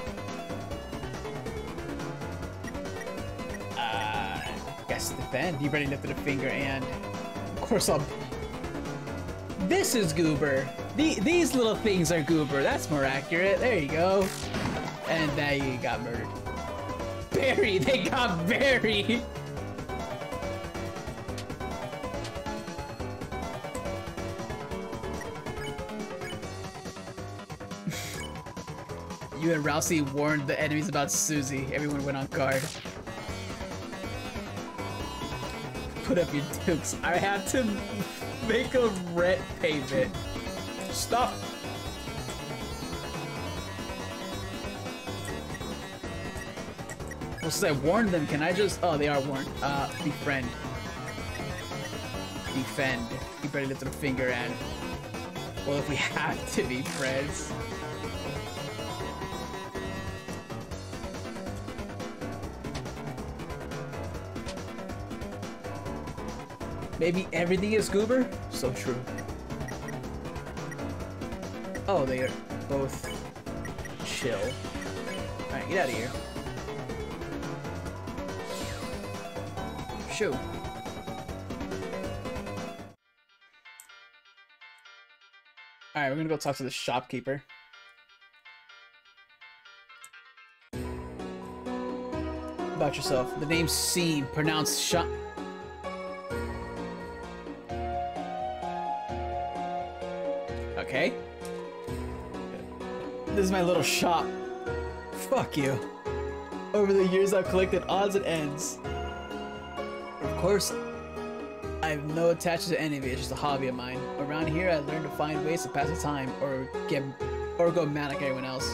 Guess defend. You already lifted a finger and... Of course I'll... This is Goober. These little things are Goober. That's more accurate. There you go. And now you got murdered. Barry! They got Barry! You and Rousey warned the enemies about Susie. Everyone went on guard. Put up your dukes. I had to make a rent payment. Stop! Well, since I warned them, can I just... Oh, they are warned. Befriend. Defend. You better lift a finger and... Well, if we have to be friends... Maybe everything is Goober? So true. Oh, they are both chill. Alright, get out of here. Shoo. Alright, we're gonna go talk to the shopkeeper. About yourself. The name's Seam, pronounced shop. Okay. This is my little shop. Fuck you. Over the years I've collected odds and ends. Of course, I have no attachment to any of it, it's just a hobby of mine. Around here I learned to find ways to pass the time or go mad like everyone else.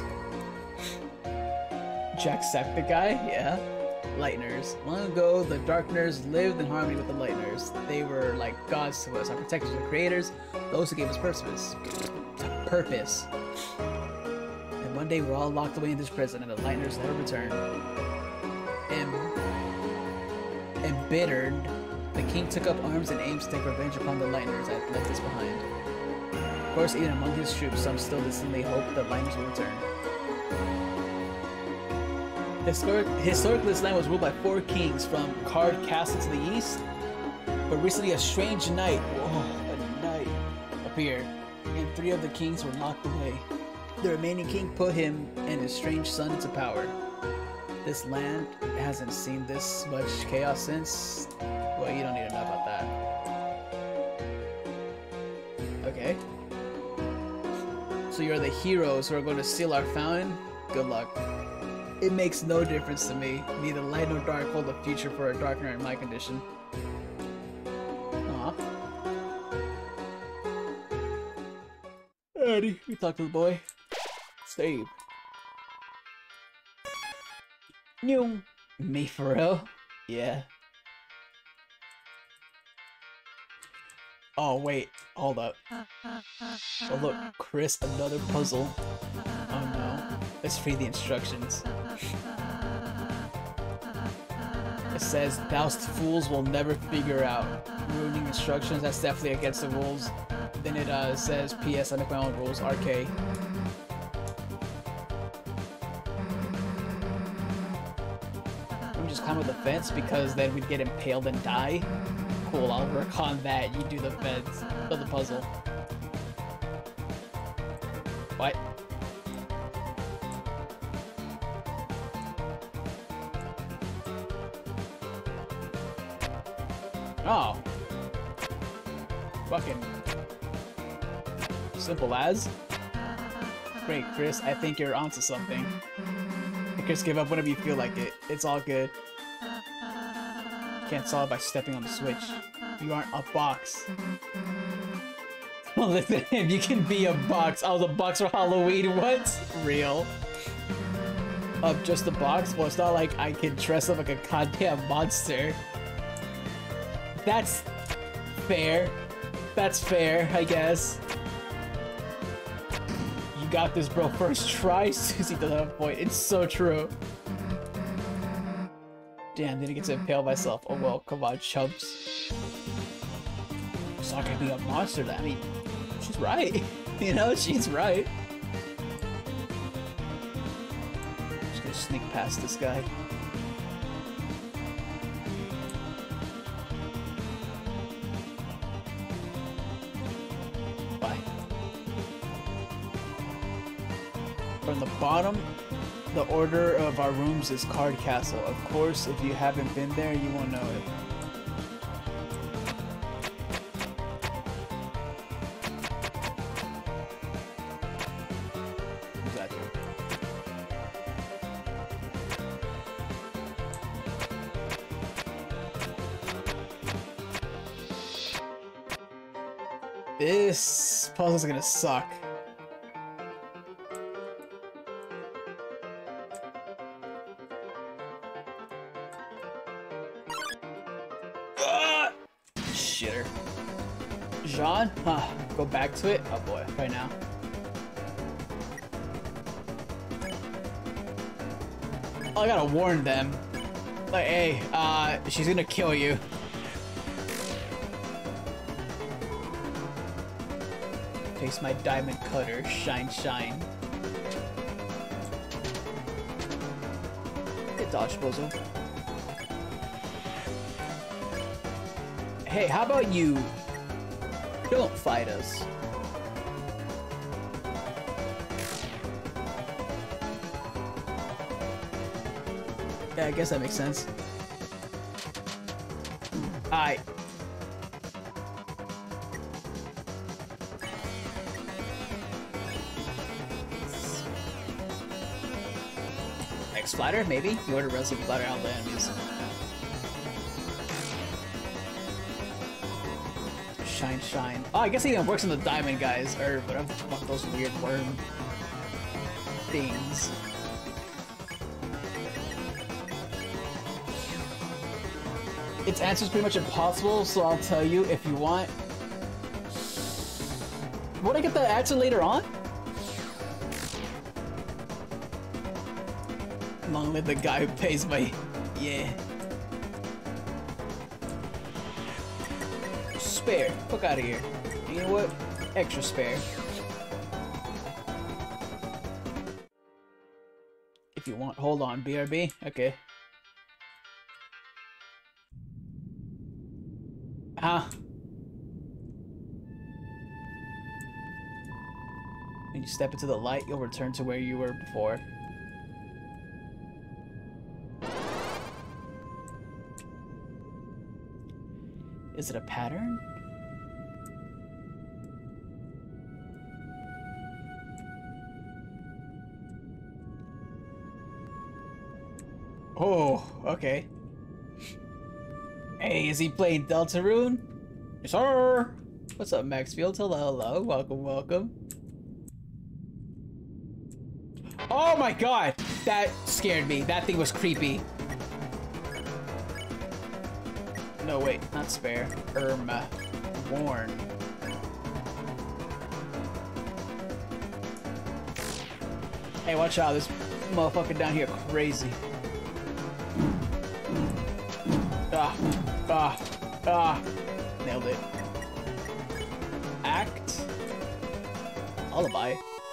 Jacksepticeye? Yeah. Lightners. Long ago, the Darkners lived in harmony with the Lightners. They were like gods to us, our protectors and creators, those who gave us purpose. And one day we're all locked away in this prison and the Lightners never returned. Embittered, the king took up arms and aimed to take revenge upon the Lightners that left us behind. Of course, even among his troops, some still distantly hope that Lightners will return. Historically, this land was ruled by 4 kings from Card Castle to the east, but recently a strange knight appeared, and 3 of the kings were locked away. The remaining king put him and his strange son into power. This land hasn't seen this much chaos since... Well, you don't need to know about that. Okay. So you're the heroes who are going to steal our fountain? Good luck. It makes no difference to me. Neither light nor dark hold a future for a darkener in my condition. Aw. Eddie, we talked to the boy. Save. New. Me for real? Yeah. Oh wait, hold up. Oh look, Chris, another puzzle. Oh no. Let's read the instructions. It says, "Doused fools will never figure out." Ruining instructions, that's definitely against the rules. Then it says, "P.S. I make my own rules, RK." We just climb over the fence because then we'd get impaled and die. Cool, I'll work on that. You do the fence, or the puzzle. What? Oh. Fucking simple as. Great, Chris. I think you're onto something. Chris, give up whenever you feel like it. It's all good. You can't solve it by stepping on the switch. You aren't a box. Well, listen, you can be a box. I was a box for Halloween. What? Real. Just a box? Well, it's not like I can dress up like a goddamn monster. That's fair. That's fair, I guess. You got this, bro. First try, Susie doesn't have a point. It's so true. Damn, didn't get to impale myself. Oh well, come on, chumps. It's not gonna be a monster. I mean, she's right. You know, she's right. Just gonna sneak past this guy. Bye. From the bottom, the order of our rooms is Card Castle. Of course, if you haven't been there, you won't know it. Exactly. This puzzle's gonna suck. Shitter. Jean? Huh. Go back to it? Oh boy, right now. Oh, I gotta warn them. Like, hey, she's gonna kill you. Face my diamond cutter. Shine, shine. Good dodge, bozo. Hey, how about you don't fight us? Yeah, I guess that makes sense. Alright. X-Splatter, maybe? You order Resin Splatter out the enemies. Shine, shine. Oh, I guess it even works on the diamond guys, or whatever the fuck those weird worm things. Its answer's pretty much impossible, so I'll tell you if you want. Would I get the answer later on? Long live the guy who pays my... yeah. Spare. Fuck out of here. You know what? Extra spare. If you want. Hold on. BRB? Okay. Huh? When you step into the light, you'll return to where you were before. Is it a pattern? Oh, okay. Hey, is he playing Deltarune? Yes, sir. What's up, Maxfield? Hello, hello. Welcome, welcome. Oh my god! That scared me. That thing was creepy. No, wait. Not spare. Warn. Hey, watch out. This motherfucker down here crazy. Nailed it. Act. Alibi.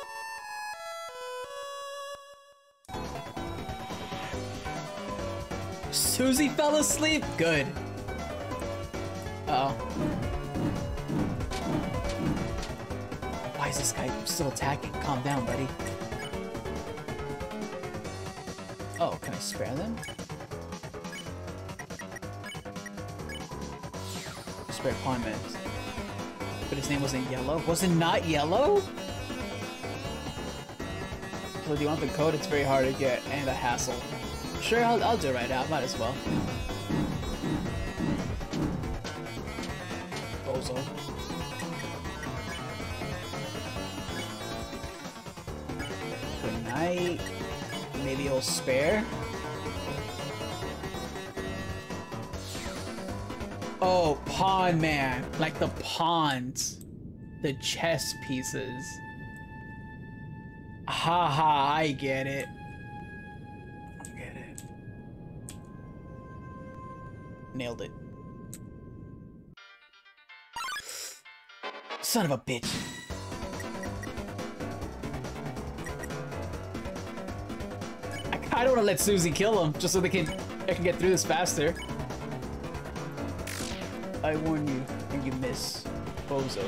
Susie fell asleep? Good. Uh-oh. Why is this guy still attacking? Calm down, buddy. Oh, can I spare them? Spare Pondman. But his name wasn't Yellow? Was it not Yellow? So do you want the code? It's very hard to get and a hassle. Sure, I'll do it right now. Might as well. Bozo. Good night. Maybe he'll spare. Oh, pawn man. Like the pawns. The chess pieces. Haha, I get it. I get it. Nailed it. Son of a bitch. I kinda wanna let Susie kill him, just so I can get through this faster. I warn you, and you miss, bozo.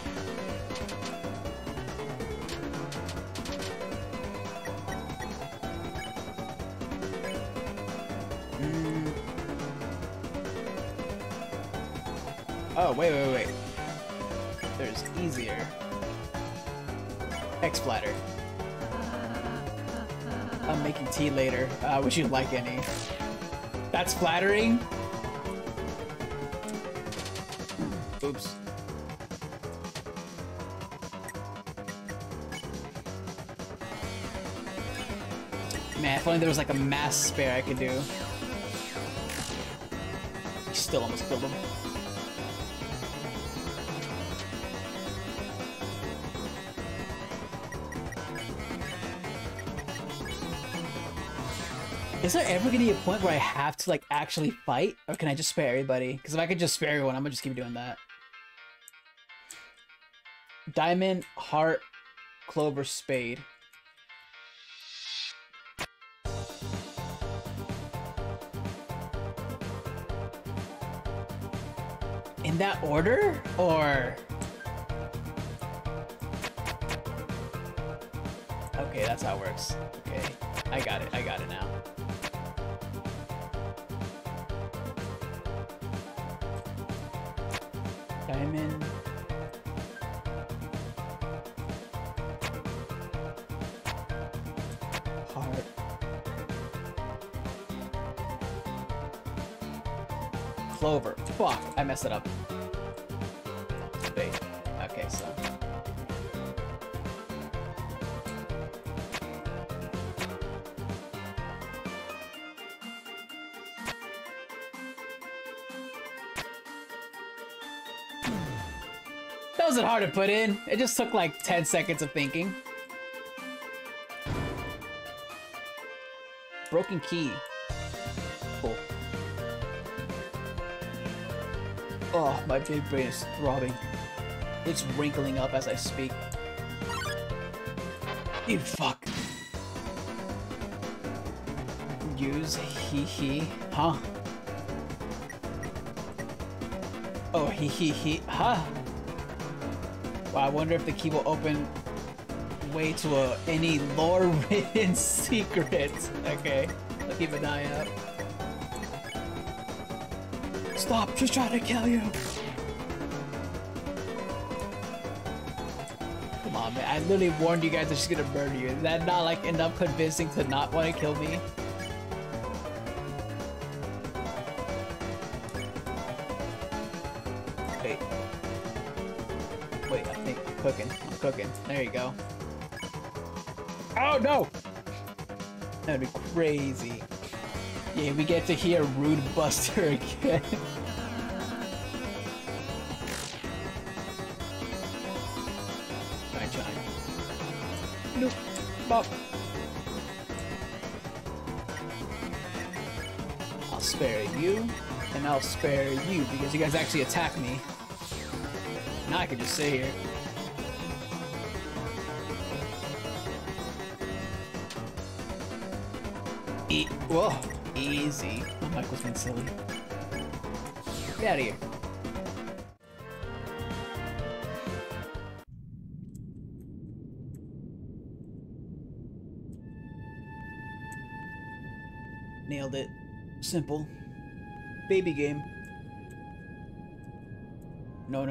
Oh, wait. There's easier. X-Flatter. I'm making tea later. Would you like any? That's flattering? Oops. Man, if only there was like a mass spare I could do. Still almost killed him. Is there ever gonna be a point where I have to like actually fight? Or can I just spare everybody? Because if I could just spare everyone, I'm gonna just keep doing that. Diamond, heart, clover, spade. In that order? Or... Okay, that's how it works. Okay, I got it now. Diamond. Heart. Clover. Fuck, I messed it up. Wait. Okay, so. That wasn't hard to put in. It just took like 10 seconds of thinking. Broken key. Cool. Oh, my big brain is throbbing. It's wrinkling up as I speak. You fuck. Use he, huh? Oh, he, huh? Wow, I wonder if the key will open way to any lore-ridden secret. Okay, I'll keep an eye out. Stop, she's trying to kill you! Come on, man, I literally warned you guys that she's gonna murder you. Is that not like enough convincing to not want to kill me? Wait, I think I'm cooking. There you go. Oh no! That'd be crazy. Yeah, we get to hear Rude Buster again. Try. Nope. Bop. I'll spare you, and I'll spare you because you guys actually attack me. Now I can just sit here. Whoa, easy. Oh, Michael's been silly. Get out of here. Nailed it. Simple. Baby game. No.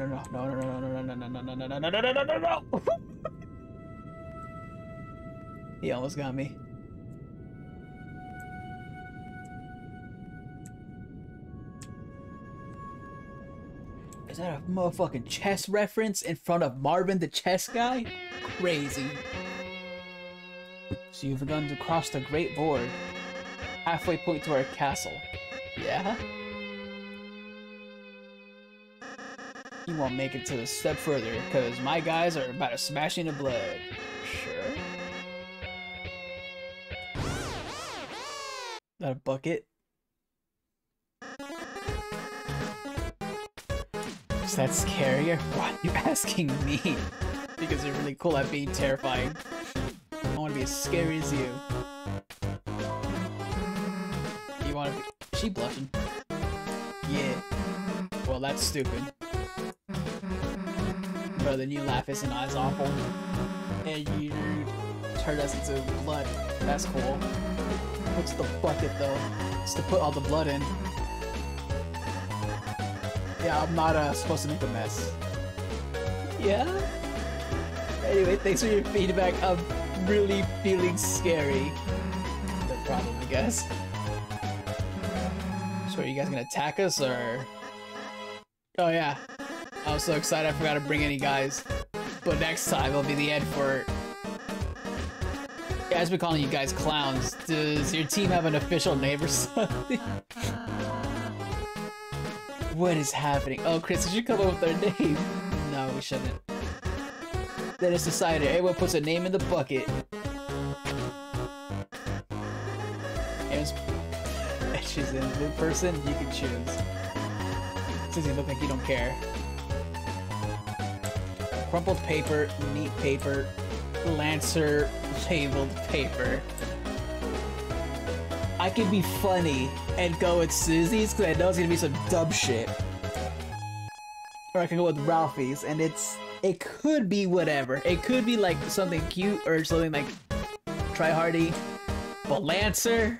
He almost got me. Is that a motherfucking chess reference in front of Marvin the chess guy? Crazy. So you've begun to cross the Great Board. Halfway point to our castle. Yeah? You won't make it to a step further, because my guys are about to smash into blood. Sure. That a bucket? Is that scarier? Why are you asking me? Because you're really cool at being terrifying. I want to be as scary as you. You want to be... Is she blushing? Yeah. Well, that's stupid. Bro, the new laugh isn't as awful. And you turned us into blood. That's cool. What's the bucket, though? It's to put all the blood in. Yeah, I'm not supposed to make a mess. Yeah? Anyway, thanks for your feedback. I'm really feeling scary. No problem, I guess. So are you guys gonna attack us, or... Oh yeah. I was so excited I forgot to bring any guys. But next time it'll be the end for... Yeah, I've been calling you guys clowns. Does your team have an official name or something? What is happening? Oh, Chris, did you come up with their name? No, we shouldn't. Then it's decided. Everyone puts a name in the bucket. And she's in blue person, you can choose. Since you look like you don't care. Crumpled paper, neat paper, Lancer, labeled paper. I could be funny and go with Susie's because I know it's gonna be some dumb shit. Or I can go with Ralphie's and it could be whatever. It could be like something cute or something like try hardy. But Lancer,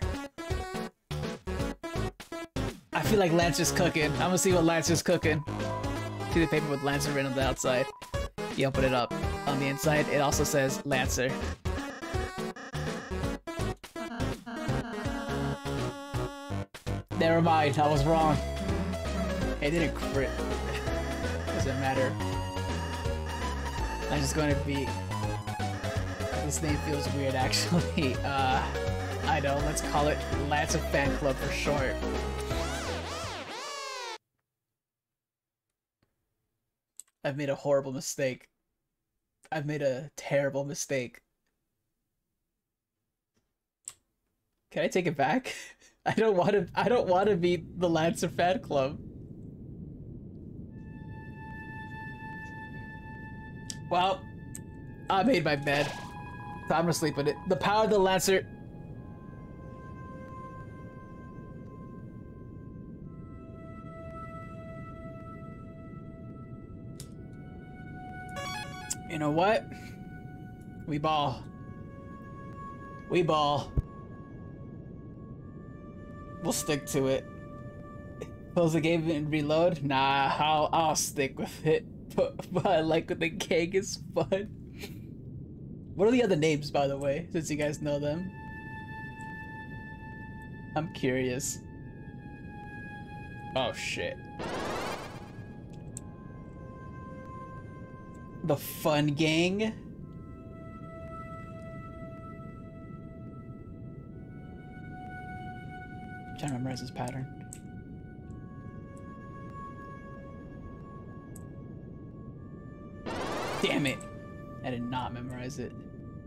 I feel like Lancer's cooking. I'm gonna see what Lancer's cooking. See the paper with Lancer written on the outside. You open it up. On the inside, it also says Lancer. Never mind, I was wrong. It didn't crit. Doesn't matter. I'm just going to be... This name feels weird, actually. I know, let's call it Lancer Fan Club for short. I've made a horrible mistake. I've made a terrible mistake. Can I take it back? I don't want to be the Lancer Fan Club. Well, I made my bed. Time to sleep in it. The power of the Lancer. You know what? We ball. We ball. We'll stick to it. Close the game and reload? Nah, I'll stick with it. But I like when the gang is fun. What are the other names, by the way, since you guys know them? I'm curious. Oh shit. The Fun Gang? I'm trying to memorize this pattern. Damn it! I did not memorize it.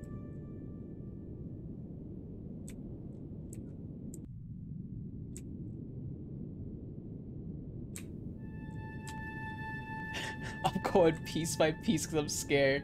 I'm going piece by piece because I'm scared.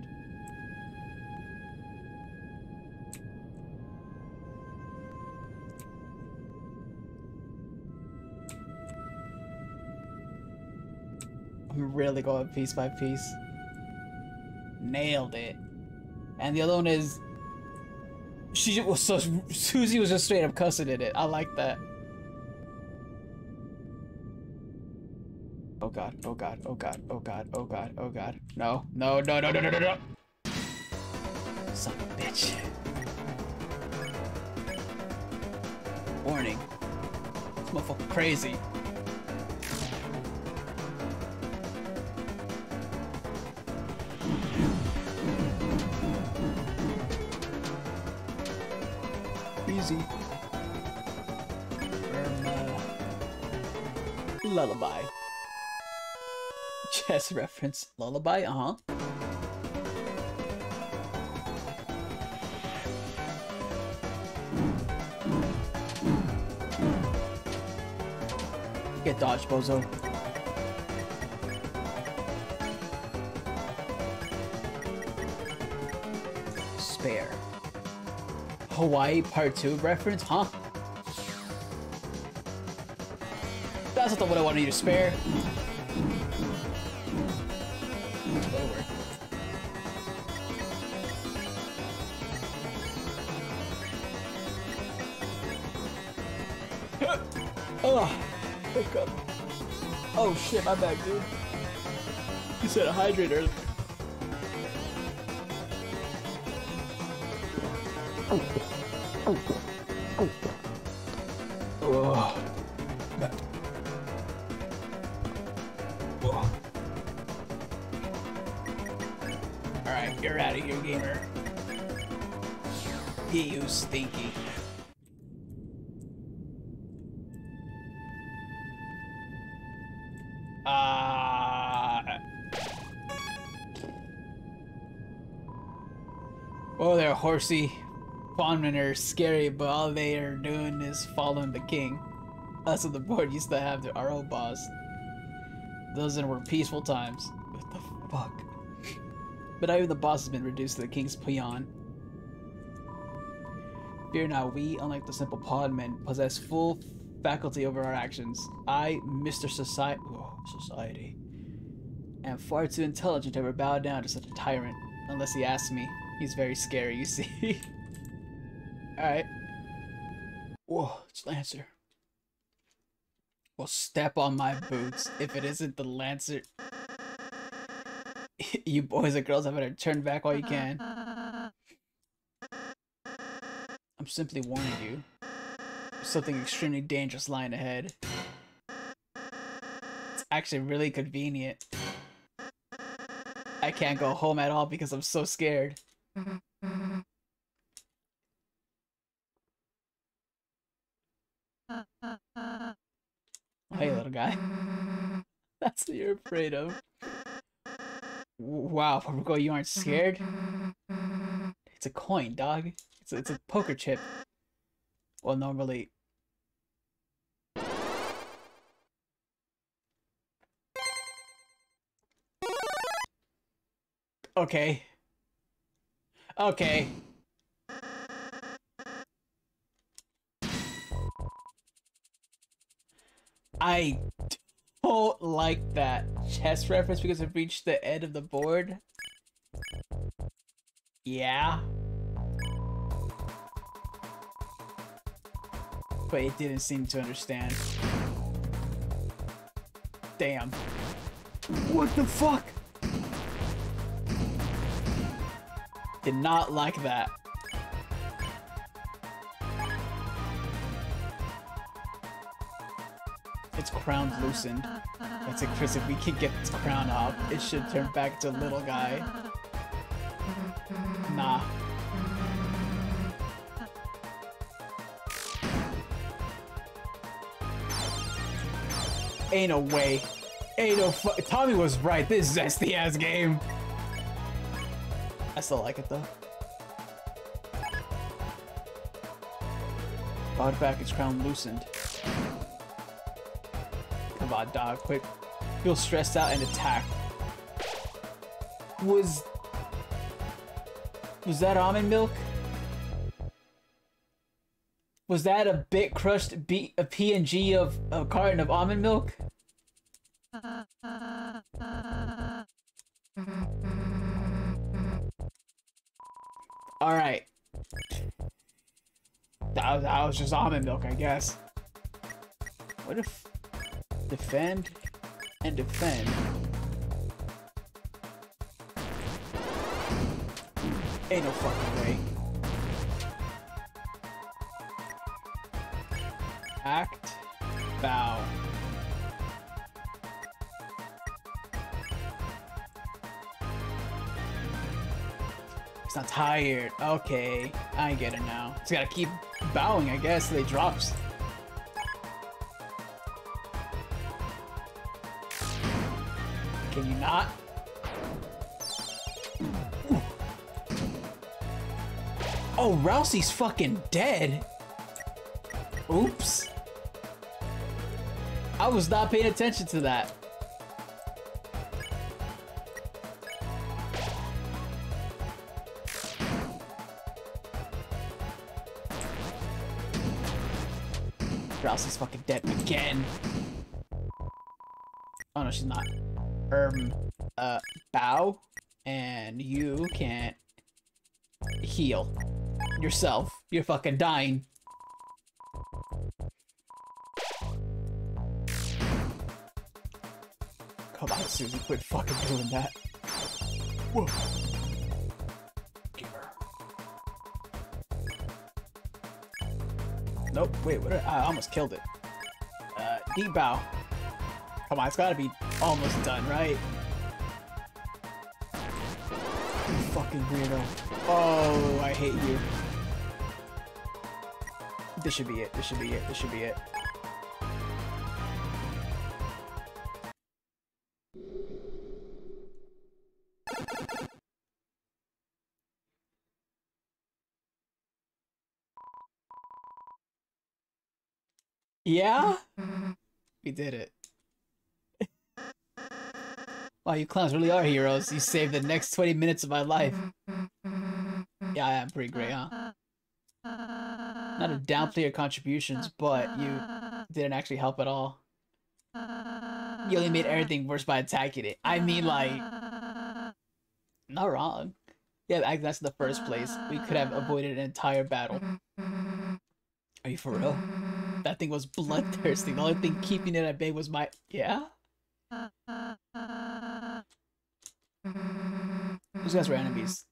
I'm really going piece by piece. Nailed it. And the other one is... She was so... Susie was just straight up cussing in it. I like that. Oh god, oh god, oh god, oh god, oh god, oh god. No, no, no, no, no, no, no, no. Son of a bitch. Warning. This motherfucker crazy. Easy. Lullaby. Chess reference. Lullaby? Uh-huh. Get dodged, bozo. spare? Hawaii Part 2 reference, huh? That's not what I wanted you to spare. Oh, wake up. Oh shit, my bad, dude. You said a hydrate earlier. Oh. Alright, you're out of here, gamer. You stinky. Oh, they're horsey. Fawnmen are scary, but all they are doing is following the king. Us on the board used to have our own boss. Those were peaceful times. What the fuck? But now even the boss has been reduced to the king's peon. Fear not, we, unlike the simple podmen, possess full faculty over our actions. I, Mr. Society, am far too intelligent to ever bow down to such a tyrant. Unless he asks me. He's very scary, you see. Alright. Whoa, it's Lancer. Well, step on my boots if it isn't the Lancer. You boys and girls have better turn back while you can. I'm simply warning you. There's something extremely dangerous lying ahead. It's actually really convenient. I can't go home at all because I'm so scared. Hey, little guy. That's what you're afraid of. Wow, Paruko, you aren't scared? It's a coin, dog. It's a poker chip. Well, normally... Okay. Okay. I don't like that chess reference because I've reached the end of the board. Yeah. But it didn't seem to understand. Damn. What the fuck? Did not like that. Its crown loosened. That's it, Chris. If we could get its crown off, it should turn back to a little guy. Nah. Ain't no way. Ain't no fu- Tommy was right. This is zesty ass game. I still like it though. Brought back, its crown loosened. Come on, dog, quick. Feel stressed out and attack. Was that almond milk? Was that a bit crushed a PNG of a carton of almond milk? Alright. That was just almond milk, I guess. What if... Defend and defend. Ain't no fucking way. Act. Bow. It's not tired. Okay, I get it now. Just gotta keep bowing, I guess, till it drops. Can you not? Oh, Rousey's fucking dead. Oops. I was not paying attention to that. Rousey's fucking dead again. Oh no, she's not. Bow, and you can't heal yourself. You're fucking dying. Come on, Susie, quit fucking doing that. Whoa. Give her. Nope, wait, what? I almost killed it. Deep bow. Come on, it's gotta be almost done, right? You fucking weirdo. Oh, I hate you. This should be it, this should be it, this should be it. Yeah? We did it. Wow, you clowns really are heroes. You saved the next 20 minutes of my life. Yeah, I am pretty great, huh? Not to downplay your contributions, but you didn't actually help at all. You only made everything worse by attacking it. I mean, like... Not wrong. Yeah, that's in the first place. We could have avoided an entire battle. Are you for real? That thing was bloodthirsty. The only thing keeping it at bay was my... Yeah? Those guys were enemies.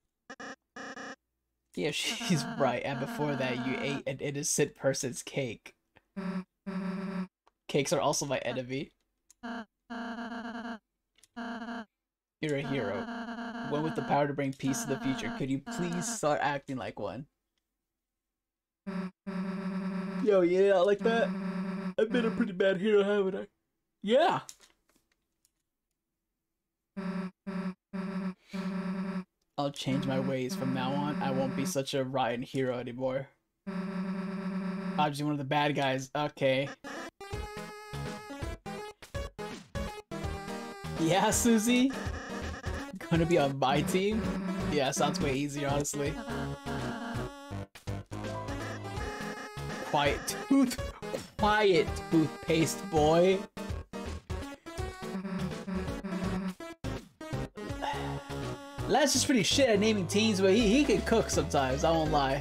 Yeah, she's right. And before that, you ate an innocent person's cake. Cakes are also my enemy. You're a hero. One with the power to bring peace to the future. Could you please start acting like one? Yo, yeah, I like that. I've been a pretty bad hero, haven't I? Yeah! I'll change my ways. From now on, I won't be such a rotten hero anymore. I'm just one of the bad guys. Okay. Yeah, Susie? Gonna be on my team? Yeah, sounds way easier, honestly. Quiet toothpaste boy. Lad's just pretty shit at naming teams, but he can cook sometimes, I won't lie.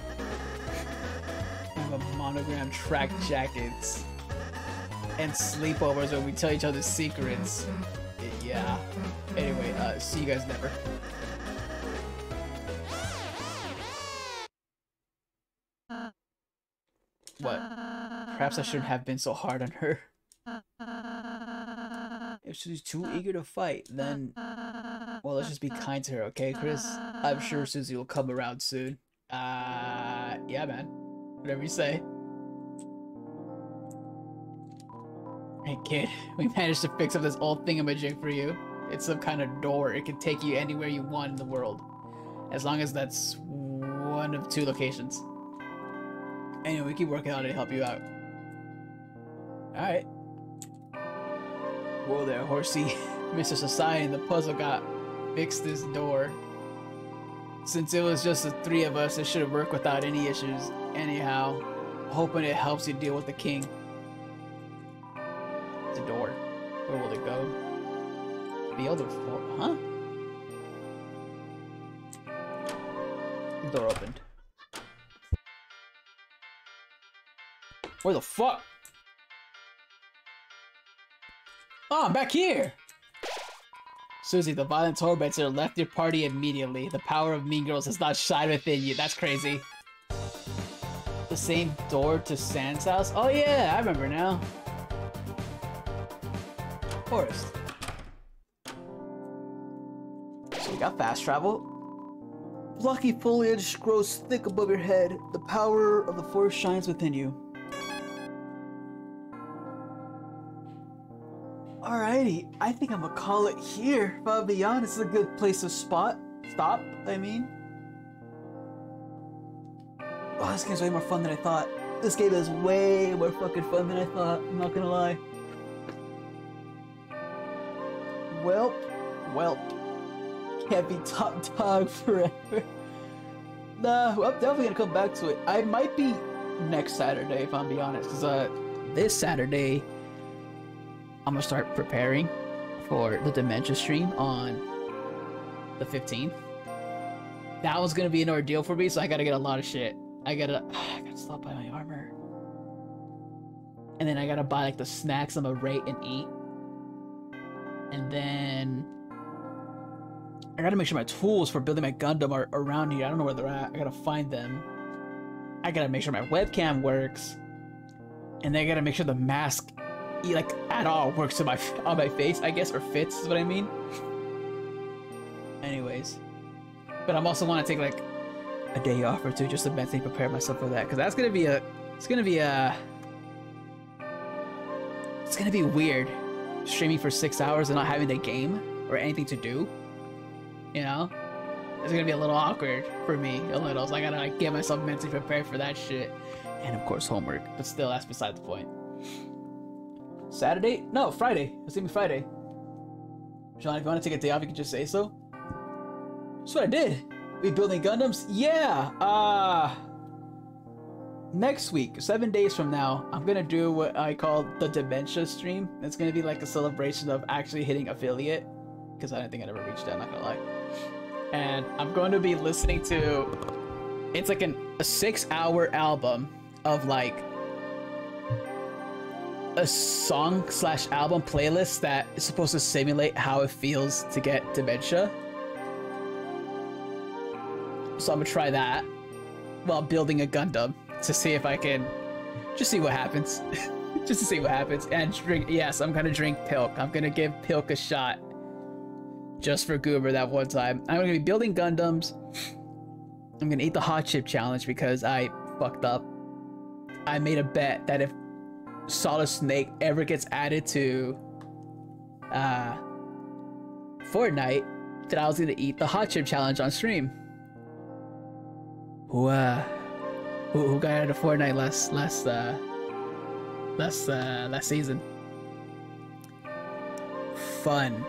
I have a monogram track jackets. And sleepovers where we tell each other secrets. Yeah. Anyway, see you guys never. What? Perhaps I shouldn't have been so hard on her. If she's too eager to fight, then... Well, let's just be kind to her, okay, Chris? I'm sure Susie will come around soon. Yeah, man. Whatever you say. Hey, kid. We managed to fix up this old thingamajig for you. It's some kind of door. It can take you anywhere you want in the world. As long as that's one of 2 locations. Anyway, we keep working on it to help you out. Alright. Whoa there, horsey. Mr. Society and the puzzle got fixed this door. Since it was just the 3 of us, it should work without any issues. Anyhow, hoping it helps you deal with the king. The door. Where will it go? The other floor, huh? The door opened. Where the fuck? Oh, I'm back here! Susie, the violent tormentor left your party immediately. The power of Mean Girls has not shined within you. That's crazy. The same door to Sand's house? Oh yeah, I remember now. Forest. So we got fast travel. Blocky foliage grows thick above your head. The power of the forest shines within you. Alrighty, I think I'm gonna call it here. If I'll be honest, it's a good place to stop, I mean. Oh, this game's way more fun than I thought. This game is way more fucking fun than I thought, I'm not gonna lie. Well, can't be top dog forever. Nah, I'm definitely gonna come back to it. I might be next Saturday, if I'm being honest. Because this Saturday, I'm gonna start preparing for the Dementia stream on the 15th. That was gonna be an ordeal for me, so I gotta get a lot of shit. I gotta stop by my armor. And then I gotta buy like the snacks I'm gonna rate and eat. And then I gotta make sure my tools for building my Gundam are around here. I don't know where they're at. I gotta find them. I gotta make sure my webcam works. And then I gotta make sure the mask, like, at all works on my face, I guess, or fits is what I mean. Anyways. But I'm also want to take, like, a day off or two just to mentally prepare myself for that. Because that's gonna be it's gonna be weird streaming for 6 hours and not having the game or anything to do. You know? It's gonna be a little awkward for me, a little. So I gotta, like, get myself mentally prepared for that shit. And of course homework. But still, that's beside the point. Saturday? No, Friday. It's gonna be Friday. Sean, if you want to take a day off, you can just say so. That's what I did. We building Gundams? Yeah. Next week, 7 days from now, I'm gonna do what I call the Dementia stream. It's gonna be like a celebration of actually hitting affiliate, because I didn't think I'd ever reach that, not gonna lie. And I'm going to be listening to, it's like a 6-hour album of like a song/album playlist that is supposed to simulate how it feels to get dementia. So I'm gonna try that while building a Gundam to see if I can just see what happens. Just to see what happens. And drink, yes, I'm gonna drink Pilk. I'm gonna give Pilk a shot just for Goober that one time. I'm gonna be building Gundams. I'm gonna eat the hot chip challenge because I fucked up. I made a bet that if Solid Snake ever gets added to Fortnite, that I was gonna eat the hot chip challenge on stream. Who got out of Fortnite last season? Fun.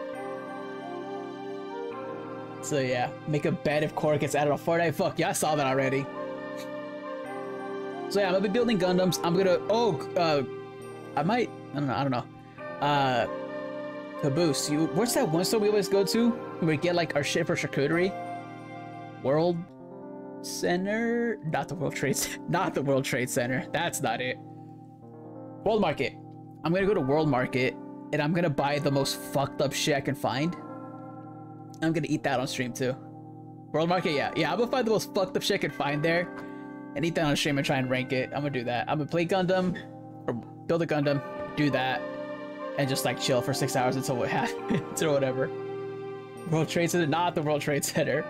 So yeah, make a bet if Korra gets added on Fortnite. Fuck yeah, I saw that already. So yeah, I'm gonna be building Gundams. I'm gonna I don't know. Caboose, where's that one store we always go to where we get like our shit for charcuterie? World Center? Not the World Trade Center. That's not it. World Market. I'm gonna go to World Market and I'm gonna buy the most fucked up shit I can find. I'm gonna eat that on stream too. World Market, yeah, I'm gonna find the most fucked up shit I can find there and eat that on stream and try and rank it. I'm gonna do that. I'm gonna play Gundam or build a Gundam, do that, and just like chill for 6 hours until what happens or whatever. World Trade Center, not the World Trade Center.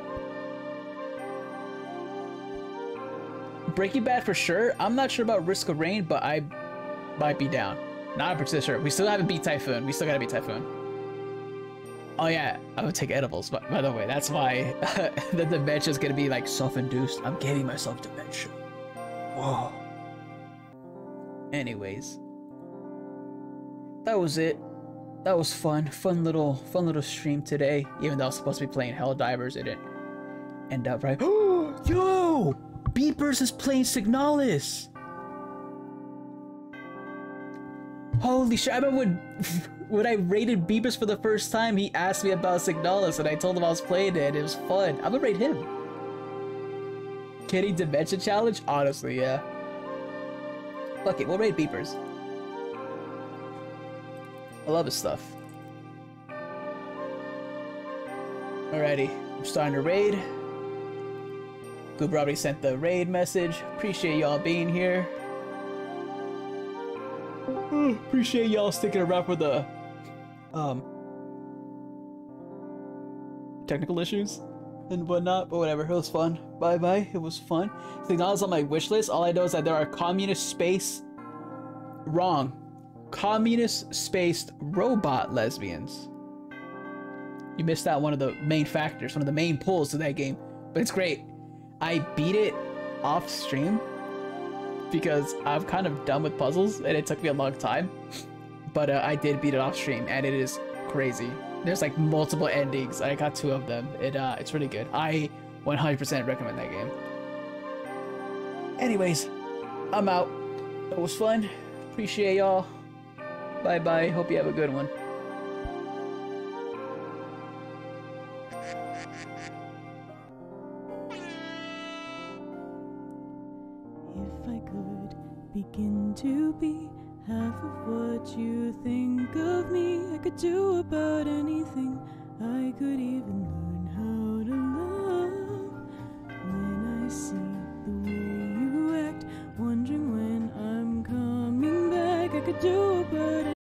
Breaking Bad for sure. I'm not sure about Risk of Rain, but I might be down. Not 100% sure. We still haven't beat Typhoon. We still gotta beat Typhoon. Oh yeah, I'm gonna take edibles, by the way. That's why the dementia is gonna be like self-induced. I'm getting myself dementia. Whoa. Anyways, that was it. That was fun. Fun little stream today. Even though I was supposed to be playing Helldivers, it didn't end up right. Yo! Beepers is playing Signalis! Holy shit, I remember when I rated Beepers for the first time, he asked me about Signalis and I told him I was playing it and it was fun. I'm gonna rate him. Kitty Dementia Challenge? Honestly, yeah. Fuck it, we'll rate Beepers. I love his stuff. Alrighty, I'm starting to raid. Goober already sent the raid message. Appreciate y'all being here. Appreciate y'all sticking around for the technical issues and whatnot, but whatever, it was fun. Bye bye, it was fun. Signalis on my wish list. All I know is that there are communist spaced robot lesbians. You missed out one of the main factors, one of the main pulls to that game, but it's great. I beat it off stream because I'm kind of done with puzzles and it took me a long time, but I did beat it off stream and it is crazy. There's like multiple endings. I got 2 of them. It's really good. I 100% recommend that game. Anyways, I'm out. It was fun. Appreciate y'all. Bye bye. Hope you have a good one. If I could begin to be half of what you think of me, I could do about anything. I could even learn how to love. When I see the way you act, wondering when I'm coming back, I could do about